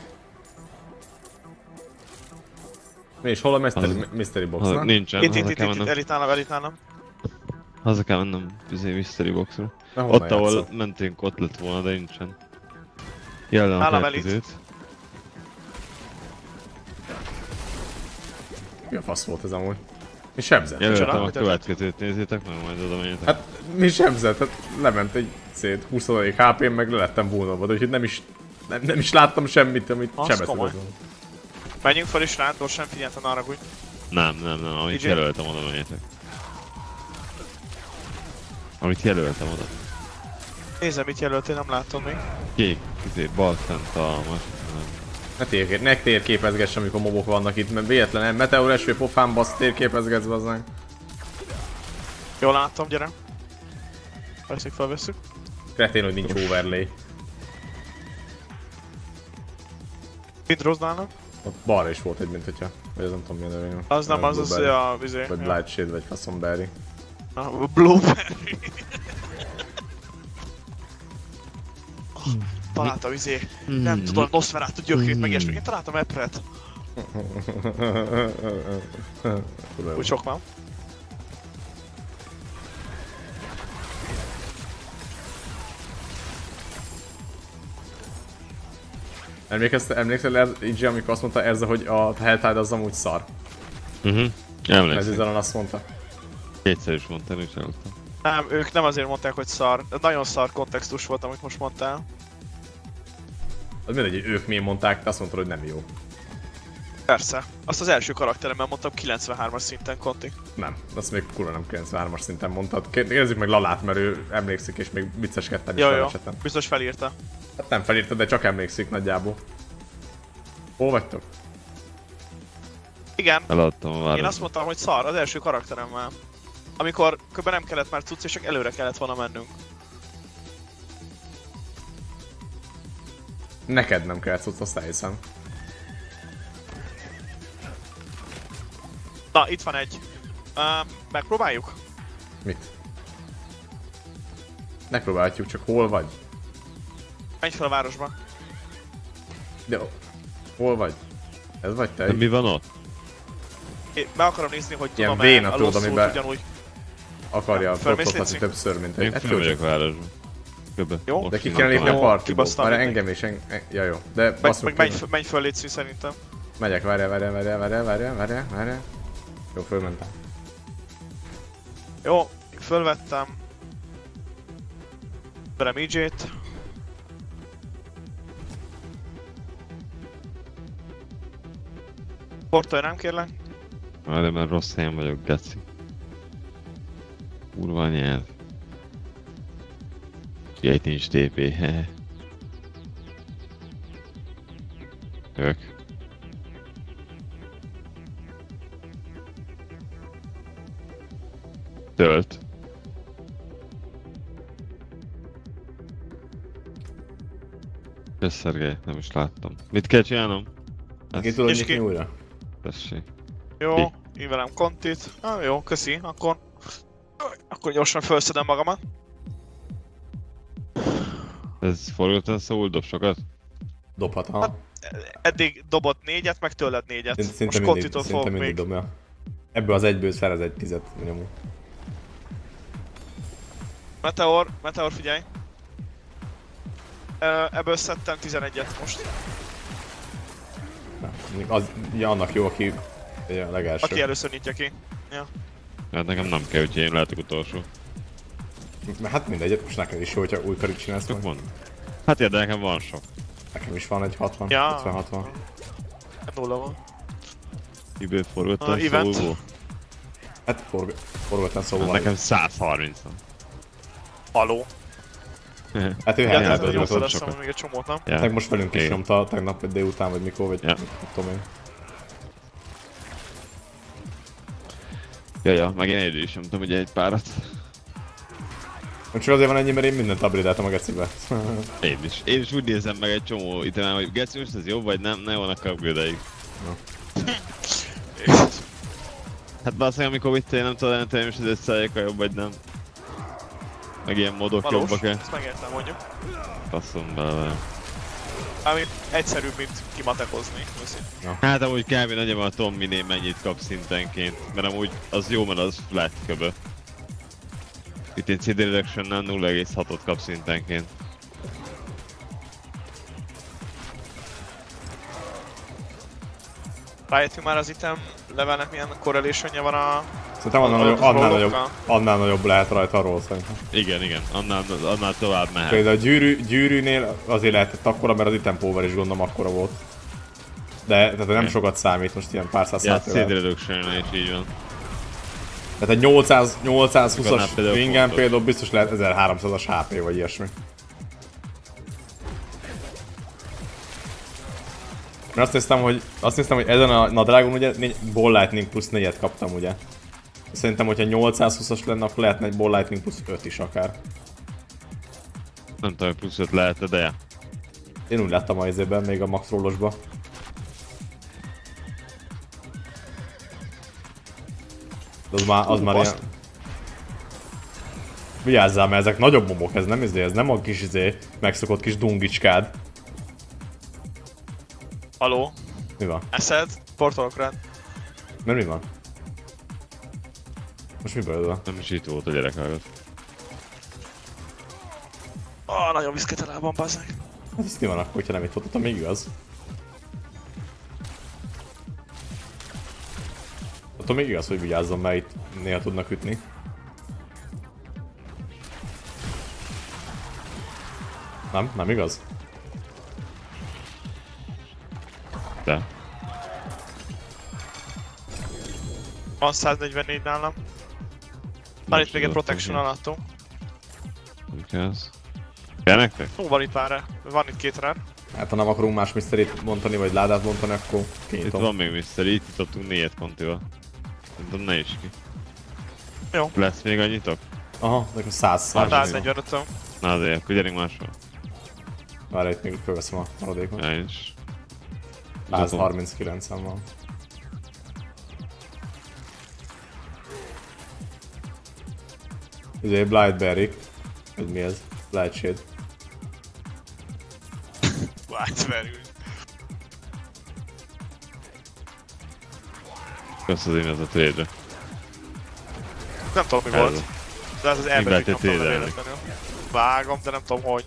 Mi és hol a mystery box, nem? Nincsen, Itt, haza kell mennem. elitálom. Haza kell mennem Mystery Boxra. Na, honnan Ott, ahol játszol? mentünk, ott lett volna, de nincsen. Jelen a Nálam következőt. Mi a fasz volt ez amúgy? Mi sebzett? Jelöltem a Mit következőt, nézzétek meg, majd oda menjetek. Hát mi sebzett? Hát lement egy szét 20. HP-n, meg lelettem vulnolva, úgyhogy nem is láttam semmit, amit Az sebezted komoly. azon. Menjünk fel is rá, gyorsan figyelten arra, hogy... Nem, amit DJ? jelöltem, oda menjetek. Amit jelöltem oda. Nézem, mit jelöltél, nem látom még. Kék, bal fent a másik. Ne térképezgess, amikor mobok vannak itt, mert véletlen meteor eső pofámba, azt térképezgetsz bazzánk. Jól látom, gyere. Persze, felvesszük. Kretén, hogy nincs overlay. Mit rozdálnak? Ott balra is volt egy, mint hogyha... Vagy az nem tudom milyen öröm. Az nem, az a vizé. Vagy Blight Shade, vagy Fassonberry. Blueberry. Találtam izé, nem tudom, Nosferatu gyökrét, meg ilyesmi. Én találtam Epret. Úgy sok van. Emlékszel így, amikor azt mondta Erza, hogy a Helltide az amúgy szar? Ez Emlékszem. Izalon azt mondta. Kétszer is mondtam, és eludtam. Nem, ők nem azért mondták, hogy szar. De nagyon szar kontextus volt, amit most mondtál. Az mindegy, hogy ők miért mondták, te azt mondtad, hogy nem jó. Persze. Azt az első karakteremben mondtam 93-as szinten, Conti. Nem, azt még kurva nem 93-as szinten mondtad. Kérdezzük meg Lalát, mert ő emlékszik és még vicceskedtem is Jó, esetem. biztos felírta. Hát nem felírtad, de csak emlékszik nagyjából. Hol vagytok? Igen, Eladtam a én városba. azt mondtam, hogy szar az első karakteremmel. Amikor kb. Nem kellett már cucc, és csak előre kellett volna mennünk. Neked nem kell cucc, azt elhiszem. Na, itt van egy. Megpróbáljuk? Mit? Megpróbálhatjuk, csak hol vagy? Menj fel a városba. De hol vagy? Ez vagy te? De mi van ott? Én be akarom nézni, hogy Ilyen tudom-e véna a tudod, losszút amiben- ugyanúgy. Akarja Fölmész, protothatni Léci? többször, mint Én egy fölmegyek a városba. Köbe. Jó. De ki kell lépni a Jó, partiból. kibasztam Várj, mindig. engem is, ja jó. De basszuk Menj föl, Léci, szerintem. Megyek, várjál. Jó, fölmentem. Jó, fölvettem. Berem EJ-t. Portolj rám, kérlek. Várj, mert rossz helyen vagyok, geci. Kurva nyelv. Ja, itt nincs TP, hehe. Jövök. Tölt. Kösz, Szergej, nem is láttam. Mit kell csinálnom? Ki tudod És nyitni ki? újra? Tessék. Jó, így velem kontit. Jó, köszi, akkor gyorsan felszedem magamat. Ez forgatlan szól, dob sokat? Dobhat, ha. Eddig dobott 4-et, meg tőled 4-et. Most Szinte kontitot fogok mindig még. dobja. Ebből az egyből szerez egy 10-et, nyomó. Meteor, figyelj. Ebből szedtem 11-et most. Az ja, annak jó, aki a legelső. Aki először nyitja ki. Ja. Hát nekem nem kell, úgyhogy én lehetek utolsó. Hát mindegy, most neked is jó, hogyha új karit csinálsz Csak meg. van. Hát ja, de nekem van sok. Nekem is van egy 60, Ja. 50-60. 0 van. Kiből forgatlan Event. szólból. Hát forgatlan szóval. Hát nekem 130 van. Haló. Hát ő Ja, helyen hát dolgozott. Nyomtad sokat. azt hiszem, még egy csomót, nem? Ja. Meg most velünk is Igen. nyomta tegnap vagy délután, vagy mikor, vagy Ja. nem tudom én. Ja, meg én egyre is nyomtam ugye egy párat. Csak azért van ennyi, mert én mindent upgrade-eltem a gecibe. Én is úgy nézem meg egy csomó itemem, hogy geci, most ez jobb vagy nem, ne vannak upgrade-eik. Hát baszeg, amikor itt én nem tudom jelenteni, most az összeállják jobb vagy nem. Meg ilyen modok Valós, jobbak-e. ezt megértem mondjuk. Passzom bele. Ami egyszerűbb, mint kimatekozni. őszintén. Hát amúgy kb. Nagyjából a Tom minél mennyit kap szintenként, mert amúgy az jó, mert az flat köbö. Itt egy CD Reduction-nál 0,6-ot kap szintenként. Rájöttünk már az item levelnek milyen correlation van a Szerintem annál nagyobb lehet rajta arról szerintem. Igen, annál tovább mehet. Például a gyűrűnél azért lehetett akkora, mert az item power is gondolom akkora volt. De tehát nem sokat számít, most ilyen pár száz százalékvel. Ja, Seed Reduction is így van. Tehát egy 820-as wingen például biztos lehet 1300-as HP vagy ilyesmi. Mert azt néztem, hogy ezen a nadrágon ugye Ball Lightning plusz 4-et kaptam ugye. Szerintem, hogyha 820-as lenne, akkor lehetne egy Ball Lightning plusz 5 is akár. Nem tudom, hogy plusz 5 lehet, de ja. Én úgy láttam a izében, még a max rollosba. De az már ilyen... Vigyázzál, mert ezek nagyobb momok, ez nem a kis megszokott kis dungicskád. Haló? Mi van? Eszed? Portolok rád. Mert mi van? Most miből van? Nem is itt volt a gyerek hallgat. Nagyon viszket a lábam, bazzeg. Hát ez mi van akkor, hogyha nem itt volt, még igaz? Attól még igaz, hogy vigyázzon, mert itt néha tudnak ütni. Nem igaz? De. Van 144 nálam. Van itt még egy protection alattunk. Nem kell ez. Kell nektek? Van itt már, van itt 2 rár. Hát ha nem akarunk más mysteryt bontani, vagy ládát bontani, akkor kinyitom. Itt van még mystery, itt jutottunk 4 kontival. Szerintem ne is ki. Jó. Lesz még annyitok? Aha, de akkor 100. 145-öm. Na azért, akkor gyerünk máshol. Várj, itt még fölveszem a maradékot. Ja, én is. 139-en van. Ugye Blightberry. Vagy mi ez? Blightshade. Blightberry. Kösz az én ez a trade-re. Nem tudom mi volt. De ez az elbetűt nem tudom véletlenül. Vágom, de nem tudom hogy.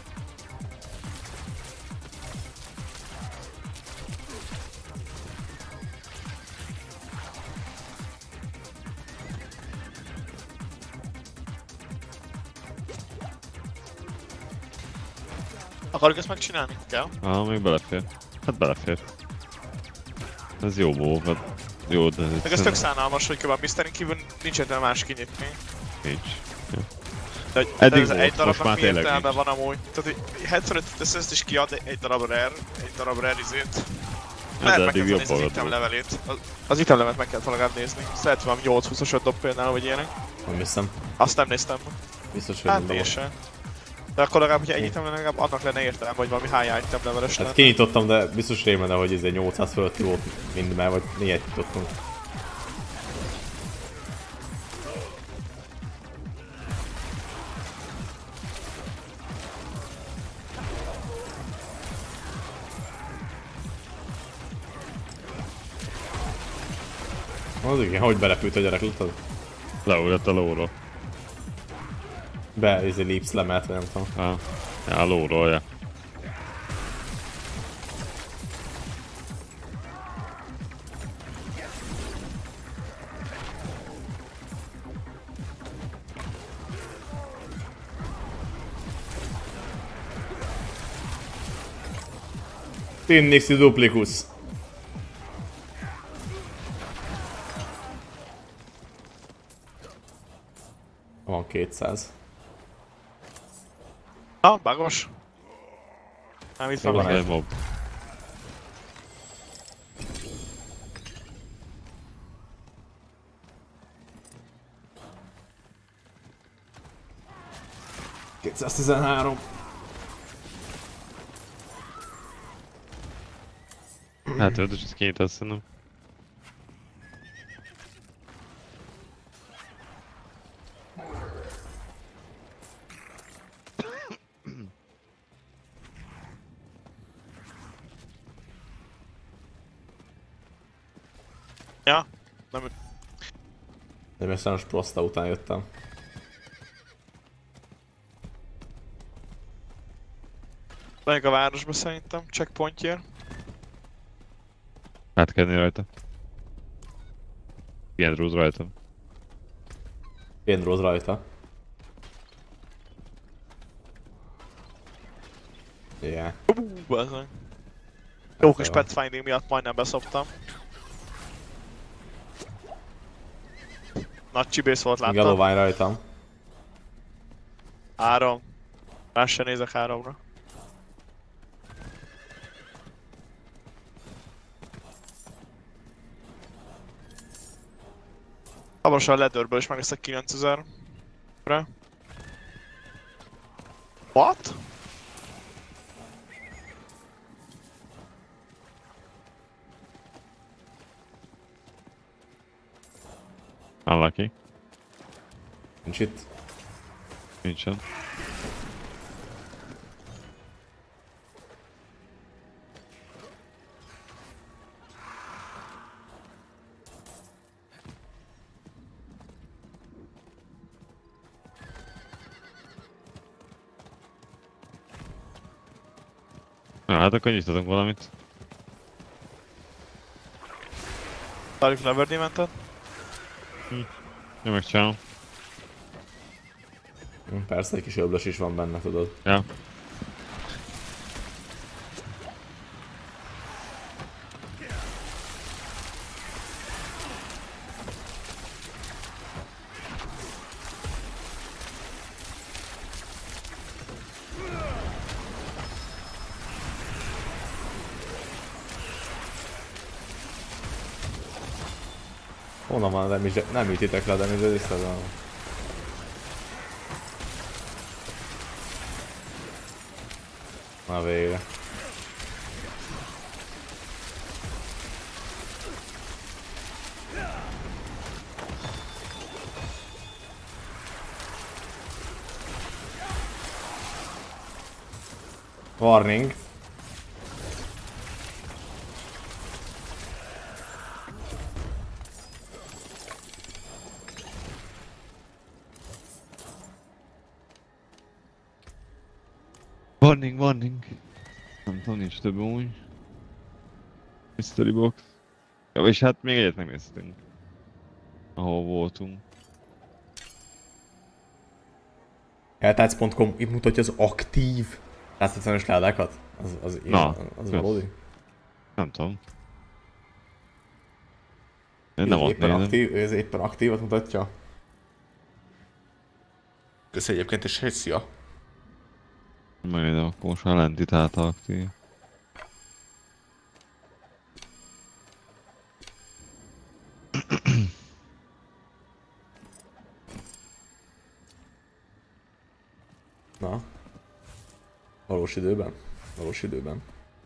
Akarjuk ezt megcsinálni? Kell? Még belefér. Hát belefér. Ez jó move, hát jó, de... Meg ez tök szánalmas, hogy kb. Mystery kívül nincs értelme más kinyitni. Nincs. Ja. De eddig ez volt, egy most darabnak már mi tényleg értelme nincs. van amúgy? Tehát hogy headshot tesz ezt is kiad egy darab rare izét. Hát de Meg eddig kell nézni az jobb item volt. levelét. Az item levelet meg kell legalább nézni. Lehet valami 8-20-osat dob például, vagy ilyenek. Nem hiszem. Azt nem néztem. Biztos, hogy Hát nem dobok. teljesen. De akkor legalább, hogyha egy item lenne, legalább annak lenne értelme, hogy valami high item leveles Hát lenne. kinyitottam, de biztos rémlene, hogy ez egy 800 fölötti volt mind, mert vagy 4-et nyitottunk. Az igen, hogy belepült a gyerek, látod? Leugrott a lóról. Leap slamelt, vagy nem tudom. Ja, a lóról, ja. Tinnixi duplicus. Van 200. Bagos. Nem itt van Van meg. egy. Mob. $213. Hát ötös, ez két azt szerintem. Ja? Nem. De még sajnos Prosta után jöttem. Megyek a városba szerintem, checkpointjért. Átkenni rajta. Ilyen rúz rajta. Pénz rajta. Yeah. Bazzeg. Jó kis pathfinding miatt majdnem beszoptam. Nagy csibész volt, láttam. Galovány rajtam. 3. Más se nézek 3-ra. Hamarosan a ledőrből is megveszek 9000-re. What? Unlucky. Nincs itt. Nincsen. Na, hát akkor nyitatunk valamit. Tarjuk Lever Dementet. Én megcsinálom. Persze, egy kis öblös is van benne, tudod. Ja. Honnan van a damage? Nem ütitek le a damage, de visszadom. Na végre. Warning. Warning, warning. Nem tudom, nincs több úgy. Mystery box. Ja, és hát még egyet megnéztünk. Ahol voltunk. Eltác.com itt mutatja az aktív 170-es ládákat? Az valódi? Nem tudom. Én nem ott nézem. Ez éppen aktívat mutatja. Köszi egyébként, és egy szia. Majd akkor most már lentit aktív. Na. Valós időben? Valós időben.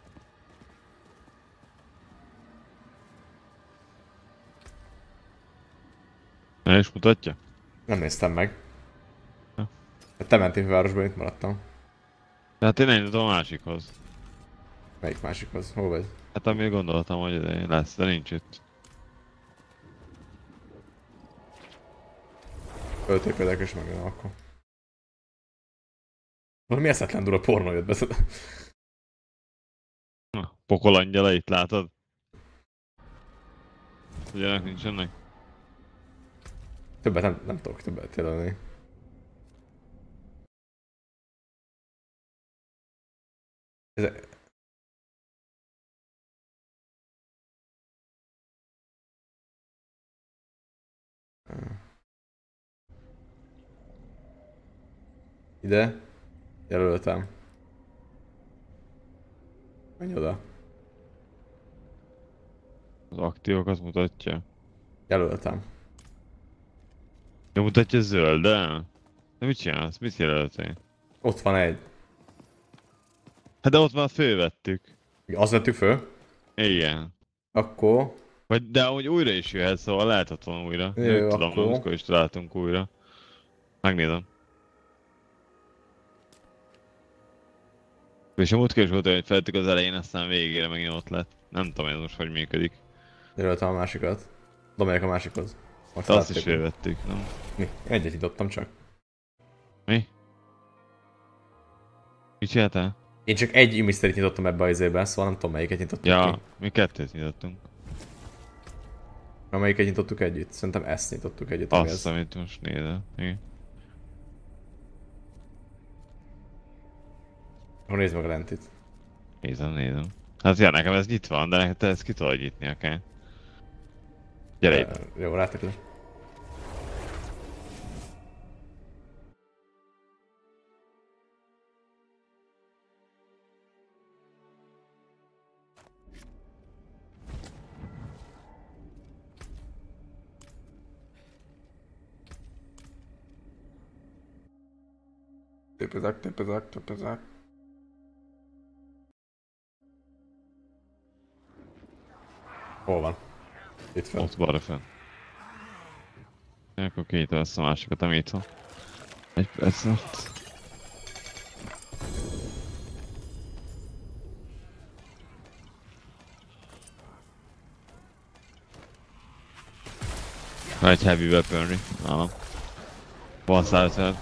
El is mutatja? Nem néztem meg. Ja. Te mentél fővárosba, itt maradtam. Hát én elindítom a másikhoz. Melyik másikhoz? Hol vagy? Hát amíg gondoltam, hogy lesz, de nincs itt. Öltőködek és megjön akkor. Valami eszetlen dura pornó jött be. Na, pokol angyalait látod? Ugyanek nincsenek? Többet nem tudok többet jelölni. Ez... Ide. Jelöltem. Menj oda. Az aktívokat mutatja. Jelöltem. Ja, mutatja zölddel? De mit csinálsz? Mit jelöltél? Ott van egy. Hát de ott már fölvettük. Azt vettük föl? Igen. Akkor... Vagy de ahogy újra is jöhet, szóval lehetett volna újra. Jó, Nem tudom, akkor... múltkor is találtunk újra. Megnézem. És a múltkor is volt olyan, hogy feltük az elején, aztán végére megint ott lett. Nem tudom, ez most hogy működik. Jelöltem a másikat. Domegyek a másikhoz. Most azt is fölvettük, nem? Mi? Egyet nyitottam csak. Mi? Mit csináltál? Én csak egy mysteryt nyitottam ebbe a izébe, szóval nem tudom melyiket nyitottam Ja, ki. mi kettőt nyitottunk. Amelyiket nyitottuk együtt? Szerintem ezt nyitottuk együtt, ami Azt, ez. amit most nézem. Igen. Akkor nézd meg a lentit. Nézem. Hát ja, nekem ez nyitva van, de neked te ezt ki tudod nyitni akár. Gyere itt. Jó, ráteklek. Tépezek. Hol van? Itt fent. Ott balra fenn. Akkor kinyitva ezt a másikat, ami itt van. Egy perc alatt. Van egy heavy weaponry nálam. Van 150.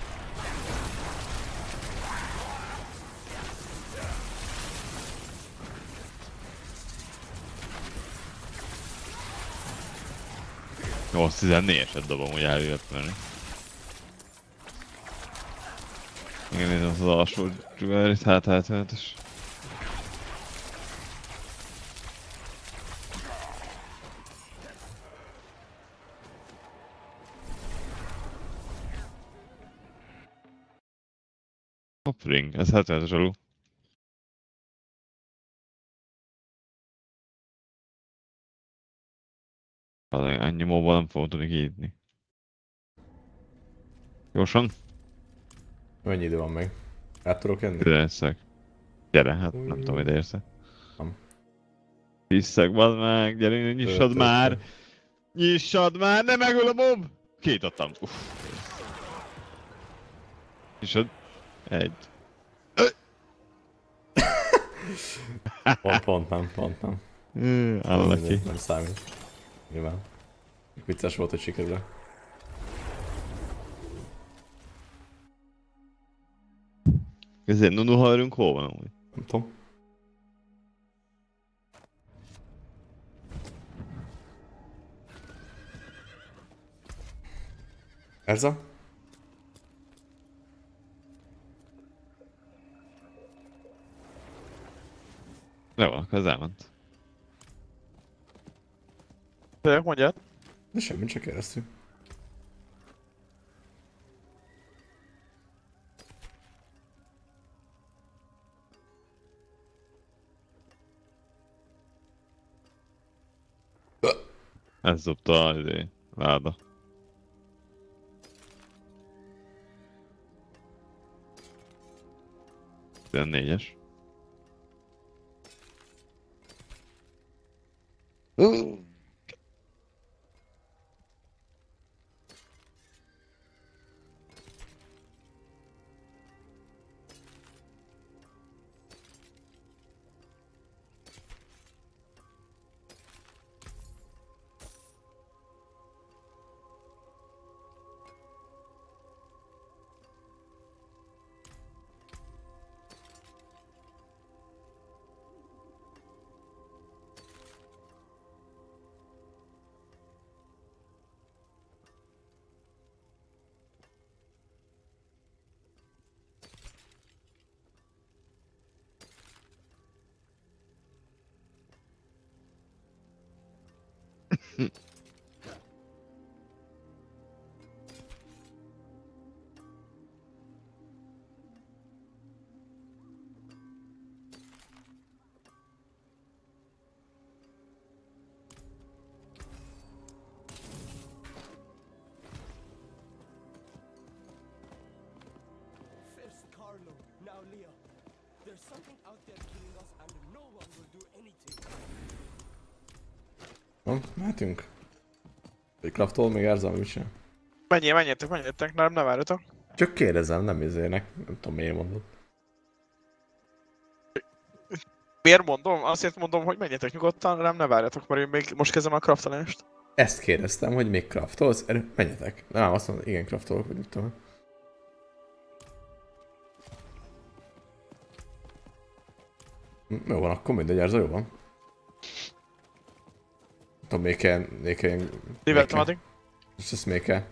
Jó, 14-eset dobom, hogy heavy weaponry. Igen, nézem az alsó jewelry-t, hát 75-es. Top ring, ez 70-es alul. Annyi móban nem fogom tudni kinyitni. Gyorsan? Mennyi idő van még? Át tudok jönni? Tizenszeg. Gyere, hát nem tudom, ide érsz. Nem. Visszak, bazd meg, gyere, nyissad már! Nyissad már, ne megöl a mob! Kinyitottam. Uff. Nyissad. Egy. Pont nem. Unlucky. Nem számít. Nyilván. Vicces volt, hogy sikerül. Ezért Nunu hajrunk hol van amúgy? Nem tudom. Erza? Jó, akkor ez elment. Tényleg mondjad? De semmit csak éreztük. Ez dobta a láda. Négyes. First Carlo, now Leo. There's something out there killing us and no one will do anything. Na, mehetünk. Egy craftol még Erza, mit csinál? Menjétek, nem várjatok. Csak kérdezem, nem izének. Nem tudom miért mondod. Miért mondom? Azért mondom, hogy menjetek nyugodtan, ne várjatok, mert én még most kezdem a craftolást. Ezt kérdeztem, hogy még craftolsz? Menjetek. Nem, azt mondom, igen, craftolok, vagy mit tudom. Jó van, akkor mindegy, Erza, jó van. Tudom, még kell... Liveltem addig. És ezt még kell.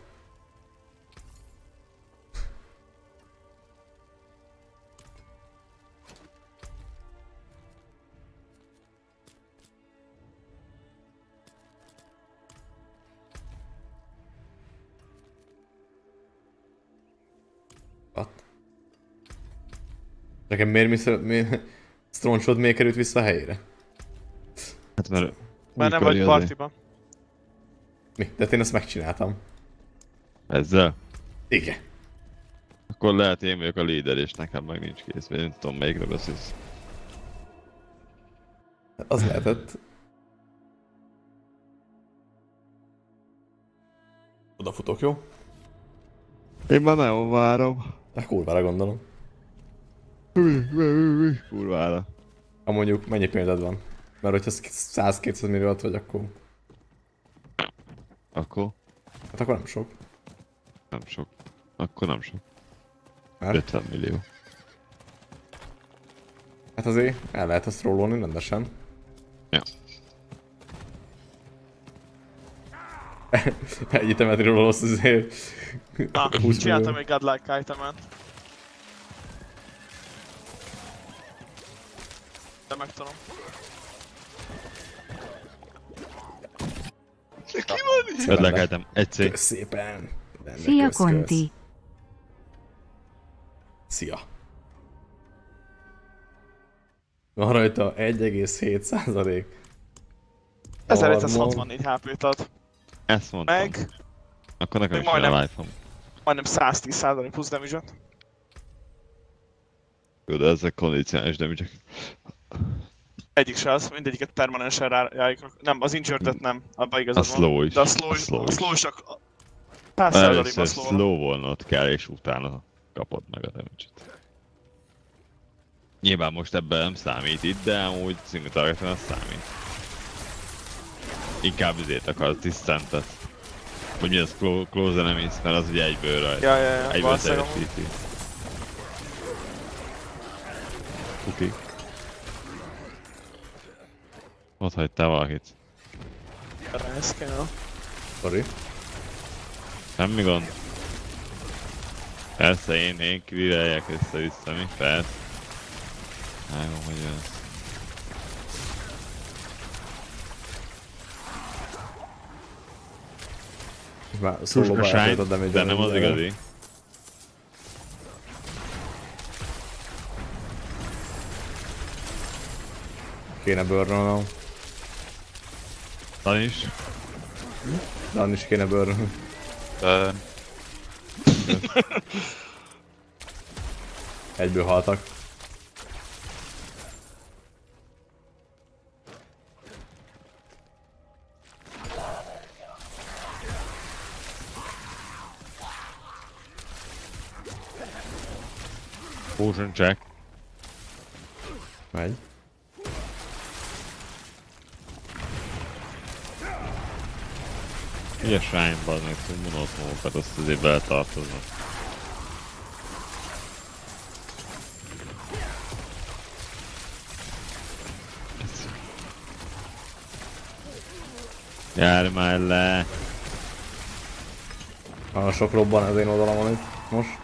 Nekem miért Stroncsod miért került vissza a helyére? Hát mert Nem vagy partiban. Mi? De én ezt megcsináltam. Ezzel? Igen. Akkor lehet én vagyok a líder és nekem meg nincs kész, vagy nem tudom melyikre beszélsz. Az lehetett. Odafutok, jó? Én már nagyon várom. De kurvára gondolom. Kurvára. Ha mondjuk mennyi pénzed van? Mert hogyha 100-200 milliót vagy, akkor... Akkor? Hát akkor nem sok. Nem sok. Akkor nem sok. Mert? 50 millió. Hát azért el lehet ezt rollolni rendesen. Ja. Egy itemet rollolsz azért. Na, 20 millió. csináltam egy godlike itemet. De megtanulom. Ödlekeltem. Egy C. Kösz szépen. Benne Szia, kösz. Konti! Szia. Van rajta 1,7%. 1764 HP-t ad. Ezt mondtam. Meg Akkor nekem Meg is majdnem. a life-om. majdnem 110% plusz damage-ot. Jó, de ezek kondicionális damage-ek. Egyik se az, mindegyiket permanensen rájuk. Nem, az injured-et nem, abban igazad A van. slow is. De a slow A slow is. csak 100%-ban Először slow. slow-olnod kell, és utána kapod meg a damage-et. Nyilván most ebben nem számít itt, de amúgy single targeton az számít. Inkább üzét akarsz, distant-et. Vagy mi az close enemies, mert az ugye egyből rajta. Ja, Egyből valószínűleg amúgy. teljesíti. Oké. Ott hagytál valakit. Erre ez kell. Sorry. Semmi gond. Persze én kivireljek össze-vissza, mi? Persze. Vágom, hogy jössz. Már szólóba Shine, eltöltöd a damage-et. de nem az igazi. Kéne burnolnom. Tan is. Dan is kéne burnolnom. Egyből haltak. Potion check. Megy. Ugye Shrine bazd hogy monotmonokat azt azért beletartoznak. Járj már le! Nagyon sok robban az én oldalamon itt. Most.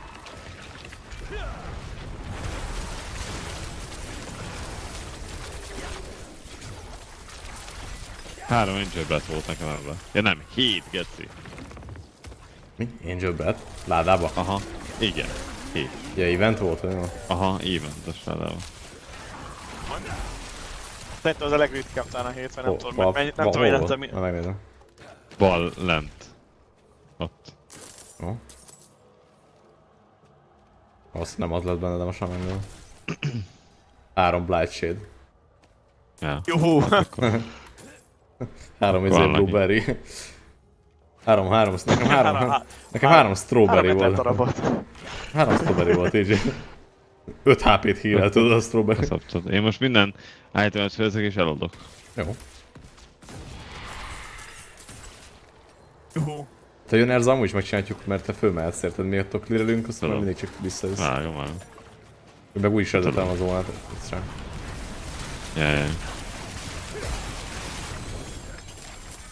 Három Angel Breath volt nekem ebben. Ja nem, 7 geci. Mi? Angel Breath? Ládába? Aha, igen. 7. Ja, event volt, vagy mi? Aha, eventes ládában. Szerintem az a legritkább talán a hétben, nem tudom, nem tudom, hol hogy nem volt? tudom mi. Na, megnézem. Bal lent. Ott. Jó. Azt nem az lett benne, de most már megnézem. 3 Blight Shade. Ja. Juhú! 3 Van neki. Blueberry. 3, nekem 3 Strawberry volt. darabot. 3 Strawberry volt, így. 5 HP-t hírel, tudod a Strawberry. Szabtad. Én most minden itemet felezek és eladok. Jó. Juhú. Te jön Erza, amúgy is megcsináljuk, mert te fölmehetsz, érted? Miatt clearelünk, aztán Tudom. mindig csak visszajössz. Vágom. Meg úgy is vezetem a zónát, ez sem. Ja.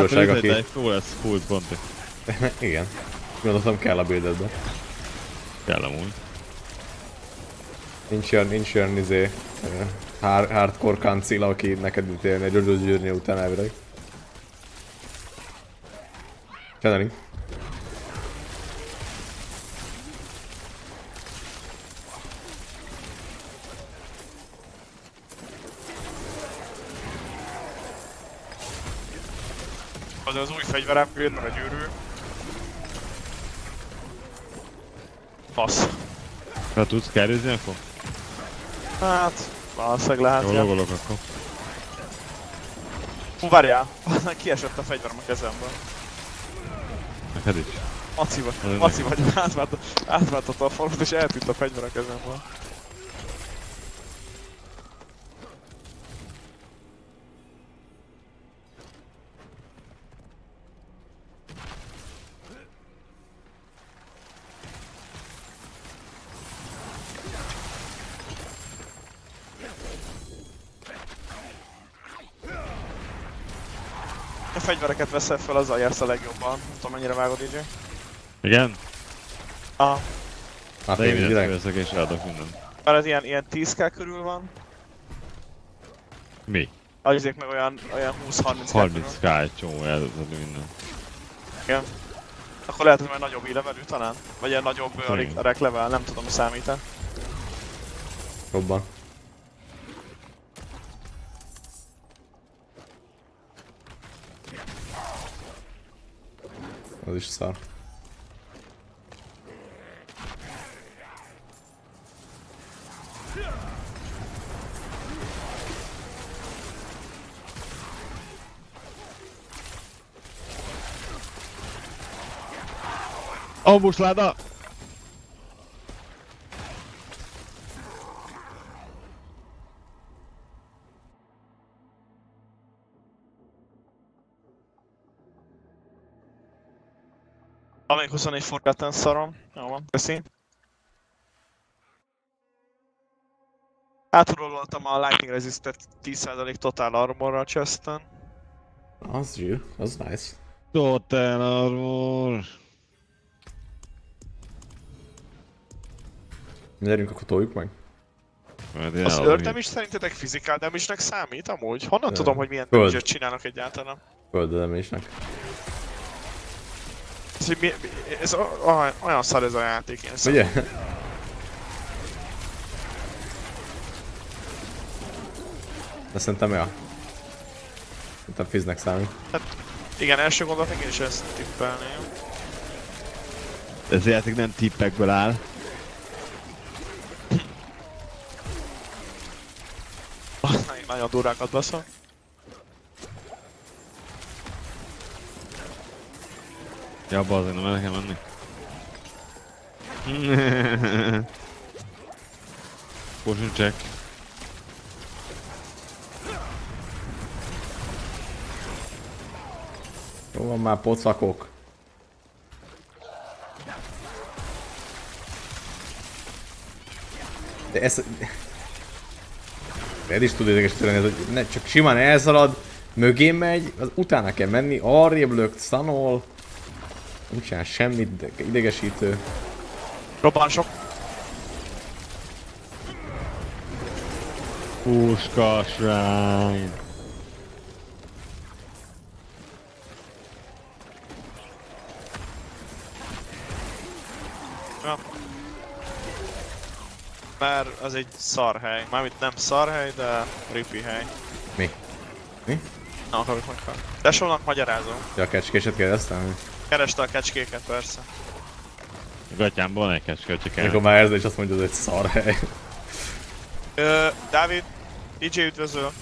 gyilkosság, aki... egy full lesz full pontok. Igen. Gondoltam kell a buildedbe. Kell amúgy. Nincs olyan hardcore kancil, aki neked ítélni egy Jojo's Journey után elvileg. Channeling. Az új fegyver upgrade, meg a gyűrű. Fasz. Ha tudsz kerülni akkor? Hát, valószínűleg lehet, ja. Logolok akkor. Hú, várjál! Kiesett a fegyverem a kezemből. Neked is. Maci vagy, átváltotta a formot és eltűnt a fegyver a kezemből. A fegyvereket veszel fel, azzal jársz a legjobban. Nem tudom, mennyire vágod így. Igen? Aha. Hát De én én mindent direkt. veszek és adok mindent. Már ez ilyen 10k körül van. Mi? Azért meg olyan 20-30k körül. 30k egy csomó eldobni minden. Igen. Akkor lehet, hogy már nagyobb levelű talán? Vagy ilyen nagyobb Igen. rek level, nem tudom, számít-e. Robban. Az is szar. Ambushláda! Amíg 24 forgatlan szarom. Jó van, köszi. Áturololtam a Lightning Resistet 10% Total Armorra a chesten. Az jó, az nice. Total Armor! Gyerünk, akkor toljuk meg. Majd én Az eladom Earth így. is szerintetek physical damage-nek számít amúgy? Honnan tudom, hogy milyen Föld. damage-et csinálnak egyáltalán? Földedemésnek. Ez, hogy ez olyan szar ez a játék, én Ugye? De szerintem ja. Szerintem fiznek számít. Igen, első gondolat én is ezt tippelném. Ez a játék nem tippekből áll. Én nagyon durrákat baszom. Ja, bazdmeg, nem el nekem menni. Potion check. Jó van már, pocakok. De ez... Ez is tud idegesíteni, hogy ne, csak simán elszalad, mögé megy, az utána kell menni, arrébb lökt, szanol. Úgy csinál semmit, de idegesítő. Robban sok. Puska, srány. Ja. Mert az egy szarhely. Mármint nem szarhely, de ripi hely. Mi? Mi? Na, akarok meghal. Tesónak magyarázom. Ja, a kecskéset kérdeztem? Kereste a kecskéket, persze. A gatyámban van egy kecske, csak el. Amikor már ez és azt mondja, hogy ez egy szarhely. Dávid, DJ üdvözöl.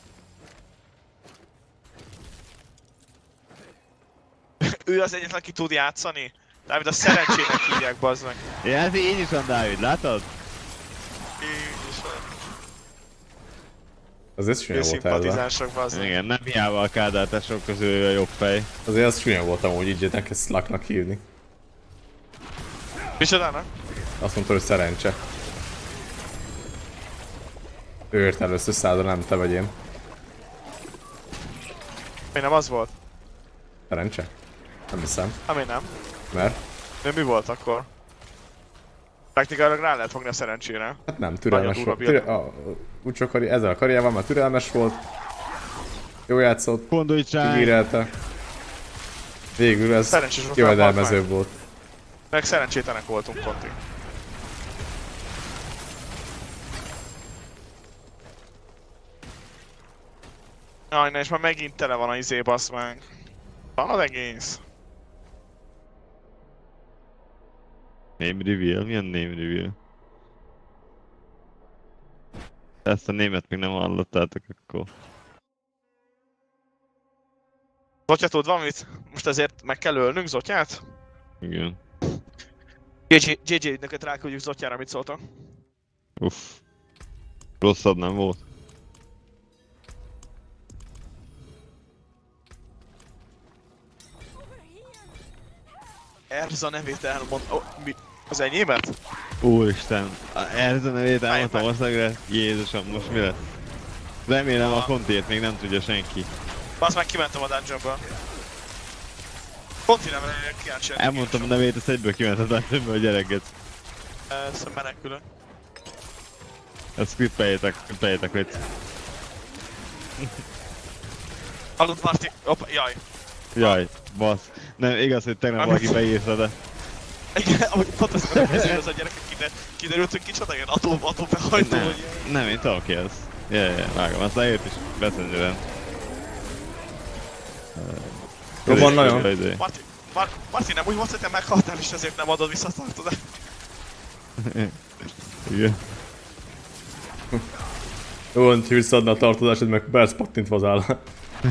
Ő az egyetlen, aki tud játszani. Dávid, a szerencsének hívják, bazd meg. Ja, hát így is van, Dávid, látod? Azért csúnya Ő volt ez. szimpatizások, bazd meg. Igen, nem hiába a kádártások közül ő a jobb fej. Azért az csúnya volt amúgy így ezt Slucknak hívni. Micsodának? Azt mondta, hogy szerencse. Ő ért először százra, nem te vagy én. Mi nem az volt? Szerencse? Nem hiszem. Ami nem. Mert? De mi volt akkor? Praktikailag rá lehet fogni a szerencsére. Hát nem, türelmes Nagyon volt. durva Úgy csak ezzel a karriával már türelmes volt. Jó játszott, Gondolj rá! kibírelte. Végül ez Szerencsés volt, jövedelmezőbb volt. Meg szerencsétlenek voltunk pontig. Jaj, ne, és már megint tele van a izé, basz meg. Van az egész. Name reveal? Milyen name reveal? Ezt a német még nem hallottátok akkor. Zotya, tud valamit? Most ezért meg kell ölnünk Zotyát? Igen. JJ ügynököt ráküldjük Zotyára, mit szóltak? Uff. Rosszabb nem volt. Erza nevét elmond... Oh, mi? Az enyémet? Úristen, ez a nevét elmondtam országra. Jézusom, most mi lesz? Remélem a Contiét még nem tudja senki. Basz meg kimentem a dungeonba. Conti nem kíváncsi. Elmondtam a nevét, ezt egyből kiment a dungeonba a gyereket. Ezt menekülök. Ezt skrippeljétek, légy. Hallott Marti... Oppa, jaj. Jaj, bassz. Nem, igaz, hogy tegnap valaki beírta, de... Igen, ahogy fantasztikus, hogy az a gyerekek kiderült, hogy kicsoda ilyen atóbehajtó, Nem, vagy nem, én tudok ki ez. Vágom, aztán ért is Messengeren. Robban nagyon. Marti, nem úgy volt, hogy te meghaltál és ezért nem adod vissza a tartozást. Igen. Jó, hogy visszaadna a tartozásod, meg perc pattintva az állat.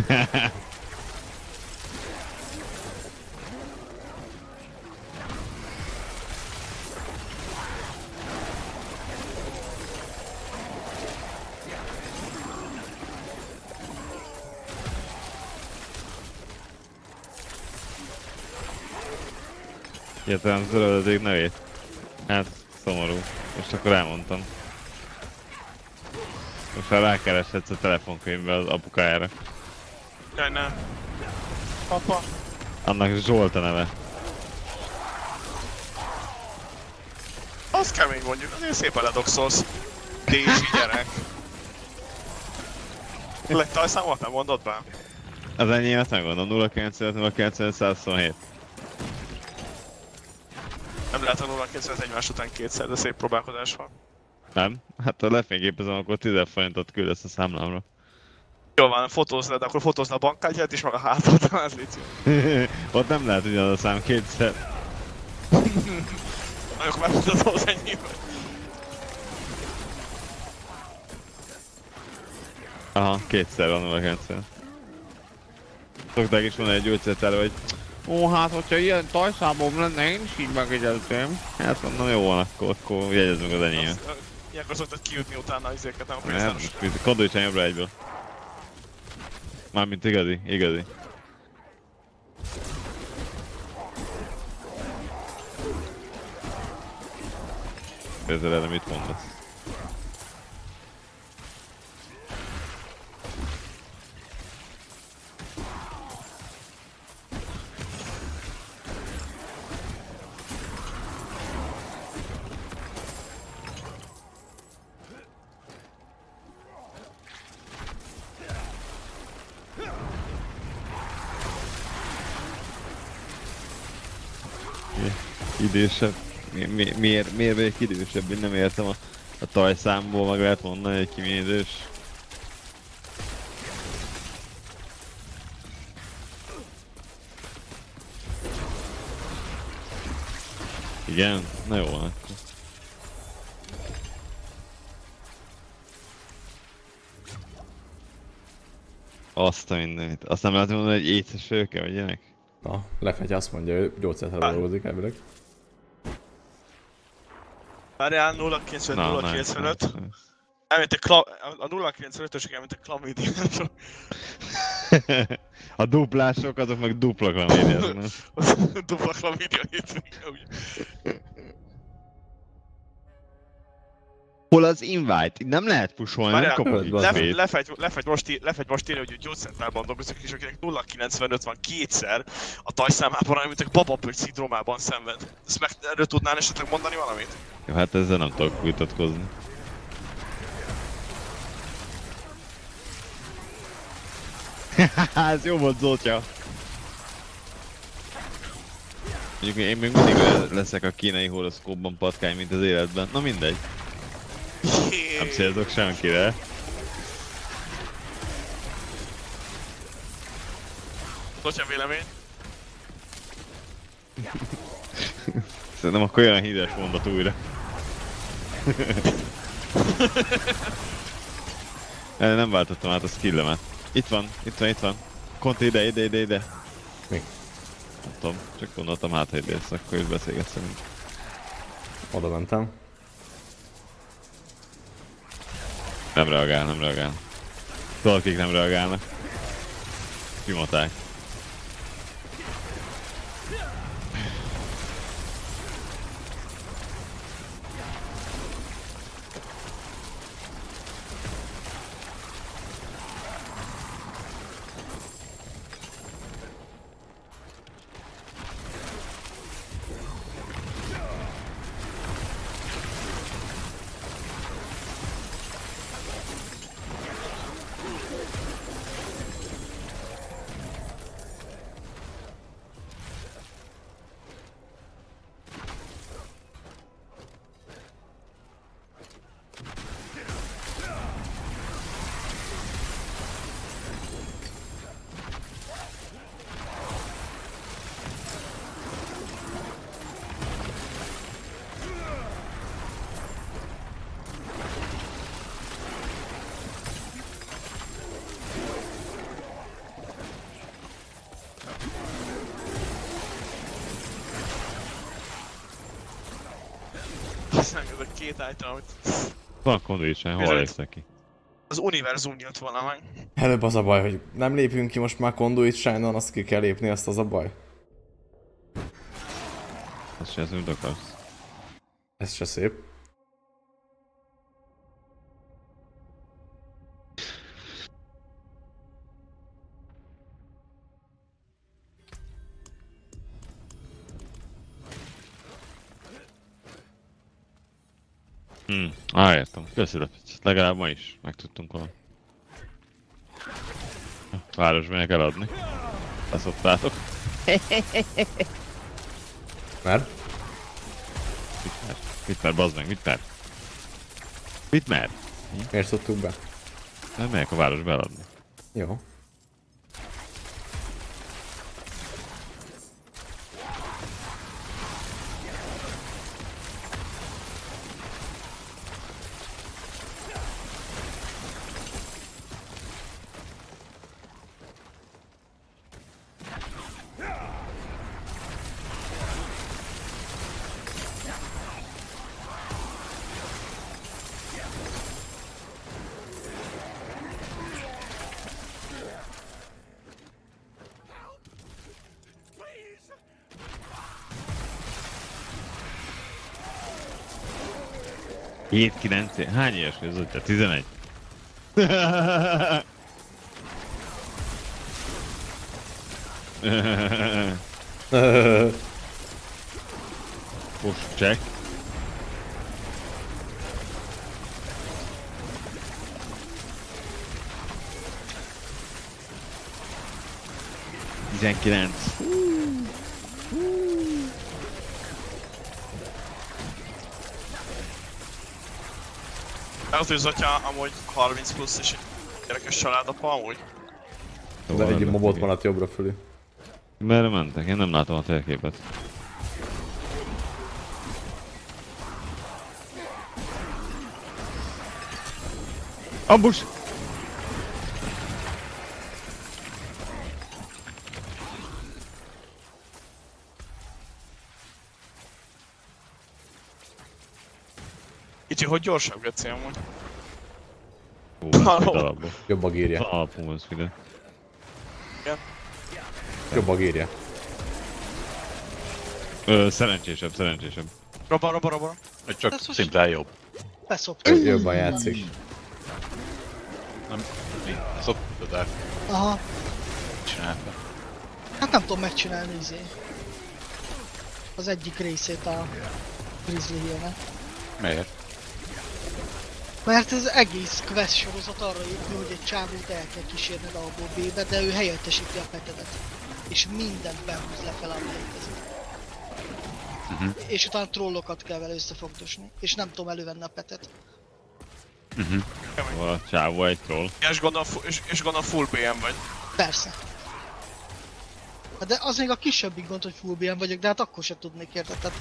Értelem zöldödik nevét. Hát, szomorú. Most akkor elmondtam. Most már rákereshetsz a telefonkönyvbe az apukájára. Jaj, nem. Papa. Annak Zsolt a neve. Az kemény mondjuk, azért szépen ledoxolsz. Dézsi gyerek. Tajszámot nem mondod be? Az enyémet megmondom, 0950 Nem lehet a 0-9 egymás után kétszer, de szép próbálkozás van. Nem? Hát ha lefényképezem, akkor 10 forintot küldesz a számlámra. Jó van, fotózz le, de akkor fotózz le a bankkártyát is, meg a hátat, az légy. Ott nem lehet ugyanaz a szám kétszer. Na, akkor megmutatom az enyémet. Aha, kétszer van 090. Szokták is mondani egy gyógyszertára, hogy ó, hát hogyha ilyen tajszámom lenne, én is így megjegyezném. Hát mondom, jó van, akkor jegyezd meg az enyémet. Ilyenkor szoktad kijutni utána izéket, nem akkor Nem, most gondolj jobbra egyből. Mármint igazi. Ezzel erre mit mondasz? idősebb. Miért vagyok idősebb? Én nem értem a tajszámból, meg lehet mondani, hogy ki milyen idős. Igen? Na jó van akkor. Azt a mindenit. Azt nem lehet mondani, hogy éces főke, vagy ilyenek? Na, Lefegy azt mondja, hogy gyógyszerre dolgozik elvileg. Várjál, 0,95. Elment a 0,95-ösök elment a klamídiáról. A duplások azok meg dupla klamídiáznak. Dupla klamídia Hol az invite? Nem lehet pusolni, nem kapod XP-t. Lefegy most írja, hogy gyógyszertárban dolgozik, és akinek 0,95 van kétszer a tajszámában, hanem mint egy babapöcs szindrómában szenved. Ezt meg erről tudnál esetleg mondani valamit? Jó, hát ezzel nem tudok vitatkozni. Ez jó volt, Zoltya! Mondjuk én még mindig leszek a kínai horoszkópban patkány, mint az életben. Na mindegy. Nem célzok senkire. Zoltya vélemény? Szerintem akkor jön a híres mondat újra. Nem váltottam át a skillemet. Itt van. Konti ide. Mi? Nem tudom, csak gondoltam hát, ha idész, akkor is beszélgetszünk. Oda mentem. Nem reagál. Valakik nem reagálnak. Kimoták. Aztán ez a két item, amit... Van condition, hol lesz neki? Az univerzum nyílt volna meg. Előbb az a baj, hogy nem lépünk ki most már Conduit Shrine-on, azt ki kell lépni, azt az a baj. Azt csinálsz, mint akarsz. Ez se szép. Értem. Köszönöm. Legalább ma is megtudtunk valamit. Városba megyek eladni. Leszoptátok. Mert? Mit mer, bazd meg, mit mer? Miért szoktuk be? Nem megyek a városba eladni. Jó. Hét 9. Hány éves vagy Zoltya? 11? Push check. Az, hogy az atya amúgy 30 plusz és egy gyerekes családapa amúgy. De egy mobot van jobbra fölé. Merre mentek? Én nem látom a térképet. Ambush! Kicsi, hogy gyorsabb Geci amúgy. Hú, alapból. Jobb a gírja. Alapul az ide. Jobb a gírja. Szerencsésebb, szerencsésebb. Robba. Csak Ez most- szimplán jobb. Beszoptam. Jobban játszik. Nem, mi? Szoktuk a Aha. csinálta. Hát nem tudom megcsinálni az egyik részét a Grizzly Hill-nek. Miért? Mert ez egész quest sorozat arra épül, hogy egy csávót el kell kísérned A-ból B-be, de ő helyettesíti a petedet. És mindent behúz lefelé, ami létezik. És utána trollokat kell vele összefogdosni. És nem tudom elővenni a petet. Hol a csávó egy troll. És gondolom full BM vagy. Persze. Hát de az még a kisebbik gond, hogy full BM vagyok, de hát akkor sem tudnék érted. Tehát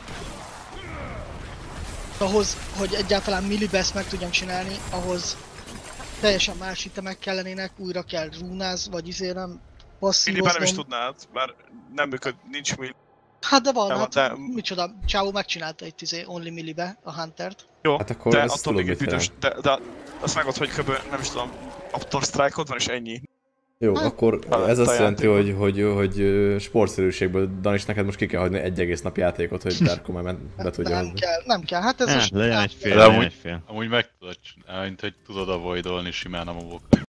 ahhoz, hogy egyáltalán millibest meg tudjam csinálni, ahhoz teljesen más itemek kellenének, újra kell rúnáz, vagy nem Milliben passzívoznom. nem is tudnád, mert nem működ, nincs mill. Hát de van, Nem, hát de- micsoda, Csávó megcsinálta itt Only Millibe a Huntert. Jó, Hát akkor de ezt attól tudod, még egy mit büdös, de azt megad, hogy kb. Nem is tudom, Aptor Strike-od van és ennyi. Jó, Hát, akkor a- ez a azt jelenti, játékban. hogy sportszerűségből, Danis, neked most ki kell hagyni egy egész nap játékot, hogy Darko már be tudja Nem hozni. kell, nem kell, hát ez Hát, most... legyen egy fél, De legyen amúgy- egy fél. Amúgy meg tudod csinálni, mint hogy tudod avoidolni simán a mobokat.